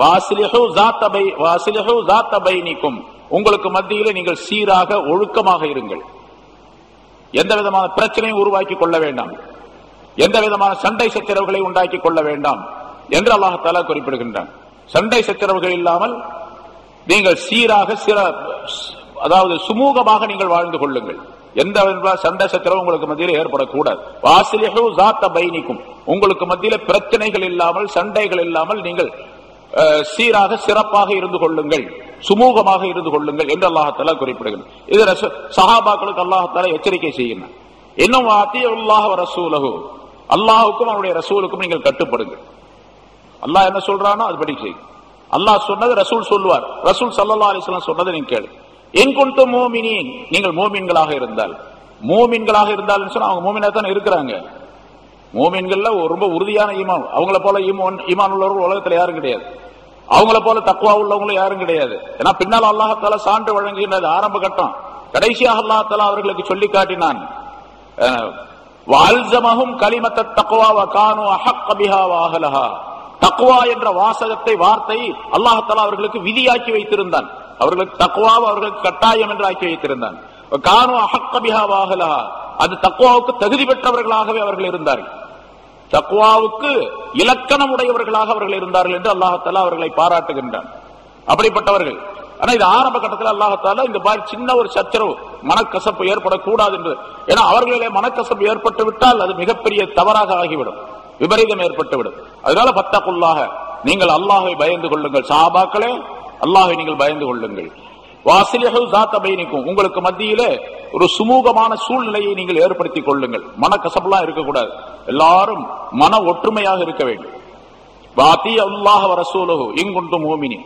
வாசிலிஹு ஸாத்த பைனிக்கும், உங்களுக்கு மத்தியில நீங்கள் சீராக ஒழுக்கமாக இருங்கள், எந்த விதமான பிரச்சனையும் உருவாக்கி கொள்ள வேண்டாம், எந்த விதமான சண்டை சச்சரவுகளை உண்டாக்கி கொள்ள வேண்டாம் என்று அல்லாஹ் தஆலா குறிப்பிடுகின்றான். சண்டை சச்சரவுகள் இல்லாமல் நீங்கள் சீராக அதாவது சுமூகமாக நீங்கள் வாழ்ந்து கொள்ளுங்கள். எந்த சண்டை சச்சரவு உங்களுக்கு மத்தியில் ஏற்படக்கூடாது. வாசிலிஹு ஸாத்த பைனிக்கும், உங்களுக்கு மத்தியில பிரச்சனைகள் இல்லாமல் சண்டைகள் இல்லாமல் நீங்கள் சீராக சிறப்பாக இருந்து கொள்ளுங்கள், சுமூகமாக இருந்து கொள்ளுங்கள் என்று அல்லாஹ் தஆலா குறிப்பிடுகிறார். இது சஹாபாக்களுக்கு அல்லாஹ் தஆலா எச்சரிக்கை செய்கிறார். இன்னும் அத்தீஉல்லாஹ் வ ரசூலஹு, அல்லாஹ்வுக்கும் அவருடைய ரசூலுக்கும் நீங்கள் கட்டுப்படுங்கள். அல்லாஹ் என்ன சொல்றானோ அதுபடி செய்யுங்க. அல்லாஹ் சொன்னது ரசூல் சொல்லுவார், ரசூல் ஸல்லல்லாஹு அலைஹி வஸல்லம் சொன்னதை நீங்க கேளு. இன் குன்தும் முஃமினீன், நீங்கள் மூமின்களாக இருந்தால், மூமின்களாக இருந்தால் சொன்னா அவங்க மூமினா தான் இருக்கிறாங்க. மூமின்கள்ல ரொம்ப உறுதியான ஈமான், அவங்கள போல ஈமான் உள்ளவர்கள் உலகத்துல யாரும் கிடையாது, அவங்கள போல தக்வா உள்ளவங்களும் யாரும் கிடையாது. ஏன்னா பின்னால் அல்லாஹ் தஆலா சான்று வழங்குகின்றது ஆரம்ப கட்டம். கடைசியாக அல்லாஹ் தஆலா அவர்களுக்கு சொல்லி காட்டினான், வஅல்ஸமஹும் கலிமத்தத் தக்வா வ கானூ அஹக்க பிஹா வ அஹ்லஹா. தக்வா என்ற வாசகத்தை, வார்த்தை அல்லாஹ் தஆலா அவர்களுக்கு விதியாக்கி வைத்திருந்தான். அவர்களுக்கு தக்வா அவர்களுக்கு கட்டாயம் என்று ஆக்கி வைத்திருந்தான். கானூ அஹக்க பிஹா வ அஹ்லஹா, அது தக்வாவுக்கு தகுதி பெற்றவர்களாகவே அவர்கள் இருந்தார்கள், தக்வாவுக்கு இலக்கணம் உடையவர்களாக அவர்கள் இருந்தார்கள் என்று அல்லாஹ் அவர்களை பாராட்டுகின்றான். அப்படிப்பட்டவர்கள். ஆனா இது ஆரம்ப கட்டத்தில் அல்லாஹ் இந்த மாதிரி சின்ன ஒரு சச்சரவு மனக்கசப்பு ஏற்படக்கூடாது என்று, ஏன்னா அவர்களிலே மனக்கசப்பு ஏற்பட்டு விட்டால் அது மிகப்பெரிய தவறாக ஆகிவிடும், விபரீதம் ஏற்பட்டுவிடும். அதனால ஃபத்தகுல்லாஹ, நீங்கள் அல்லாஹை பயந்து கொள்ளுங்கள், சஹாபாக்களே அல்லாஹை நீங்கள் பயந்து கொள்ளுங்கள். வாஸ்லிஹு ஸாத பைனிக்கும், உங்களுக்கு மத்தியிலே ஒரு சுமூகமான சூழ்நிலையை நீங்கள் ஏற்படுத்திக் கொள்ளுங்கள். மனக்கசப்புலாம் இருக்கக்கூடாது, எல்லாரும் மன ஒற்றுமையாக இருக்க வேண்டும். வாத்தி அல்லாஹ் வ ரசூலுஹு இன் குன்தும் முஃமினீன்,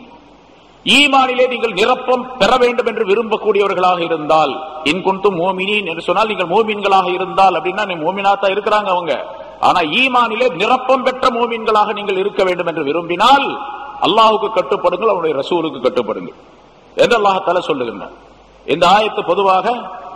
ஈமானிலே நீங்கள் நிரப்பம் பெற வேண்டும் என்று விரும்பக்கூடியவர்களாக இருந்தால், இன் குன்தும் முஃமினீன் என்று சொன்னால் நீங்கள் முஃமின்களாக இருந்தால் அப்படின்னா நீ முஃமினாத்தா இருக்கிறாங்க அவங்க, ஆனா ஈமானிலே நிரப்பம் பெற்ற முஃமின்களாக நீங்கள் இருக்க வேண்டும் என்று விரும்பினால் அல்லாஹ்வுக்கு கட்டுப்படுங்கள், அவருடைய ரசூலுக்கு கட்டுப்படுங்கள் என்று அல்லாஹ் தஆலா சொல்லுகின்றார். இந்த ஆயத்து பொதுவாக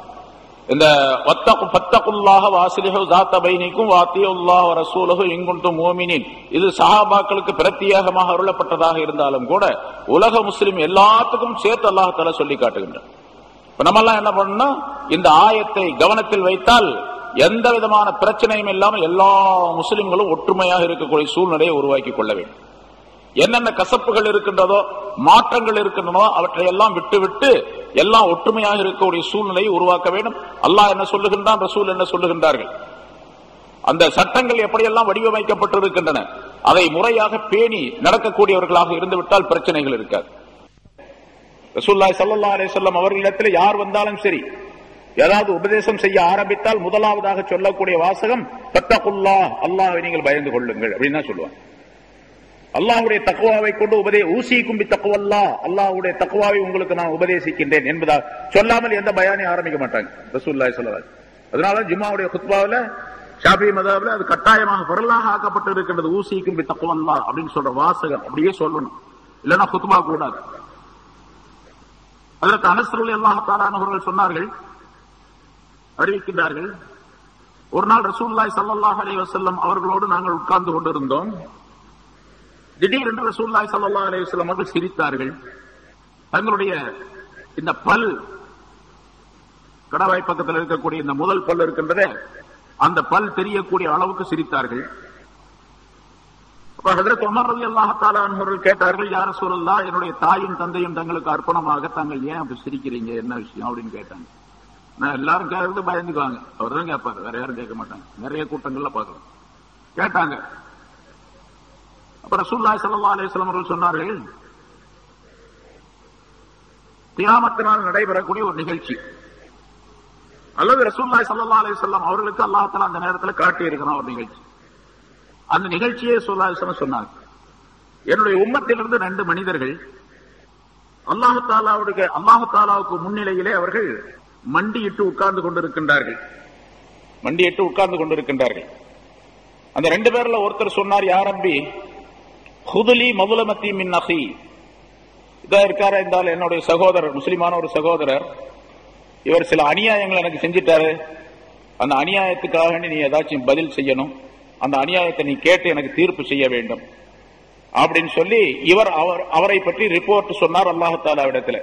இந்த வத்தகுல்லாஹ வாஸ்லிஹு ஸாத பைனிக்கும் வாத்தியுல்லாஹ வ ரசூலுஹு இன் குன்தும் முஃமினீன், இது சஹாபாக்களுக்கு பிரத்யேகமாக அருளப்பட்டதாக இருந்தாலும் கூட உலக முஸ்லிம் எல்லாத்துக்கும் சேர்த்து அல்லாஹ் தஆலா சொல்லி காட்டுகின்றார். இப்ப நம்ம எல்லாம் என்ன பண்ணணும், இந்த ஆயத்தை கவனத்தில் வைத்தால் எந்த விதமான பிரச்சனையும் இல்லாமல் எல்லா முஸ்லிம்களும் ஒற்றுமையாக இருக்கக்கூடிய சூழ்நிலையை உருவாக்கி கொள்ள வேண்டும். என்னென்ன கசப்புகள் இருக்கின்றதோ, மாற்றங்கள் இருக்கின்றனோ அவற்றை எல்லாம் விட்டுவிட்டு எல்லாம் ஒற்றுமையாக இருக்கக்கூடிய சூழ்நிலையை உருவாக்க வேண்டும். அல்லாஹ் என்ன சொல்லுகின்றான், ரசூல் என்ன சொல்லுகின்றார்கள், அந்த சட்டங்கள் எப்படியெல்லாம் வடிவமைக்கப்பட்டிருக்கின்றன அதை முறையாக பேணி நடக்கக்கூடியவர்களாக இருந்துவிட்டால் பிரச்சனைகள் இருக்காது. ரசூலுல்லாஹி ஸல்லல்லாஹு அலைஹி வஸல்லம் அவர்களிடத்தில் யார் வந்தாலும் சரி, ஏதாவது உபதேசம் செய்ய ஆரம்பித்தால் முதலாவதாக சொல்லக்கூடிய வாசகம் ஃபத்தகுல்லாஹ், அல்லாஹ்வை நீங்கள் பயந்து கொள்ளுங்கள் அப்படின்னு தான் சொல்லுவாங்க. அல்லாஹ்வுடைய தக்வாவை கொண்டு ஊசிக்கும் பித்தக்வல்லாஹ், அல்லாஹ்வுடைய தக்வாவை உங்களுக்கு நான் உபதேசிக்கின்றேன் என்பதா சொல்லாமல் எந்த பயானையும் ஆரம்பிக்க மாட்டாங்க ரசூலுல்லாஹி ஸல்லல்லாஹு அலைஹி வஸல்லம். அதனால ஜும்மாவுடைய குத்பாவில் ஷாஃபிஈ மذஹபில் அது கட்டாயமாக ஃபர்லாக ஆக்கப்பட்டு இருக்கின்றது. ஊசிக்கும் பித்தக்வல்லாஹ் அப்படின்னு சொல்ற வாசகம் அப்படியே சொல்லணும், இல்லைன்னா குத்பா கூடாது. அதற்கு அனஸ் ரலியல்லாஹு தஆலா அவர்கள் சொன்னார்கள், அறிவிக்கின்றார்கள், ஒரு நாள் ரசூலுல்லாஹி ஸல்லல்லாஹு அலைஹி வஸல்லம் அவர்களோடு நாங்கள் உட்கார்ந்து கொண்டிருந்தோம். திடீரென்று ரசூலுல்லாஹி ஸல்லல்லாஹு அலைஹி வஸல்லம் அவர்கள் சிரித்தார்கள். தங்களுடைய இந்த பல், கடவாய் பக்கத்தில் இருக்கக்கூடிய இந்த முதல் பல் இருக்கின்றதே, அந்த பல் தெரியக்கூடிய அளவுக்கு சிரித்தார்கள். ஹஜ்ரத் உமர் ரலியல்லாஹு தஆலா அவர்கள் கேட்டார்கள், யா ரசூலல்லாஹ், என்னுடைய தாயும் தந்தையும் தங்களுக்கு அர்ப்பணமாக தாங்கள் ஏன் அப்படி சிரிக்கிறீங்க, என்ன விஷயம் அப்படின்னு கேட்டாங்க. நான் எல்லாரும் கேட்கறது பயந்துக்குவாங்க, அவர் தான் கேட்பாரு, வேற யாரும் கேட்க மாட்டாங்க. நிறைய கூட்டங்கள்ல பார்க்கலாம் கேட்டாங்க. அப்ப ரசூலுல்லாஹி ஸல்லல்லாஹு அலைஹி வஸல்லம் அவர்கள் சொன்னார்கள், கியாமத்தினால் நடைபெறக்கூடிய ஒரு நிகழ்ச்சி அல்லது ரசூலுல்லாஹி ஸல்லல்லாஹு அலைஹி வஸல்லம் அவர்களுக்கு அல்லாஹ் தஆலா அந்த நேரத்தில் காட்டி இருக்கிறான் ஒரு நிகழ்ச்சி. அந்த நிகழ்ச்சியை ஸல்லல்லாஹு அலைஹி வஸல்லம் சொன்னாங்க, என்னுடைய உம்மத்திலிருந்து 2 மனிதர்கள் அல்லாஹ் தஆலாவுக்கு முன்னிலையிலே அவர்கள் மண்டியிட்டு உட்கார்ந்து கொண்டிருக்கின்றார்கள். அந்த 2 பேர்ல ஒருத்தர் சொன்னார், யா ரப்பி ஹுதுலி மதுலமத்தி மின் அஹி, இதா இருக்கார இருந்தால் என்னுடைய சகோதரர், முஸ்லிமான ஒரு சகோதரர், இவர் சில அநியாயங்கள் எனக்கு செஞ்சிட்டாரு, அந்த அநியாயத்துக்காக நீ ஏதாச்சும் பதில் செய்யணும், அந்த அநியாயத்தை நீ கேட்டு எனக்கு தீர்ப்பு செய்ய வேண்டும் அப்படின்னு சொல்லி இவர் அவரை பற்றி ரிப்போர்ட் சொன்னார் அல்லாஹ் தஆலாவிடத்தில்.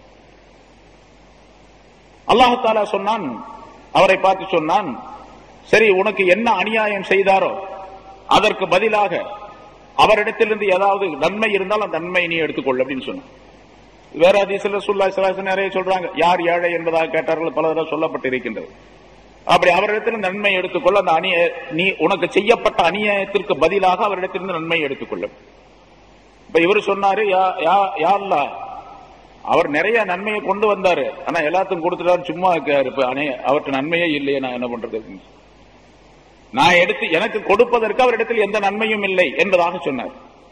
அல்லாஹ் தஆலா சொன்னான், அவரை பார்த்து சொன்னான், சரி உனக்கு என்ன அநியாயம் செய்தாரோ அதற்கு பதிலாக அவரிடத்திலிருந்து ஏதாவது நன்மை இருந்தால் அந்த நன்மை நீ எடுத்துக்கொள் அப்படின்னு சொன்னான். வேற ஹதீஸ்ல ரசூலுல்லாஹி ஸல்லல்லாஹு அலைஹி வஸல்லம் நிறைய சொல்றாங்க, யார் ஏழை என்பதாக கேட்டார்கள், பல தடவை சொல்லப்பட்டிருக்கின்றது. அப்படி அவரிடத்தில் நன்மை எடுத்துக்கொள்ள, அந்த நீ உனக்கு செய்யப்பட்ட அநியாயத்திற்கு பதிலாக அவரிடத்திலிருந்து நன்மை எடுத்துக்கொள்ள. இப்ப இவர் சொன்னாரு, யா அல்லாஹ், அவர் நிறைய நன்மையை கொண்டு வந்தாரு, ஆனா எல்லாத்துக்கும் கொடுத்துட்டாரு, சும்மா இருக்காரு, இப்ப அவருக்கு நன்மையே இல்லையே, நான் என்ன பண்றது, நான் எடுத்து எனக்கு கொடுப்பதற்கு அவரிடத்தில் எந்த நன்மையும் இல்லை என்பதாக சொன்னார்.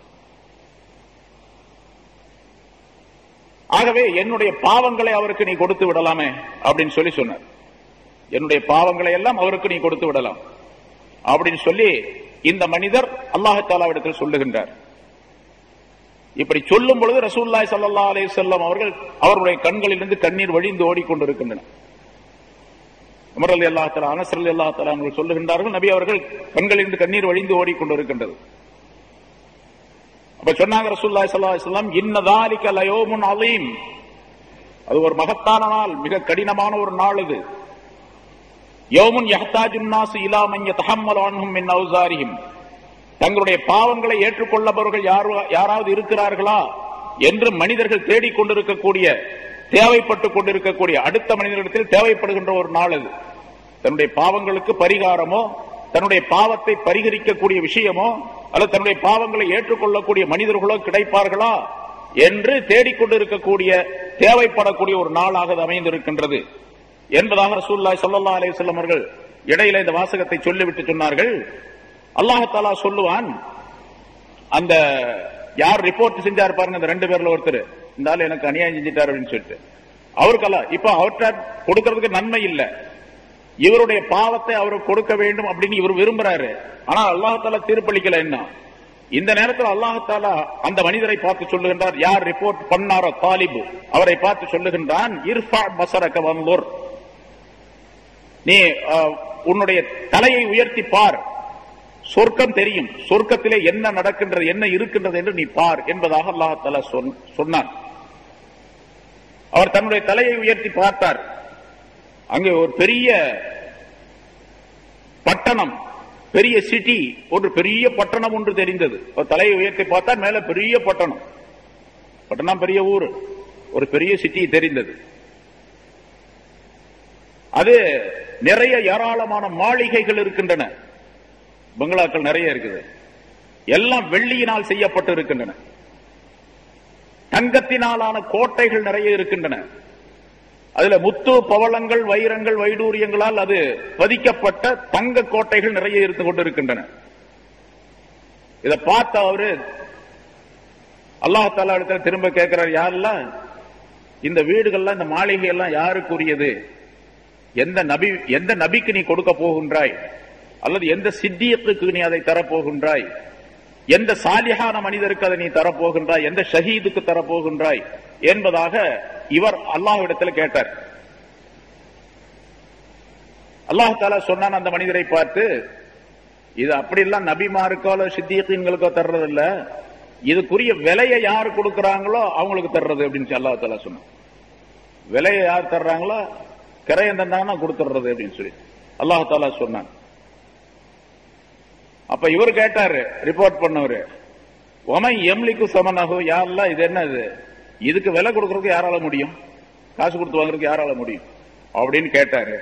ஆகவே என்னுடைய பாவங்களை அவருக்கு நீ கொடுத்து விடலாமே அப்படின்னு சொல்லி சொன்னார். என்னுடைய பாவங்களை எல்லாம் அவருக்கு நீ கொடுத்து விடலாம் அப்படின்னு சொல்லி இந்த மனிதர் அல்லாஹ் தஆலாவிடத்தில் சொல்லுகின்றார். இப்படி சொல்லும் பொழுது ரசூலுல்லாஹி ஸல்லல்லாஹு அலைஹி வஸல்லம் அவர்கள் அவருடைய கண்களிலிருந்து கண்ணீர் வழிந்து ஓடிக்கொண்டிருக்கின்றன. உமர் ரலியல்லாஹு தஆலா, அனஸ் ரலியல்லாஹு தஆலா அவர்கள் சொல்லுகின்றார்கள், நபி அவர்கள் கண்களிலிருந்து கண்ணீர் வழிந்து ஓடிக்கொண்டிருக்கின்றது. அப்ப சொன்னாங்க ரசூலுல்லாஹி ஸல்லல்லாஹு அலைஹி வஸல்லம், இன்ன ذلك ليوم عظيم, அது ஒரு மகத்தான நாள், மிக கடினமான ஒரு நாள் இது. யௌமுன் யஹ்தாஜுன் நாஸு இலா மன் யதஹம்மலு அன்ஹும் மின் அவ்ஸாரிஹிம், தங்களுடைய பாவங்களை ஏற்றுக்கொள்ளவர்கள் யாராவது இருக்கிறார்களா என்று மனிதர்கள் தேடிக்கொண்டிருக்கக்கூடிய, தேவைப்பட்டுக் கொண்டிருக்கக்கூடிய, அடுத்த மனிதர்களிடத்தில் தேவைப்படுகின்ற ஒரு நாள் அது. தன்னுடைய பாவங்களுக்கு பரிகாரமோ, தன்னுடைய பாவத்தை பரிகரிக்கக்கூடிய விஷயமோ, அல்லது தன்னுடைய பாவங்களை ஏற்றுக்கொள்ளக்கூடிய மனிதர்களோ கிடைப்பார்களா என்று தேடிக்கொண்டிருக்கக்கூடிய, தேவைப்படக்கூடிய ஒரு நாளாக அது அமைந்திருக்கின்றது என்பதாக ரசூலுல்லாஹி ஸல்லல்லாஹு அலைஹி வஸல்லம் அவர்கள் இடையில இந்த வாசகத்தை சொல்லிவிட்டு சொன்னார்கள். அல்லாஹ் தஆலா சொல்லுவான், அந்த யார் ரிப்போர்ட் செஞ்சார் பாருங்க, அந்த 2 பேர்ல ஒருத்தர், இந்த ஆள் எனக்கு அநியாயம் செஞ்சிட்டார் அப்படின்னு சொல்லிட்டு, அவருக்கெல்லாம் இப்ப அவர்கிட்ட கொடுக்கறதுக்கு நன்மை இல்லை, இவருடைய பாவத்தை அவருக்கு கொடுக்க வேண்டும் அப்படின்னு இவர் விரும்புறாரு. ஆனா அல்லாஹ் தஆலா தீர்ப்பளிக்கல. என்ன இந்த நேரத்தில் அல்லாஹ் தஆலா அந்த மனிதரை பார்த்து சொல்லுகின்றார், யார் ரிப்போர்ட் பண்ணாரோ தாலிபு, அவரை பார்த்து சொல்லுகின்றான், இர்ஃபா பஸரக வன்துர், நீ உன்னுடைய தலையை உயர்த்தி பார், சொர்க்கம் தெரியும், சொர்க்கத்திலே என்ன நடக்கின்றது, என்ன இருக்கின்றது என்று நீ பார் என்பதாக அல்லாஹ் தஆலா சொன்னார். அவர் தன்னுடைய தலையை உயர்த்தி பார்த்தார். அங்கே ஒரு பெரிய பட்டணம், பெரிய சிட்டி, ஒரு பெரிய பட்டணம் ஒன்று தெரிந்தது. தலையை உயர்த்தி பார்த்தார், மேல பெரிய பட்டணம், பட்டணம் பெரிய ஊர், ஒரு பெரிய சிட்டி தெரிந்தது. அது நிறைய ஏராளமான மாளிகைகள் இருக்கின்றன, பங்களாக்கள் நிறைய இருக்குது, எல்லாம் வெள்ளியினால் செய்யப்பட்டு இருக்கின்றன. தங்கத்தினாலான கோட்டைகள் நிறைய இருக்கின்றன. அதுல முத்து பவளங்கள் வைரங்கள் வைடூரியங்களால் அது பதிக்கப்பட்ட தங்க கோட்டைகள் நிறைய இருந்து கொண்டிருக்கின்றன. இதை பார்த்த அவரு அல்லாஹ் தஆலா இடத்துல திரும்ப கேட்கிறார், யாரெல்லாம் இந்த வீடுகள்லாம், இந்த மாளிகை எல்லாம் யாருக்குரியது, எந்த நபிக்கு நீ கொடுக்க போகின்றாய், அல்லது எந்த சித்தியத்துக்கு நீ அதை தரப்போகின்றாய், எந்த சாலிஹான மனிதருக்கு அதை நீ தரப்போகின்றாய், எந்த ஷஹீதுக்கு தரப்போகின்றாய் என்பதாக இவர் அல்லாஹ்விடத்தில் கேட்டார். அல்லாஹ் தஆலா சொன்னான் அந்த மனிதரை பார்த்து, இது அப்படிலாம் நபிமாருக்கோ சித்தியீன்களுக்கோ தர்றது இல்ல, இதுக்குரிய விலையை யார் கொடுக்கிறாங்களோ அவங்களுக்கு தர்றது அப்படின்னு அல்லாஹ் தஆலா சொன்னான். விலையை யார் தர்றாங்களோ கிரையம் தந்தாங்கன்னா கொடுத்துறது அப்படின்னு சொல்லி அல்லாஹ் தஆலா சொன்னான். அப்ப இவர் கேட்டாரு, ரிப்போர்ட் பண்ணவரு, ஒமை எம்லிக்கு சமனகு, யாரெல்லாம் இது என்ன, இதுக்கு விலை கொடுக்கறதுக்கு யாரால முடியும், காசு கொடுத்து வாங்குறதுக்கு யாரால முடியும் அப்படின்னு கேட்டாரு.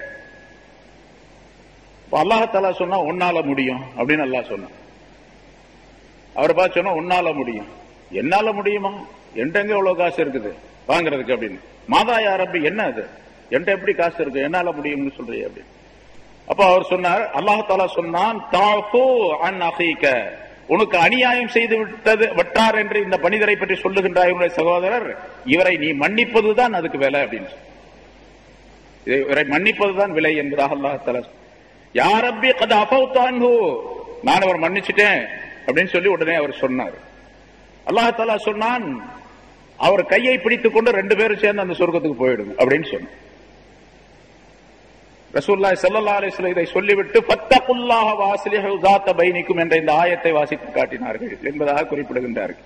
அல்லாஹ் தஆலா சொன்னா உன்னால முடியும் அப்படின்னு அல்லாஹ் சொன்னான். அவரை பார்த்து சொன்னா உன்னால முடியும், என்னால முடியுமா, என்கிட்ட எவ்வளவு காசு இருக்குது வாங்குறதுக்கு அப்படின்னு. மாதா யா ரப்பி, என்ன அது, என்கிட்ட எப்படி காசு இருக்கு, என்னால முடியும்னு சொல்றீங்க அப்படின்னு. அப்ப அவர் சொன்னார், அல்லாஹ் தஆலா சொன்னான், தாஃபு அன் அஹீக, உனக்கு அநியாயம் செய்து விட்டார் என்று இந்த மனிதரை பற்றி சொல்லுகின்றாய் உன்னுடைய சகோதரர், இவரை நீ மன்னிப்பதுதான் அதுக்கு விலை அப்படின்னு. இவரை மன்னிப்பதுதான் விலை என்பதாக அல்லாஹ் தஆலா, யா ரப்பி கத் அஃபவ்து அன்ஹு, நான் அவர் மன்னிச்சிட்டேன் அப்படின்னு சொல்லி உடனே அவர் சொன்னார். அல்லாஹ் தஆலா சொன்னான், அவர் கையை பிடித்துக் கொண்டு 2 பேரும் சேர்ந்து அந்த சொர்க்கத்துக்கு போயிடுங்க அப்படின்னு சொன்னார். ரசூலுல்லாஹி ஸல்லல்லாஹு அலைஹி வஸல்லம் இதை சொல்லிவிட்டு ஃபத்தகுல்லாஹ வஅஸ்லிஹு ஸாத பைனிக்கும் என்ற இந்த ஆயத்தை வாசித்து காட்டினார்கள் என்பதாக குறிப்பிடுகின்றார்கள்.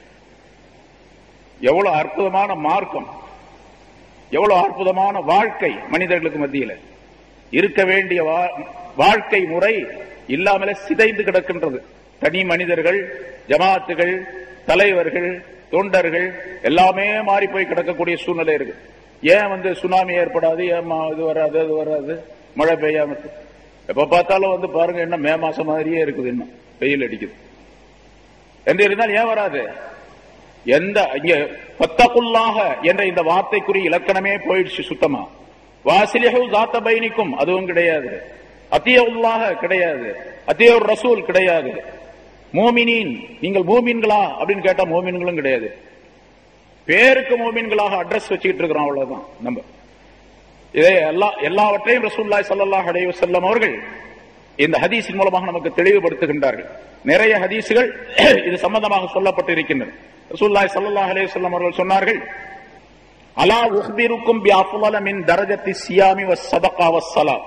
எவ்வளவு அற்புதமான மார்க்கம், எவ்வளவு அற்புதமான வாழ்க்கை மனிதர்களுக்கு மத்தியில் இருக்க வேண்டிய வாழ்க்கை முறை இல்லாமலே சிதைந்து கிடக்கின்றது. தனி மனிதர்கள், ஜமாத்துகள், தலைவர்கள், தொண்டர்கள் எல்லாமே மாறி போய் கிடக்கக்கூடிய சூழ்நிலை இருக்கு. ஏன் சுனாமி ஏற்படாது, ஏன் இது வராது, அது வராது, மழை பெய்யாம எப்ப பார்த்தாலும் பாருங்க, என்ன மே மாசம் மாதிரியே இருக்குது, இன்னும் வெயில் அடிக்குது என்று இருந்தால் ஏன் வராது? எந்த இங்க ஃபத்தகுல்லாஹ என்ற இந்த வார்த்தைக்குரிய இலக்கணமே போயிடுச்சு சுத்தமா. வாசிலிஹு ஸாத பைனிக்கும் அதுவும் கிடையாது, அத்தியவுல்லாஹ கிடையாது, அத்தியவுர் ரசூல் கிடையாது, மூமினீன் நீங்கள் மூமின்களா அப்படின்னு கேட்டா மூமின்களும் கிடையாது. பேருக்கு மூமின்களாக அட்ரஸ் வச்சுக்கிட்டு இருக்கிறோம், அவ்வளவுதான். நம்ம இதை எல்லாவற்றையும் ரசூலுல்லாஹி ஸல்லல்லாஹு அலைஹி வஸல்லம் அவர்கள் இந்த ஹதீஸின் மூலமாக நமக்கு தெளிவுபடுத்துகின்றார்கள். நிறைய ஹதீஸுகள் இது சம்பந்தமாக சொல்லப்பட்டு இருக்கின்றன. ரசூலுல்லாஹி ஸல்லல்லாஹு அலைஹி வஸல்லம் அவர்கள் சொன்னார்கள், அலா உஹ்பிருக்கும் பி அஃலல மின் தரஜத்தி ஸியாமி வஸ்ஸதகா வஸ்ஸலாத்,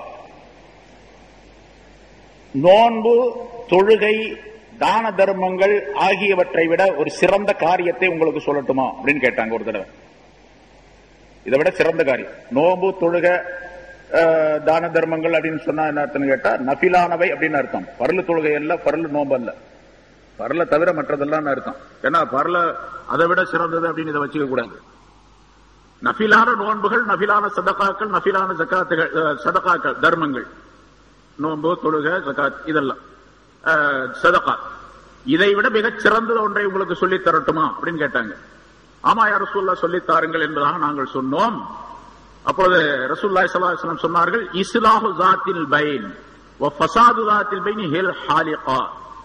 நோன்பு, தொழுகை, தான தர்மங்கள் ஆகியவற்றை விட ஒரு சிறந்த காரியத்தை உங்களுக்கு சொல்லட்டுமா அப்படின்னு கேட்டாங்க ஒரு தடவை. இதை விட சிறந்த காரியம், நோன்பு, தொழுகை, தான தர்மங்கள் அப்படின்னு சொன்னா என்ன அர்த்தம் கேட்டா நஃபிலானவை அப்படின்னு அர்த்தம். பரல தொழுகை அல்ல, பரல நோம்பு அல்ல, பரல தவிர மற்றதெல்லாம் அர்த்தம். ஏன்னா பரல அதை விட சிறந்தது அப்படின்னு இதை வச்சுக்க கூடாது. நஃபிலான நோன்புகள், நஃபிலான சதகாக்கள், நஃபிலான ஜகாத்துகள், சதகாக்கள் தர்மங்கள், நோன்பு, தொழுகை, ஜகாத், இதெல்லாம் சதகா. இதை விட மிகச் சிறந்தது ஒன்றை உங்களுக்கு சொல்லித் தரட்டுமா அப்படின்னு கேட்டாங்க. ஆமா யா ரசூலுல்லாஹ் சொல்லித் தாருங்கள் என்பதாக நாங்கள் சொன்னோம். அப்பொழுது ரசூலுல்லாஹி ஸல்லல்லாஹு அலைஹி வஸல்லம் சொன்னார்கள், இஸ்லாஹு ஸாத்தில் பைன் வ ஃபஸாது ஸாத்தில் பைன் ஹில் ஹாலிகா.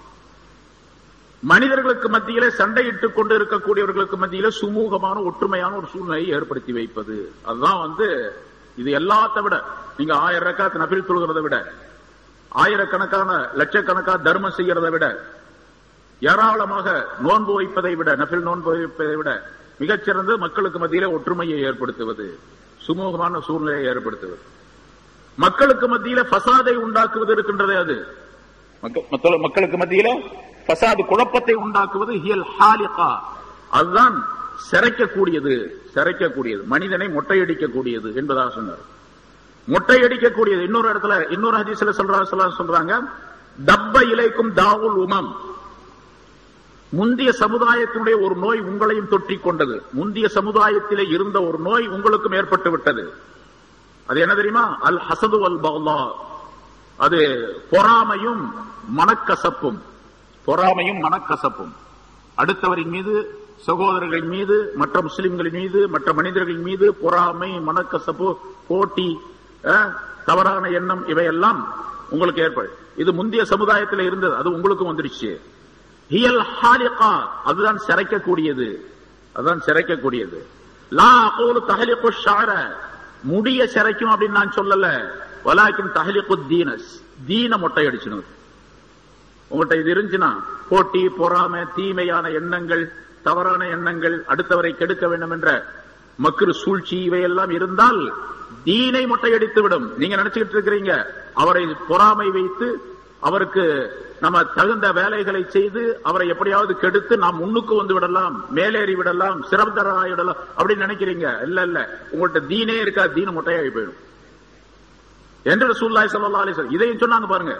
மனிதர்களுக்கு மத்தியிலே சண்டையிட்டுக் கொண்டு இருக்கக்கூடியவர்களுக்கு மத்தியிலே சுமூகமான ஒற்றுமையான ஒரு சூழ்நிலையை ஏற்படுத்தி வைப்பது. அதுதான் இது எல்லாத்த விட, நீங்க 1000 ரக்காத் நஃபில் தொழுகிறத விட, ஆயிரக்கணக்கான லட்சக்கணக்கான தர்மம் செய்யறதை விட, ஏராளமாக நோன்பு வைப்பதை விட, நஃபில் நோன்பு வைப்பதை விட மிகச்சிறந்து மக்களுக்கு மத்தியிலே ஒற்றுமையை ஏற்படுத்துவது, சுமூகமான சூழ்நிலையை ஏற்படுத்துவது. மக்களுக்கு மத்தியில ஃபசாதை உண்டாக்குவது இருக்கின்றது. அது மக்களுக்கு மத்தியில ஃபசாது, குழப்பத்தை உண்டாக்குவது ஹியல் ஹாலிகா. அதுதான் சிரைக்கக்கூடியது, மனிதனை மொட்டையடிக்கக்கூடியது என்பதாக சொன்னார். மொட்டையடிக்கக்கூடியது. இன்னொரு இடத்துல, இன்னொரு ஹதீஸ்ல சொல்றாங்க, தப்ப இலைக்கும் தாவுல் உமம். முந்திய சமுதாயத்தினுடைய ஒரு நோய் உங்களையும் தொற்றிக் கொண்டது. முந்திய சமுதாயத்திலே இருந்த ஒரு நோய் உங்களுக்கும் ஏற்பட்டு விட்டது. அது என்ன தெரியுமா? அல் ஹசது வல் பக்லா. அது பொறாமையும் மனக்கசப்பும். பொறாமையும் மனக்கசப்பும். அடுத்தவரின் மீது, சகோதரர்களின் மீது, மற்ற முஸ்லிம்களின் மீது, மற்ற மனிதர்களின் மீது பொறாமை, மனக்கசப்பு, போட்டி, தவறான எண்ணம், இவையெல்லாம் உங்களுக்கு ஏற்படும். இது முந்தைய சமுதாயத்தில் இருந்தது, அது உங்களுக்கும் வந்துருச்சு. ஹியல் ஹாலிகா. அதுதான் சிரைக்கக்கூடியது, அதுதான் சிரைக்கக்கூடியது. லா அகூலு தஹலிகு ஷஅர. முடிய சிரைக்கும் அப்படின்னு நான் சொல்லல. வலாக்கின் தஹலிகு தீனஸ். தீன மொட்டை அடிச்சணும். உங்கள்கிட்ட இது இருந்துச்சுன்னா, போட்டி, பொறாமை, தீமையான எண்ணங்கள், தவறான எண்ணங்கள், அடுத்தவரை கெடுக்க வேண்டும் என்ற மக்ரு, சூழ்ச்சி, இவையெல்லாம் இருந்தால் தீனை மொட்டையடித்து விடும். நீங்க நினைச்சுக்கிட்டு இருக்கிறீங்க அவரை பொறாமை வைத்து அவருக்கு நம்ம தகுந்த வேலைகளை செய்து அவரை எப்படியாவது கெடுத்து நாம் முன்னுக்கு வந்து விடலாம், மேலேறி விடலாம், சிறந்தராயிடலாம் அப்படின்னு நினைக்கிறீங்க. இல்ல இல்ல, உங்கள்கிட்ட தீனே இருக்கா, தீன மொட்டையாகி போயிடும் என்று ரசூலுல்லாஹி ஸல்லல்லாஹு அலைஹி வஸல்லம் இதையும் சொன்னாங்க. பாருங்க,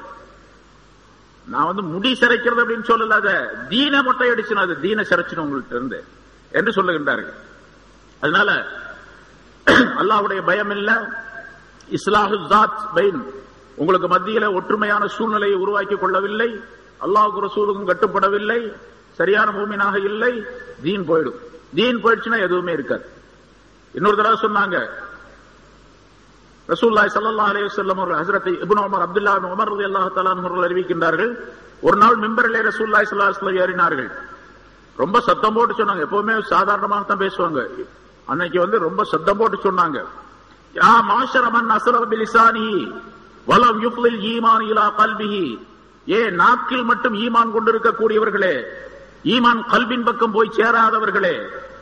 நான் முடி சிரைக்கிறது அப்படின்னு சொல்லல, அத தீன மொட்டை அடிச்சுனா அது தீன சிரைச்சிடும் உங்கள்கிட்ட இருந்து என்று சொல்லுகின்றார்கள். அதனால அல்லாஹ்வுடைய பயம் இல்ல, இஸ்லாஹு ஸாத் பைன், உங்களுக்கு மத்தியில ஒற்றுமையான சூழ்நிலையை உருவாக்கி கொள்ளவில்லை, அல்லாஹ்வுக்கு ரசூலுக்கும் கட்டுப்படவில்லை, சரியான மூமினாக இல்லை, தீன் போயிடும். தீன் போயிடுச்சுன்னா எதுவுமே இருக்காது. இன்னொரு தடவை சொன்னாங்க ரசூலுல்லாஹி ஸல்லல்லாஹு அலைஹி வஸல்லம் அவர்கள், ஹஜ்ரத் Ibn Umar, Abdullah Ibn Umar ரலியல்லாஹு தஆலா அவர்கள் அறிவிக்கின்றார்கள், ஒரு நாள் மிம்பரிலே ரசூலுல்லாஹி ஸல்லல்லாஹு அலைஹி வஸல்லம் ஏறினார்கள். ரொம்ப சத்தம் போட்டு சொன்னாங்க. எப்பவுமே சாதாரணமாக தான் பேசுவாங்க, அன்னைக்கு ரொம்ப சத்தம் போட்டு சொன்னாங்க, யா மாஷர மன் அஸ்ரஃப பிலிசானிஹி வலம் யுஃப்லில் ஈமான் இலா கல்பிஹி. ஏ நாக்கில் மட்டும் ஈமான் கொண்டிருக்கக்கூடியவர்களே, ஈமான் கல்பின் பக்கம் போய் சேராதவர்களே,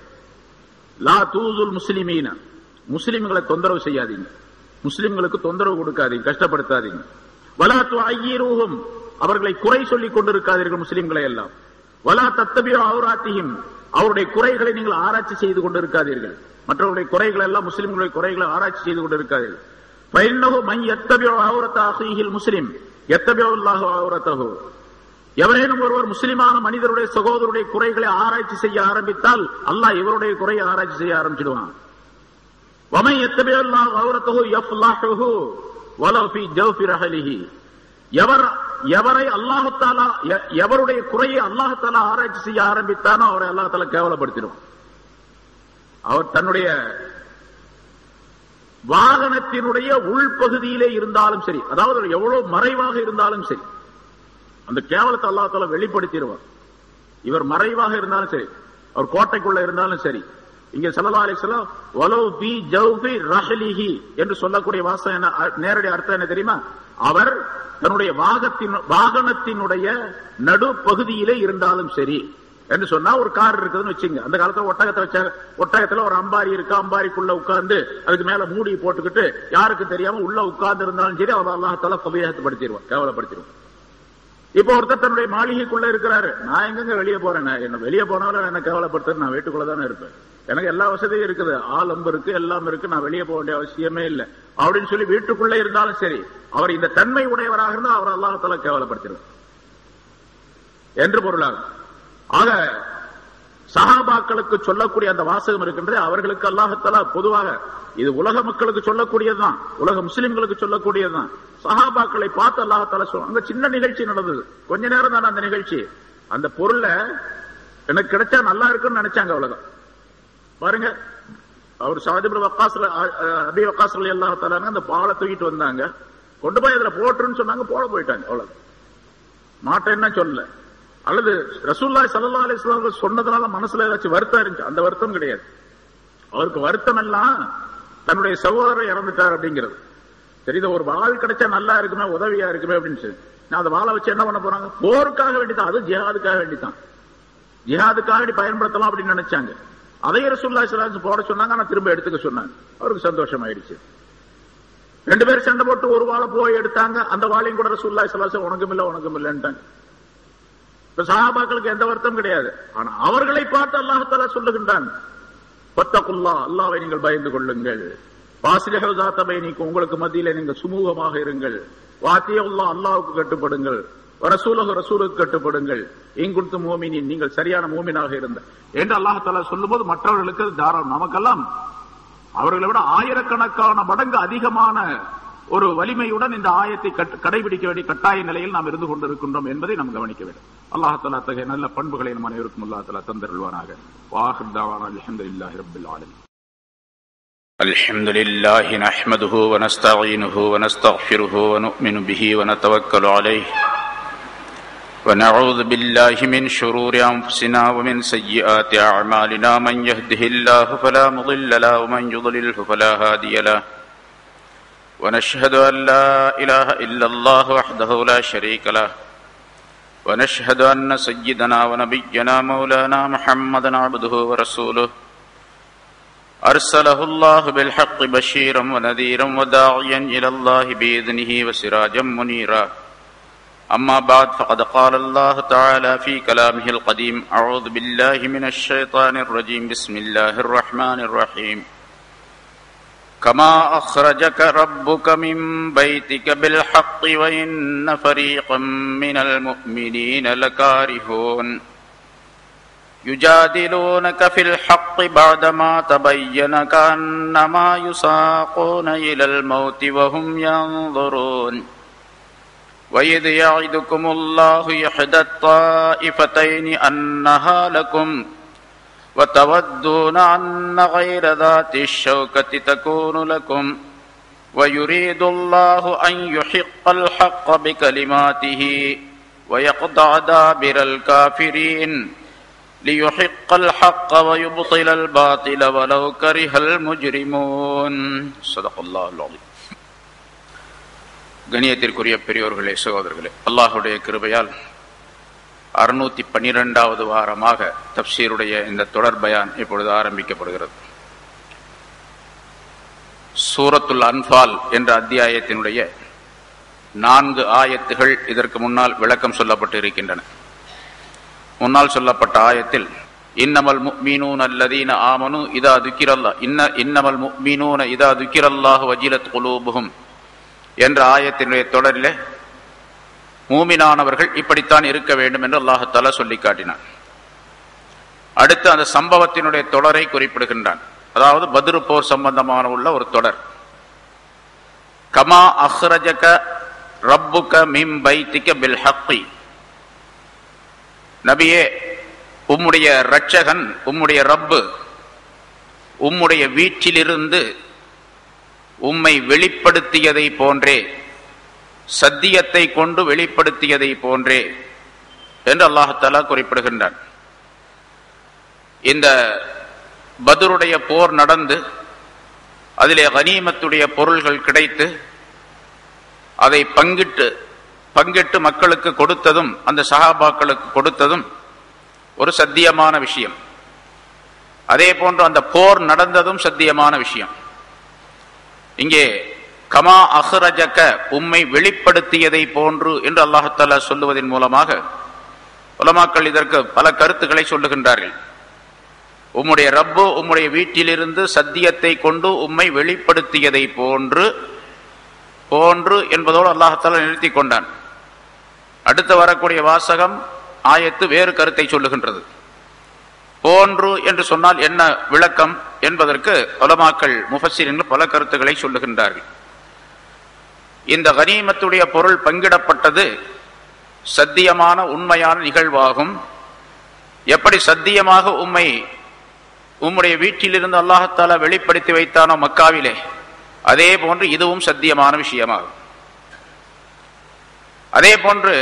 லா தூசுல் முஸ்லிமீன, முஸ்லிம்களை தொந்தரவு செய்யாதீங்க, முஸ்லிம்களுக்கு தொந்தரவு கொடுக்காதீங்க, கஷ்டப்படுத்தாதீங்க. வலா துஅய்யிருஹும், அவர்களை குறை சொல்லிக் கொண்டிருக்காதீர்கள் முஸ்லிம்களை எல்லாம். வலா தத்தபிஉ அவ்ராத்திஹிம், அவருடைய குறைகளை நீங்கள் ஆராய்ச்சி செய்து கொண்டிருக்காதீர்கள். மற்றவருடைய குறைகள் எல்லாம், முஸ்லிம்களுடைய குறைகளை ஆராய்ச்சி செய்து கொண்டிருக்காதீர்கள். ஃபைன்னஹு மன் யத்தபிஉ அவ்ரத அஹீஹில் முஸ்லிம் யத்தபிஉ அல்லாஹு அவ்ரதஹு. எவரேனும் ஒருவர் முஸ்லிமான மனிதருடைய சகோதரருடைய குறைகளை ஆராய்ச்சி செய்ய ஆரம்பித்தால் அல்லாஹ் இவருடைய குறையை ஆராய்ச்சி செய்ய ஆரம்பிச்சிடுவான். வமன் யத்தபிஉ அல்லாஹு அவ்ரதஹு யஃப்லஹு வலவ் ஃபீ ஜவ்ஃபி ரஹலிஹி. எவரை அல்லாஹ் தஆலா, எவருடைய குறையை அல்லாஹ் தஆலா ஆராய்ச்சி செய்ய ஆரம்பித்தானோ அவரை அல்லாஹ் தஆலா கேவலப்படுத்திடுவான். அவர் தன்னுடைய வாகனத்தினுடைய உள்பகுதியிலே இருந்தாலும் சரி, அதாவது எவ்வளவு மறைவாக இருந்தாலும் சரி, அந்த கேவலத்தை அல்லாஹ் தஆலா வெளிப்படுத்திடுவார். இவர் மறைவாக இருந்தாலும் சரி, அவர் கோட்டைக்குள்ள இருந்தாலும் சரி. இங்க ஸல்லல்லாஹு அலைஹி வஸல்லம் வலவ் பி ஜவ்ஃபி ரஹ்லிஹி என்று சொல்லக்கூடிய வாசகம் என்ன, நேரடி அர்த்தம் என்ன தெரியுமா? அவர் தன்னுடைய வாகனத்தினுடைய நடு பகுதியிலே இருந்தாலும் சரி என்று சொன்னா, ஒரு கார் இருக்குதுன்னு வச்சுங்க, அந்த காலத்துல ஒட்டகத்தை வச்ச, ஒட்டகத்துல ஒரு அம்பாரி இருக்கு, அம்பாரிக்குள்ள உட்கார்ந்து அதுக்கு மேல மூடி போட்டுக்கிட்டு யாருக்கு தெரியாம உள்ள உட்கார்ந்து இருந்தாலும் சரி, அவர் அல்லாஹ் தஆலா கபியஹப்படுத்திடுவார், கேவலப்படுத்திடுவார். இப்ப ஒருத்தர் தன்னுடைய மாளிகைக்குள்ள இருக்கிறாரு, நான் எங்க வெளியே போறேன், என்ன வெளியே போனாலும் என்ன கேவலப்படுத்துறது, நான் வீட்டுக்குள்ளதானே இருப்பேன். எனக்கு எல்லா வசதியும் இருக்குது, ஆள் அம்பு இருக்கு, எல்லாம் இருக்கு, நான் வெளியே போக வேண்டிய அவசியமே இல்லை அப்படின்னு சொல்லி வீட்டுக்குள்ளே இருந்தாலும் சரி, அவர் இந்த தன்மை உடையவராக இருந்தால் அவர் அல்லாஹ்வுத்தாலா கேவலப்படுத்தினார் என்று பொருளாகும். ஆக சஹாபாக்களுக்கு சொல்லக்கூடிய அந்த வாசகம் இருக்கின்றது, அவர்களுக்கு அல்லாஹ்வுத்தாலா பொதுவாக இது உலக மக்களுக்கு சொல்லக்கூடியதுதான், உலக முஸ்லிம்களுக்கு சொல்லக்கூடியதுதான். சஹாபாக்களை பார்த்து அல்லாஹ்வுத்தாலா சொல்ல, அங்க சின்ன நிகழ்ச்சி நடந்தது, கொஞ்ச நேரம் தானே அந்த நிகழ்ச்சி. அந்த பொருளை எனக்கு கிடைச்சா நல்லா இருக்குன்னு நினைச்சாங்க உலகம். பாருங்க, அவர் சஅத் இப்னு வக்காஸ் அபீ வக்காஸ் ரலியல்லாஹு தஆலா அந்த பாலை தூக்கிட்டு வந்தாங்க, கொண்டு போய் அதுல போட்டுருன்னு சொன்னாங்க, போட போயிட்டாங்க. அவ்வளவு மாட்டேன்னா சொல்லல. அல்லது ரசூலுல்லாஹி ஸல்லல்லாஹு அலைஹி வஸல்லம் சொன்னதுனால மனசுல ஏதாச்சும் வருத்தம் இருந்துச்சு, அந்த வருத்தம் கிடையாது. அவருக்கு வருத்தம் எல்லாம் தன்னுடைய சகோதரர் இறந்துட்டார் அப்படிங்கிறது. சரி, இதை ஒரு வாள் கிடைச்சா நல்லா இருக்குமே, உதவியா இருக்குமே அப்படின்னு சொல்லி நான் அந்த வாளை வச்சு என்ன பண்ண போறாங்க, போருக்காக வேண்டிதான், அது ஜிஹாதுக்காக வேண்டித்தான், ஜிஹாதுக்காக வேண்டி பயன்படுத்தலாம் அப்படின்னு நினைச்சாங்க. அதே ரசூலுல்லாஹி ஸல்லல்லாஹு அலைஹி வஸல்லம் போட சொன்னாங்க, ஆனா திரும்ப எடுத்துக்க சொன்னாங்க. அவருக்கு சந்தோஷம் ஆயிடுச்சு. ரெண்டு பேரும் சண்டை போட்டு ஒரு வாழை போய் எடுத்தாங்க, அந்த வாழையும் கூட ரசூலுல்லாஹி ஸல்லல்லாஹு அலைஹி வஸல்லம் உனக்கும் இல்லைன்ட்டாங்க. இப்ப சஹாபாக்களுக்கு எந்த வருத்தம் கிடையாது. ஆனா அவர்களை பார்த்து அல்லாஹ் தஆலா சொல்லுகின்றான், ஃபத்தகுல்லாஹ், அல்லாஹ்வை நீங்கள் பயந்து கொள்ளுங்கள், வாஸ்லிஹு ஸாத பைனிக்கும், உங்களுக்கு மத்தியிலே நீங்கள் சுமூகமாக இருங்கள், வாத்தியுல்லாஹ், அல்லாஹ்வுக்கு கட்டுப்படுங்கள், ரசூலுஹு, ரசூலுக்கு கட்டுப்படுங்கள், இன் குன்தும் முஃமினீன், நீங்கள் சரியான மூமினாக இருந்த என்று அல்லாஹ் தஆலா சொல்லும்போது மற்றவர்களுக்கு தாராளம். நமக்கெல்லாம் அவர்களை விட ஆயிரக்கணக்கான மடங்கு அதிகமான ஒரு வலிமையுடன் இந்த ஆயத்தை கடைபிடிக்க வேண்டிய கட்டாய நிலையில் நாம் இருந்து கொண்டிருக்கின்றோம் என்பதை நாம் கவனிக்க வேண்டும். அல்லாஹ் தஆலா அத்தகைய நல்ல பண்புகளை நம் அனைவருக்கும் அல்லாஹ் தஆலா தந்தருள்வானாக. வாஹிர் தஅவானா அல்ஹம்துலில்லாஹி ரப்பில் ஆலமீன். அல்ஹம்துலில்லாஹி நஹ்மதுஹு வ நஸ்தஈனுஹு வ நஸ்தக்ஃபிருஹு வ நு'மினு பிஹி வ நதவக்கலு அலைஹி வ நஊது பில்லாஹி மின் ஷுரூரி அன்ஃபுஸினா வ மின் ஸய்யிஆத்தி அஅமாலினா மன் யஹ்திஹில்லாஹு ஃபலா முضில்ல லஹு வ மன் யுضللஹு ஃபலா ஹாதிய லஹு ونشهد أن لا إله إلا الله وحده لا شريك له ونشهد أن سيدنا ونبينا مولانا محمدا عبده ورسوله أرسله الله بالحق بشيرا ونذيرا وداعيا إلى الله بإذنه وسراجا منيرا. أما بعد، فقد قال الله تعالى في كلامه القديم: أعوذ بالله من الشيطان الرجيم، بسم الله الرحمن الرحيم. كما أخرجك ربك من بيتك بالحق وإن فريقا من المؤمنين لكارهون يجادلونك في الحق بعدما تبين كأنما يساقون إلى الموت وهم ينظرون وإذ يعدكم الله إحدى الطائفتين أنها لكم وتودون أن غير ذات الشوكة تكون لكم ويريد الله أن يحق الحق بكلماته ويقطع دابر الكافرين ليحق الحق ويبطل الباطل ولو كره المجرمون. صدق الله العظيم. கணியத்திற்குரிய பெரியோர்களே, சகோதரர்களே, அல்லாஹ்வுடைய கிருபையால் 612வது வாரமாக தப்சீருடைய இந்த தொடர் பயான் இப்பொழுது ஆரம்பிக்கப்படுகிறது. சூரத்துல் அன்ஃபால் என்ற அத்தியாயத்தினுடைய 4 ஆயத்துகள் இதற்கு முன்னால் விளக்கம் சொல்லப்பட்டு இருக்கின்றன. முன்னால் சொல்லப்பட்ட ஆயத்தில் இன்னமல் முஃமினூன அல்லதீன ஆமனு இதா துக்கிரல்லாஹ் இன்னமல் முஃமினூன இதா துக்கிரல்லாஹு வஜிலத் குலூபுஹும் என்ற ஆயத்தினுடைய தொடரிலே மூமினானவர்கள் இப்படித்தான் இருக்க வேண்டும் என்று அல்லாஹ் தஆலா சொல்லி காட்டினான். அடுத்து அந்த சம்பவத்தினுடைய தொடரை குறிப்பிடுகின்றான். அதாவது பத்ரு போர் சம்பந்தமான உள்ள ஒரு தொடர். கமா அஹ்ரஜக ரப்புக மின் பைத்திக பில் ஹக்கி, நபியே, உம்முடைய இரட்சகன், உம்முடைய ரப்பு உம்முடைய வீட்டிலிருந்து உம்மை வெளிப்படுத்தியதை போன்றே, சத்தியத்தை கொண்டு வெளிப்படுத்தியதை போன்றே என்று அல்லாஹ் தஆலா குறிப்பிடுகின்றான். இந்த பத்ருடைய போர் நடந்து அதிலே கனீமத்துடைய பொருள்கள் கிடைத்து அதை பங்கிட்டு மக்களுக்கு கொடுத்ததும், அந்த சஹாபாக்களுக்கு கொடுத்ததும் ஒரு சத்தியமான விஷயம். அதே போன்று அந்த போர் நடந்ததும் சத்தியமான விஷயம். இங்கே கமா அஹ்ரஜக, உம்மை வெளிப்படுத்தியதை போன்று என்று அல்லாஹ் தஆலா சொல்லுவதன் மூலமாக உலமாக்கள் இதற்கு பல கருத்துக்களை சொல்லுகின்றார்கள். உம்முடைய ரப்பு உம்முடைய வீட்டிலிருந்து சத்தியத்தை கொண்டு உம்மை வெளிப்படுத்தியதை போன்று என்பதோடு அல்லாஹ்தாலா நிறுத்தி கொண்டான். அடுத்து வரக்கூடிய வாசகம் ஆயத்து வேறு கருத்தை சொல்லுகின்றது. போன்று என்று சொன்னால் என்ன விளக்கம் என்பதற்கு உலமாக்கள் முஃபஸ்ஸிரீன்கள் பல கருத்துக்களை சொல்லுகின்றார்கள். இந்த கனீமத்துடைய பொருள் பங்கிடப்பட்டது சத்தியமான உண்மையான நிகழ்வாகும். எப்படி சத்தியமாக உம்முடைய வீட்டிலிருந்து அல்லாஹ்தாலா வெளிப்படுத்தி வைத்தானோ மக்காவிலே, அதே போன்று இதுவும் சத்தியமான விஷயமாகும். அதே போன்று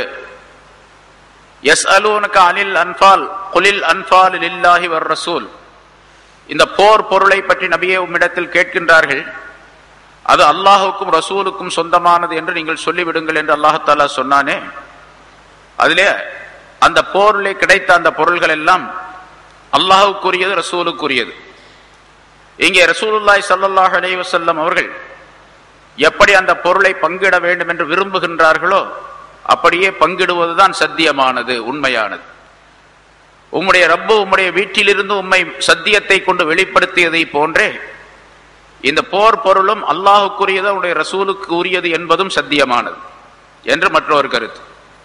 யஸ்அலூனக அனில் அன்ஃபால் குலில் அன்ஃபால் லில்லாஹி வர் ரசூல், இந்த போர் பொருளை பற்றி நபியே உம்மிடத்தில் கேட்கின்றார்கள், அது அல்லாஹுக்கும் ரசூலுக்கும் சொந்தமானது என்று நீங்கள் சொல்லிவிடுங்கள் என்று அல்லாஹ்தாலா சொன்னானே, அதிலே அந்த போரிலே கிடைத்த அந்த பொருள்கள் எல்லாம் அல்லாஹுக்குரியது, ரசூலுக்குரியது. இங்கே ரசூலுல்லாஹி ஸல்லல்லாஹு அலைஹி வஸல்லம் அவர்கள் எப்படி அந்த பொருளை பங்கிட வேண்டும் என்று விரும்புகின்றார்களோ அப்படியே பங்கிடுவதுதான் சத்தியமானது, உண்மையானது. உம்முடைய ரப்பு உம்முடைய வீட்டிலிருந்து உம்மை சத்தியத்தை கொண்டு வெளிப்படுத்தியதை போன்றே இந்த போர் பொருளும் அல்லாஹுக்குரியது, உடைய ரசூலுக்கு உரியது என்பதும் சத்தியமானது என்று மற்றொரு கருத்து.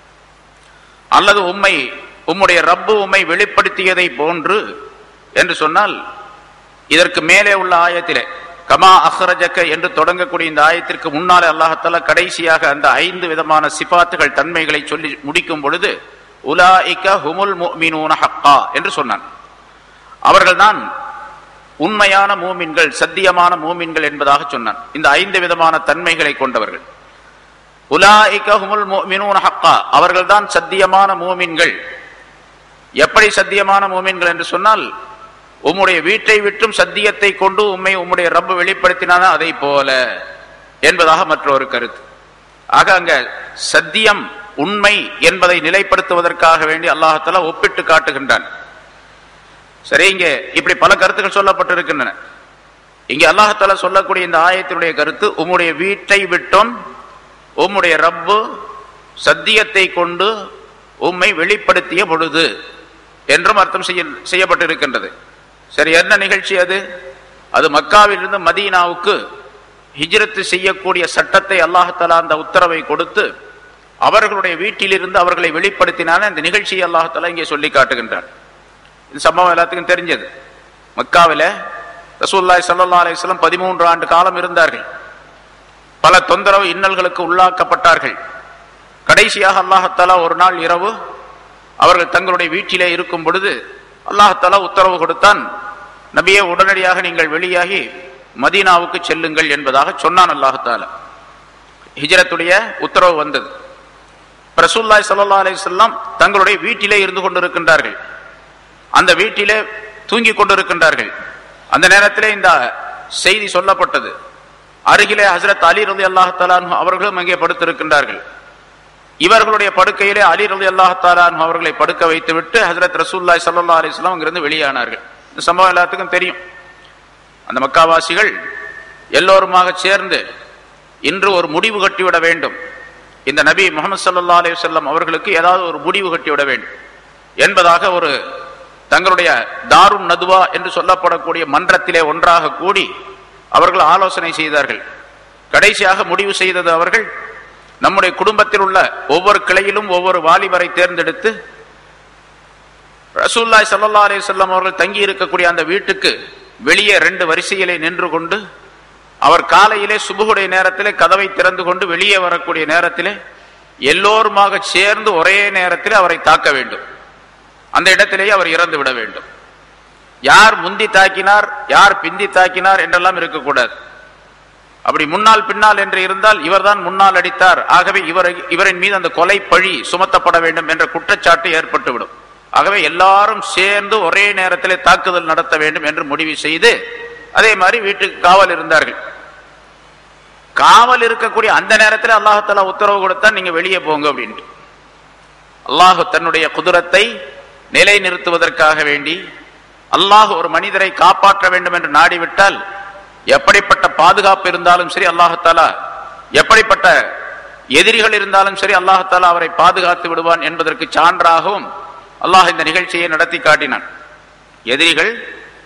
அல்லது உம்முடைய ரப்பு உம்மை வெளிப்படுத்தியதை போன்று என்று சொன்னால், இதற்கு மேலே உள்ள ஆயத்திலே கமா அஹ்ரஜக என்று தொடங்கக்கூடிய இந்த ஆயத்திற்கு முன்னாலே அல்லாஹ்தாலா கடைசியாக அந்த 5 விதமான சிபாத்துகள், தன்மைகளை சொல்லி முடிக்கும் பொழுது உலாயிக ஹுமுல் முஃமினூன ஹக்கா என்று சொன்னான். அவர்கள்தான் உண்மையான மூமின்கள், சத்தியமான மூமின்கள் என்பதாக சொன்னான். இந்த 5 விதமான தன்மைகளை கொண்டவர்கள் உலாயிக ஹுமுல் முஃமினூன ஹக்கா, அவர்கள்தான் சத்தியமான மூமின்கள். எப்படி சத்தியமான மூமின்கள் என்று சொன்னால், உம்முடைய வீட்டை விட்டும் சத்தியத்தை கொண்டு உம்முடைய ரப்பு வெளிப்படுத்தினான அதை போல என்பதாக மற்றொரு கருத்து. ஆக அங்க சத்தியம் உண்மை என்பதை நிலைப்படுத்துவதற்காக வேண்டி அல்லாஹ்தாலா ஒப்பிட்டு காட்டுகின்றான். சரி, இங்கே இப்படி பல கருத்துக்கள் சொல்லப்பட்டிருக்கின்றன. இங்கே அல்லாஹ்தாலா சொல்லக்கூடிய இந்த ஆயத்தினுடைய கருத்து, உம்முடைய வீட்டை விட்டும் உம்முடைய ரப்பு சத்தியத்தை கொண்டு உம்மை வெளிப்படுத்திய பொழுது என்றும் அர்த்தம் செய்யப்பட்டிருக்கின்றது. சரி, என்ன நிகழ்ச்சி அது? அது மக்காவிலிருந்து மதீனாவுக்கு ஹிஜ்ரத் செய்யக்கூடிய சட்டத்தை அல்லாஹ்தாலா அந்த உத்தரவை கொடுத்து அவர்களுடைய வீட்டிலிருந்து அவர்களை வெளிப்படுத்தினான இந்த நிகழ்ச்சியை அல்லாஹ்தாலா இங்கே சொல்லி காட்டுகின்றார். இந்த சம்பவம் எல்லாத்துக்கும் தெரிஞ்சது. மக்காவில ரசூலுல்லாஹி ஸல்லல்லாஹு அலைஹி வஸல்லம் 13 ஆண்டு காலம் இருந்தார்கள். பல தொந்தரவு இன்னல்களுக்கு உள்ளாக்கப்பட்டார்கள். கடைசியாக அல்லாஹ்தாலா ஒரு நாள் இரவு அவர்கள் தங்களுடைய வீட்டிலே இருக்கும் பொழுது அல்லாஹ்தாலா உத்தரவு கொடுத்தான், நபியே உடனடியாக நீங்கள் வெளியாகி மதீனாவுக்கு செல்லுங்கள் என்பதாக சொன்னான் அல்லாஹ்தாலா. ஹிஜ்ரத்துடைய உத்தரவு வந்தது. ரசூலுல்லாஹி ஸல்லல்லாஹு அலைஹி வஸல்லம் தங்களுடைய வீட்டிலே இருந்து கொண்டிருக்கின்றார்கள். அந்த வீட்டிலே தூங்கிக் கொண்டிருக்கின்றார்கள். அந்த நேரத்திலே இந்த செய்தி சொல்லப்பட்டது. அருகிலே ஹஜ்ரத் அலி ரலியல்லாஹு தஆலா அன்ஹு அவர்களும் அங்கே படுத்திருக்கின்றார்கள். இவர்களுடைய படுக்கையிலே அலி ரலியல்லாஹு தஆலா அன்ஹு அவர்களை படுக்க வைத்துவிட்டு ஹஜ்ரத் ரசூலுல்லாஹி ஸல்லல்லாஹு அலைஹி வஸல்லம் அங்கிருந்து வெளியானார்கள். இந்த சம்பவம் எல்லாத்துக்கும் தெரியும். அந்த மக்காவாசிகள் எல்லோருமாக சேர்ந்து இன்று ஒரு முடிவு கட்டிவிட வேண்டும், இந்த நபி முஹம்மது ஸல்லல்லாஹு அலைஹி வஸல்லம் அவர்களுக்கு ஏதாவது ஒரு முடிவு கட்டிவிட வேண்டும் என்பதாக ஒரு தங்களுடைய தாருன் நதுவா என்று சொல்லப்படக்கூடிய மன்றத்திலே ஒன்றாக கூடி அவர்கள் ஆலோசனை செய்தார்கள். கடைசியாக முடிவு செய்தது அவர்கள், நம்முடைய குடும்பத்தில் உள்ள ஒவ்வொரு கிளையிலும் ஒவ்வொரு வாலிபரை தேர்ந்தெடுத்து ரசூலுல்லாஹி ஸல்லல்லாஹு அலைஹி வஸல்லம் அவர்கள் தங்கி இருக்கக்கூடிய அந்த வீட்டுக்கு வெளியே 2 வரிசையிலே நின்று கொண்டு, அவர் காலையிலே சுபுகுடைய நேரத்திலே கதவை திறந்து கொண்டு வெளியே வரக்கூடிய நேரத்திலே எல்லோருமாக சேர்ந்து ஒரே நேரத்தில் அவரை தாக்க வேண்டும். அந்த இடத்திலேயே அவர் இறந்து விட வேண்டும். யார் முந்தி தாக்கினார், யார் பிந்தி தாக்கினார் என்றெல்லாம் இருக்கக்கூடாது. அப்படி முன்னால் பின்னால் என்று இருந்தால் இவர்தான் முன்னால் அடித்தார், ஆகவே இவரின் மீது அந்த கொலை பழி சுமத்தப்பட வேண்டும் என்ற குற்றச்சாட்டு ஏற்பட்டுவிடும். ஆகவே எல்லாரும் சேர்ந்து ஒரே நேரத்திலே தாக்குதல் நடத்த வேண்டும் என்று முடிவு செய்து அதே மாதிரி வீட்டுக்கு காவல் இருந்தார்கள். காவல் இருக்கக்கூடிய அந்த நேரத்தில் அல்லாஹ் உத்தரவு கொடுத்தா நீங்க வெளியே போங்க அப்படின்ட்டு. அல்லாஹ் தன்னுடைய குதுரத்தை நிலை நிறுத்துவதற்காக வேண்டி அல்லாஹ் ஒரு மனிதரை காப்பாற்ற வேண்டும் என்று நாடிவிட்டால் எப்படிப்பட்ட பாதுகாப்பு இருந்தாலும் சரி அல்லாஹாலா, எப்படிப்பட்ட எதிரிகள் இருந்தாலும் சரி அல்லாஹாலா அவரை பாதுகாத்து விடுவான் என்பதற்கு சான்றாகவும் அல்லாஹ் இந்த நிகழ்ச்சியை நடத்தி காட்டினான். எதிரிகள்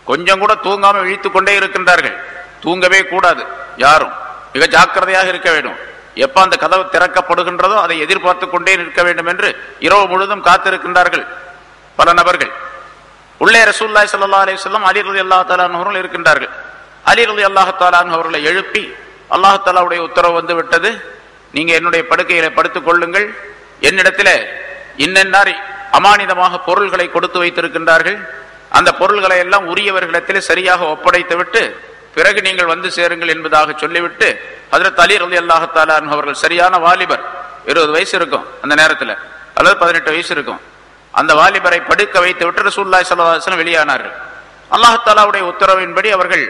கொஞ்சம் கூட தூங்காம விழித்துக் கொண்டே இருக்கின்றார்கள். தூங்கவே கூடாது, யாரும் மிக ஜாக்கிரதையாக இருக்க வேண்டும். எப்ப அந்த கதவு திறக்கப்படுகின்றதோ அதை எதிர்பார்த்து கொண்டே நிற்க வேண்டும் என்று இரவு முழுதும் காத்திருக்கின்றார்கள் பல நபர்கள். உள்ளே ரசூலுல்லாஹி ஸல்லல்லாஹு அலைஹி வஸல்லம் அலி ரலியல்லாஹு தஆலா அவர்கள் இருக்கின்றார்கள். அலி ரலியல்லாஹு தஆலா அவர்களை எழுப்பி, அல்லாஹ் தஆலாவுடைய உத்தரவு வந்து விட்டது, நீங்க என்னுடைய படுக்கையில படுத்துக் கொள்ளுங்கள், என்னிடத்தில் இன்னென்னார் அமானிதமாக பொருள்களை கொடுத்து வைத்திருக்கின்றார்கள், அந்த பொருள்களை எல்லாம் உரியவர்களிடத்தில் சரியாக ஒப்படைத்து விட்டு பிறகு நீங்கள் வந்து சேருங்கள் என்பதாக சொல்லிவிட்டு, ஹஜ்ரத் அலி ரலியல்லாஹு தஆலா அவர்கள் சரியான வாலிபர், 20 வயசு இருக்கும் அந்த நேரத்தில், அல்லது 18 வயசு இருக்கும், அந்த வாலிபரை படுக்க வைத்து விட்டு ரசூலுல்லாஹி ஸல்லல்லாஹு அலைஹி வஸல்லம் வெளியானார்கள். அல்லாஹ் தஆலாவுடைய உத்தரவின்படி அவர்கள்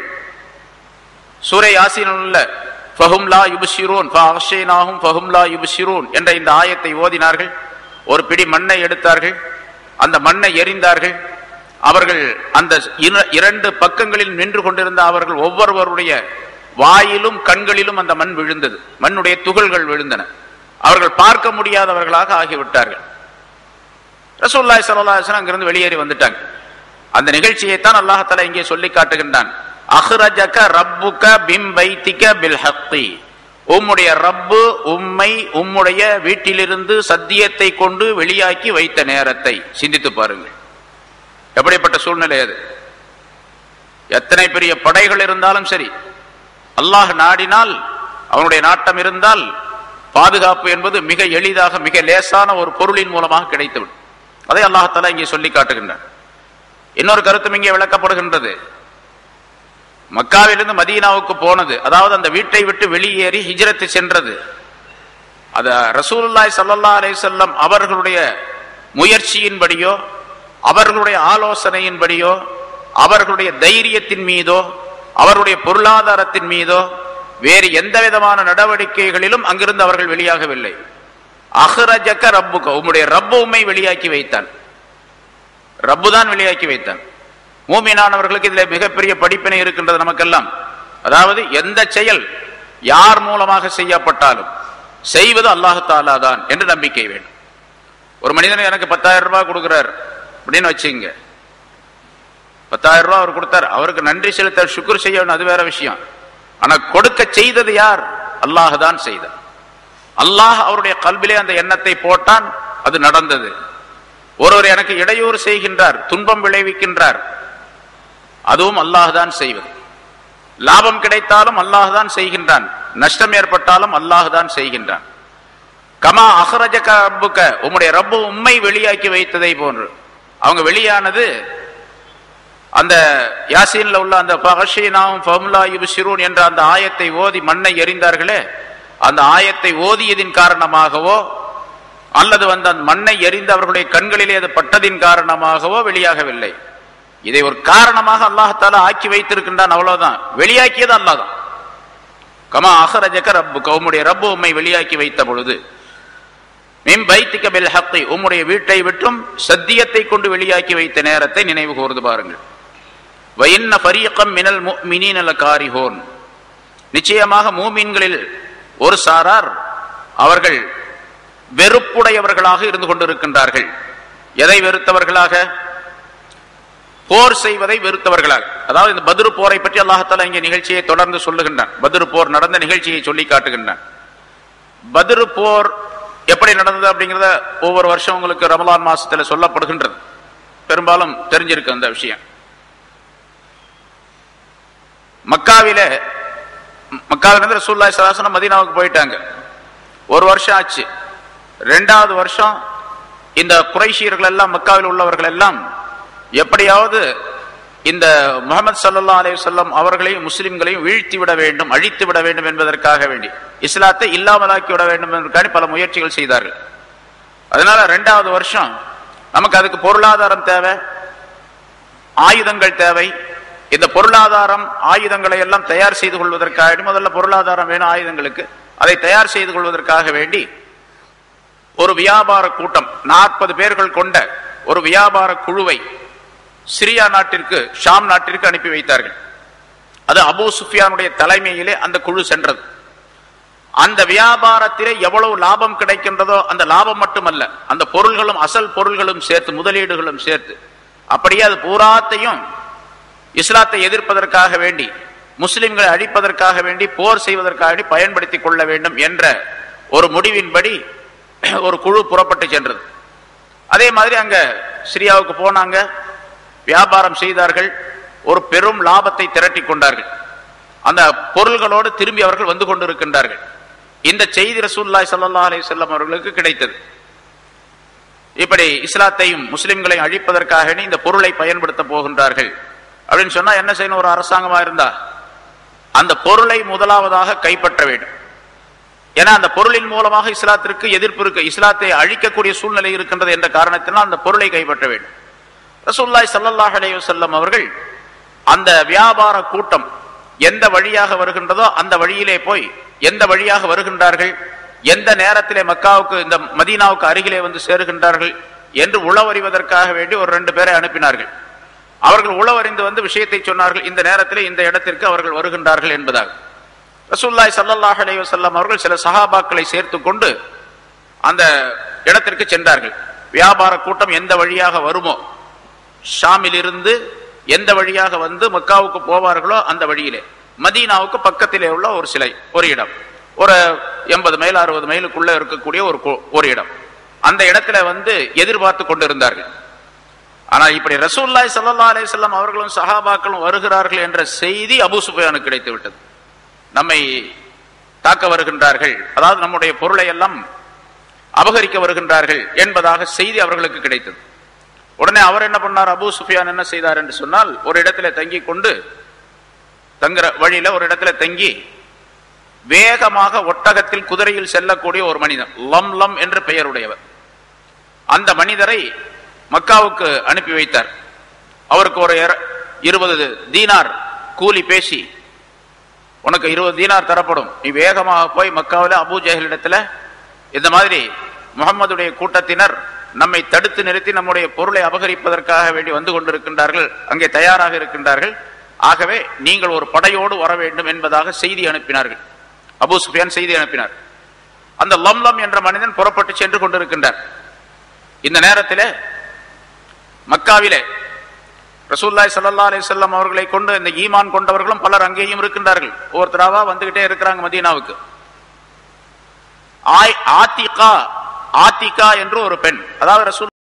சூரை யாசீனில் உள்ள ஃபஹும் லா யுப்ஷிரூன் ஃபஅக்ஷைனாஹும் ஃபஹும் லா யுப்ஷிரூன் என்ற இந்த ஆயத்தை ஓதினார்கள். ஒரு பிடி மண்ணை எடுத்தார்கள், அந்த மண்ணை எறிந்தார்கள். அவர்கள் அந்த 2 பக்கங்களில் நின்று கொண்டிருந்த அவர்கள் ஒவ்வொருவருடைய வாயிலும் கண்களிலும் அந்த மண் விழுந்தது, மண்ணுடைய துகள்கள் விழுந்தன. அவர்கள் பார்க்க முடியாதவர்களாக ஆகிவிட்டார்கள். ரசூலுல்லாஹி ஸல்லல்லாஹு அலைஹி வஸல்லம் அங்கிருந்து வெளியேறி வந்துட்டாங்க. அந்த நிகழ்ச்சியை தான் அல்லாஹ் தஆலா இங்கே சொல்லி காட்டுகின்றான். அஹ்ரஜக ரப்புக பிம் பைத்திக பில் ஹக்கி, உம்முடைய ரப்பு உம்மை உம்முடைய வீட்டிலிருந்து சத்தியத்தை கொண்டு வெளியாக்கி வைத்த நேரத்தை சிந்தித்து பாருங்கள். எப்படிப்பட்ட சூழ்நிலை அது! எத்தனை பெரிய படைகள் இருந்தாலும் சரி, அல்லாஹ் நாடினால், அவனுடைய நாட்டம் இருந்தால், பாதுகாப்பு என்பது மிக எளிதாக மிக லேசான ஒரு பொருளின் மூலமாக கிடைத்துவிடும். அதை அல்லாஹ் தஆலா இங்கே சொல்லி காட்டுகின்றான். இன்னொரு கருத்தும் இங்கே விளக்கப்படுகின்றது. மக்காவிலிருந்து மதீனாவுக்கு போனது, அதாவது அந்த வீட்டை விட்டு வெளியேறி ஹிஜ்ரத் சென்றது, அது ரசூலுல்லாஹி ஸல்லல்லாஹு அலைஹி வஸல்லம் அவர்களுடைய முயற்சியின்படியோ அவர்களுடைய ஆலோசனையின்படியோ அவர்களுடைய தைரியத்தின் மீதோ அவர்களுடைய பொருளாதாரத்தின் மீதோ வேறு எந்த விதமான நடவடிக்கைகளிலும் அங்கிருந்து அவர்கள் வெளியாகவில்லை. அஹ்ரஜக ரப்புக, உம்முடைய ரப்பு உம்மை வெளியாக்கி வைத்தான், ரப்பு தான் வெளியாக்கி வைத்தான். மூமினானவர்களுக்கு இதில் மிகப்பெரிய படிப்பினை இருக்கின்றது நமக்கெல்லாம். அதாவது எந்த செயல் யார் மூலமாக செய்யப்பட்டாலும் செய்வது அல்லாஹ் தஆலா தான் என்று நம்பிக்கை வேண்டும். ஒரு மனிதன் எனக்கு 10,000 ரூபாய் கொடுக்கிறார் அப்படின்னு வச்சுங்க, 10,000 ரூபாய் அவர் கொடுத்தார், அவருக்கு நன்றி செலுத்த சுக்ர் செய்யணும், அது வேற விஷயம். ஆனா கொடுக்க செய்தது யார்? அல்லாஹ் தான் செய்தார். அல்லாஹ் அவருடைய கல்விலே அந்த எண்ணத்தை போட்டான், அது நடந்தது. ஒருவர் எனக்கு இடையூறு செய்கின்றார், துன்பம் விளைவிக்கின்றார், அதுவும் அல்லாஹ் தான் செய்வது. லாபம் கிடைத்தாலும் அல்லாஹ் தான் செய்கின்றான், நஷ்டம் ஏற்பட்டாலும் அல்லாஹ் தான் செய்கின்றான். கமா அஹ்ரஜக ரப்புக, உம்முடைய ரப்பு உம்மை வெளியாக்கி வைத்ததை போன்று. அவங்க வெளியானது அந்த யாசீன்ல உள்ள அந்த ஃபஅக்ஷைனாஹும் ஃபஹும் லா யுப்ஷிரூன் என்ற அந்த ஆயத்தை ஓதி மண்ணை எறிந்தார்களே, அந்த ஆயத்தை ஓதியதின் காரணமாகவோ அல்லது அந்த மண்ணை எறிந்து அவர்களுடைய கண்களிலே அது பட்டதின் காரணமாகவோ வெளியாகவில்லை. இதை ஒரு காரணமாக அல்லாஹ் தஆலா ஆக்கி வைத்திருக்கின்றான், அவ்வளவுதான். வெளியாக்கியது அல்லாஹ் தான். கமா அஹ்ரஜக ரப்புக, உம்முடைய ரப்பு உம்மை வெளியாக்கி வைத்த பொழுது, மின் பைத்திக பில் ஹக்கி, உம்முடைய வீட்டை விட்டும் சத்தியத்தை கொண்டு வெளியாக்கி வைத்த நேரத்தை நினைவு கூர்ந்து பாருங்கள். வ இன்ன ஃபரீகம் மினல் முஃமினீன லகாரிஹூன், நிச்சயமாக மூமின்களில் ஒரு சாரார் அவர்கள் வெறுப்புடையவர்களாக இருந்து கொண்டிருக்கின்றார்கள். எதை வெறுத்தவர்களாக? போர் செய்வதை வெறுத்தவர்களாக. அதாவது இந்த பத்ரு போரை பற்றி அல்லாஹ் தஆலா இங்கே நிகழ்ச்சியை தொடர்ந்து சொல்லுகின்றான். பத்ரு போர் நடந்த நிகழ்ச்சியை சொல்லி காட்டுகின்றான். பத்ரு போர் எப்படி நடந்தது அப்படிங்கிறத ஒவ்வொரு வருஷம் உங்களுக்கு ரமலான் மாசத்துல சொல்லப்படுகின்றது, பெரும்பாலும் தெரிஞ்சிருக்கு அந்த விஷயம். மக்காவிலிருந்து ரசூலுல்லாஹி ஸல்லல்லாஹு அலைஹி வஸல்லம் மதீனாவுக்கு போயிட்டாங்க. ஒரு வருஷம் ஆச்சு. 2வது வருஷம் இந்த குறைஷியர்கள் எல்லாம், மக்காவில் உள்ளவர்கள் எல்லாம் எப்படியாவது இந்த முஹம்மது ஸல்லல்லாஹு அலைஹி வஸல்லம் அவர்களையும் முஸ்லிம்களையும் வீழ்த்தி விட வேண்டும், அழித்து விட வேண்டும் என்பதற்காக வேண்டி, இஸ்லாத்தை இல்லாமலாக்கி விட வேண்டும் என்பதற்காக பல முயற்சிகள் செய்தார்கள். அதனால 2வது வருஷம் நமக்கு அதுக்கு பொருளாதாரம் தேவை, ஆயுதங்கள் தேவை. இந்த பொருளாதாரம் ஆயுதங்களை எல்லாம் தயார் செய்து கொள்வதற்காக, முதல்ல பொருளாதாரம் வேணும் ஆயுதங்களுக்கு, அதை தயார் செய்து கொள்வதற்காக வேண்டி ஒரு வியாபார கூட்டம், 40 பேர்கள் கொண்ட ஒரு வியாபார குழுவை சிரியா நாட்டிற்கு, ஷாம் நாட்டிற்கு அனுப்பி வைத்தார்கள். அது அபூ சுஃபியானுடைய தலைமையிலே அந்த குழு சென்றது. அந்த வியாபாரத்திலே எவ்வளவு லாபம் கிடைக்கின்றதோ அந்த லாபம் மட்டுமல்ல, அந்த பொருள்களும் அசல் பொருள்களும் சேர்த்து, முதலீடுகளும் சேர்த்து, அப்படியே அது பூராத்தையும் இஸ்லாத்தை எதிர்ப்பதற்காக வேண்டி, முஸ்லிம்களை அழிப்பதற்காக வேண்டி, போர் செய்வதற்காக வேண்டி பயன்படுத்திக் கொள்ள வேண்டும் என்ற ஒரு முடிவின்படி ஒரு குழு புறப்பட்டு சென்றது. அதே மாதிரி அங்க சிரியாவுக்கு போனாங்க, வியாபாரம் செய்தார்கள், ஒரு பெரும் லாபத்தை திரட்டி கொண்டார்கள். அந்த பொருள்களோடு திரும்பி அவர்கள் வந்து கொண்டிருக்கின்றார்கள். இந்த செய்தி ரசூலுல்லாஹி ஸல்லல்லாஹு அலைஹி வஸல்லம் அவர்களுக்கு கிடைத்தது. இப்படி இஸ்லாத்தையும் முஸ்லிம்களையும் அழிப்பதற்காக இந்த பொருளை பயன்படுத்த போகின்றார்கள் அப்படின்னு சொன்னா என்ன செய்யணும்? ஒரு அரசாங்கமா இருந்தா அந்த பொருளை முதலாவதாக கைப்பற்ற வேண்டும். ஏன்னா அந்த பொருளின் மூலமாக இஸ்லாத்திற்கு எதிர்ப்பு இருக்கு, இஸ்லாத்தை அழிக்கக்கூடிய சூழ்நிலை இருக்கின்றது என்ற காரணத்தினால் அந்த பொருளை கைப்பற்ற வேண்டும். ரசூலுல்லாஹி ஸல்லல்லாஹு அலைஹி வஸல்லம் அவர்கள் அந்த வியாபார கூட்டம் எந்த வழியாக வருகின்றதோ அந்த வழியிலே போய், எந்த வழியாக வருகின்றார்கள், எந்த நேரத்திலே மக்காவுக்கு இந்த மதீனாவுக்கு அருகிலே வந்து சேருகின்றார்கள் என்று உளவறிவதற்காக வேண்டி ஒரு 2 பேரை அனுப்பினார்கள். அவர்கள் உளவறிந்து வந்து விஷயத்தை சொன்னார்கள், இந்த நேரத்தில் இந்த இடத்திற்கு அவர்கள் வருகின்றார்கள் என்பதாக. ரசூலுல்லாஹி ஸல்லல்லாஹு அலைஹி வஸல்லம் அவர்கள் சில சஹாபாக்களை சேர்த்து கொண்டு அந்த இடத்திற்கு சென்றார்கள். வியாபார கூட்டம் எந்த வழியாக வருமோ, ஷாமில் இருந்து எந்த வழியாக வந்து மக்காவுக்கு போவார்களோ அந்த வழியிலே, மதீனாவுக்கு பக்கத்திலே உள்ள ஒரு சிலை, ஒரு இடம், ஒரு 80 மைல் 60 மைலுக்குள்ள இருக்கக்கூடிய ஒரு இடம், அந்த இடத்துல வந்து எதிர்பார்த்து கொண்டிருந்தார்கள். ஆனால் இப்படி ரசூலுல்லாஹி ஸல்லல்லாஹு அலைஹி வஸல்லம் அவர்களும் சஹாபாக்களும் வருகிறார்கள் என்ற செய்தி அபூ சுஃபியானுக்கு கிடைத்து விட்டது. நம்மை தாக்க வருகின்றார்கள், அதாவது நம்முடைய பொருளை எல்லாம் அபகரிக்க வருகின்றார்கள் என்பதாக செய்தி அவர்களுக்கு கிடைத்தது. உடனே அவர் என்ன பண்ணார்? அபூ சுஃபியான் என்ன செய்தார் என்று சொன்னால், ஒரு இடத்துல தங்கி கொண்டு, தங்குற வழியில ஒரு இடத்துல தங்கி வேகமாக ஒட்டகத்தில் குதிரையில் செல்லக்கூடிய ஒரு மனிதன், லம் லம் என்று பெயருடையவர், அந்த மனிதரை மக்காவுக்கு அனுப்பி வைத்தார். அவருக்கு ஒரு 20 தீனார் கூலி பேசி, உனக்கு 20 தீனார் தரப்படும், நீ வேகமாக போய் மக்காவில் அபூ ஜஹல் இடத்துல இந்த மாதிரி முகம்மதுடைய கூட்டத்தினர் நம்மை தடுத்து நிறுத்தி நம்முடைய பொருளை அபகரிப்பதற்காக வேண்டி வந்து கொண்டிருக்கின்றார்கள், அங்கே தயாராக இருக்கின்றார்கள், ஆகவே நீங்கள் ஒரு படையோடு வர வேண்டும் என்பதாக செய்தி அனுப்பினார்கள். அபூ சுஃபியான் செய்தி அனுப்பினார். அந்த லம்லம் என்ற மனிதன் புறப்பட்டு சென்று கொண்டிருக்கின்றார். இந்த நேரத்தில் மக்காவிலே ரசூலுல்லாஹி ஸல்லல்லாஹு அலைஹி வஸல்லம் அவர்களை கொண்டு இந்த ஈமான் கொண்டவர்களும் பலர் அங்கேயும் இருக்கின்றார்கள். ஒவ்வொருத்தராவா வந்துகிட்டே இருக்கிறாங்க மதீனாவுக்கு. ஆத்திகா என்று ஒரு பெண், அதாவது ரசூல்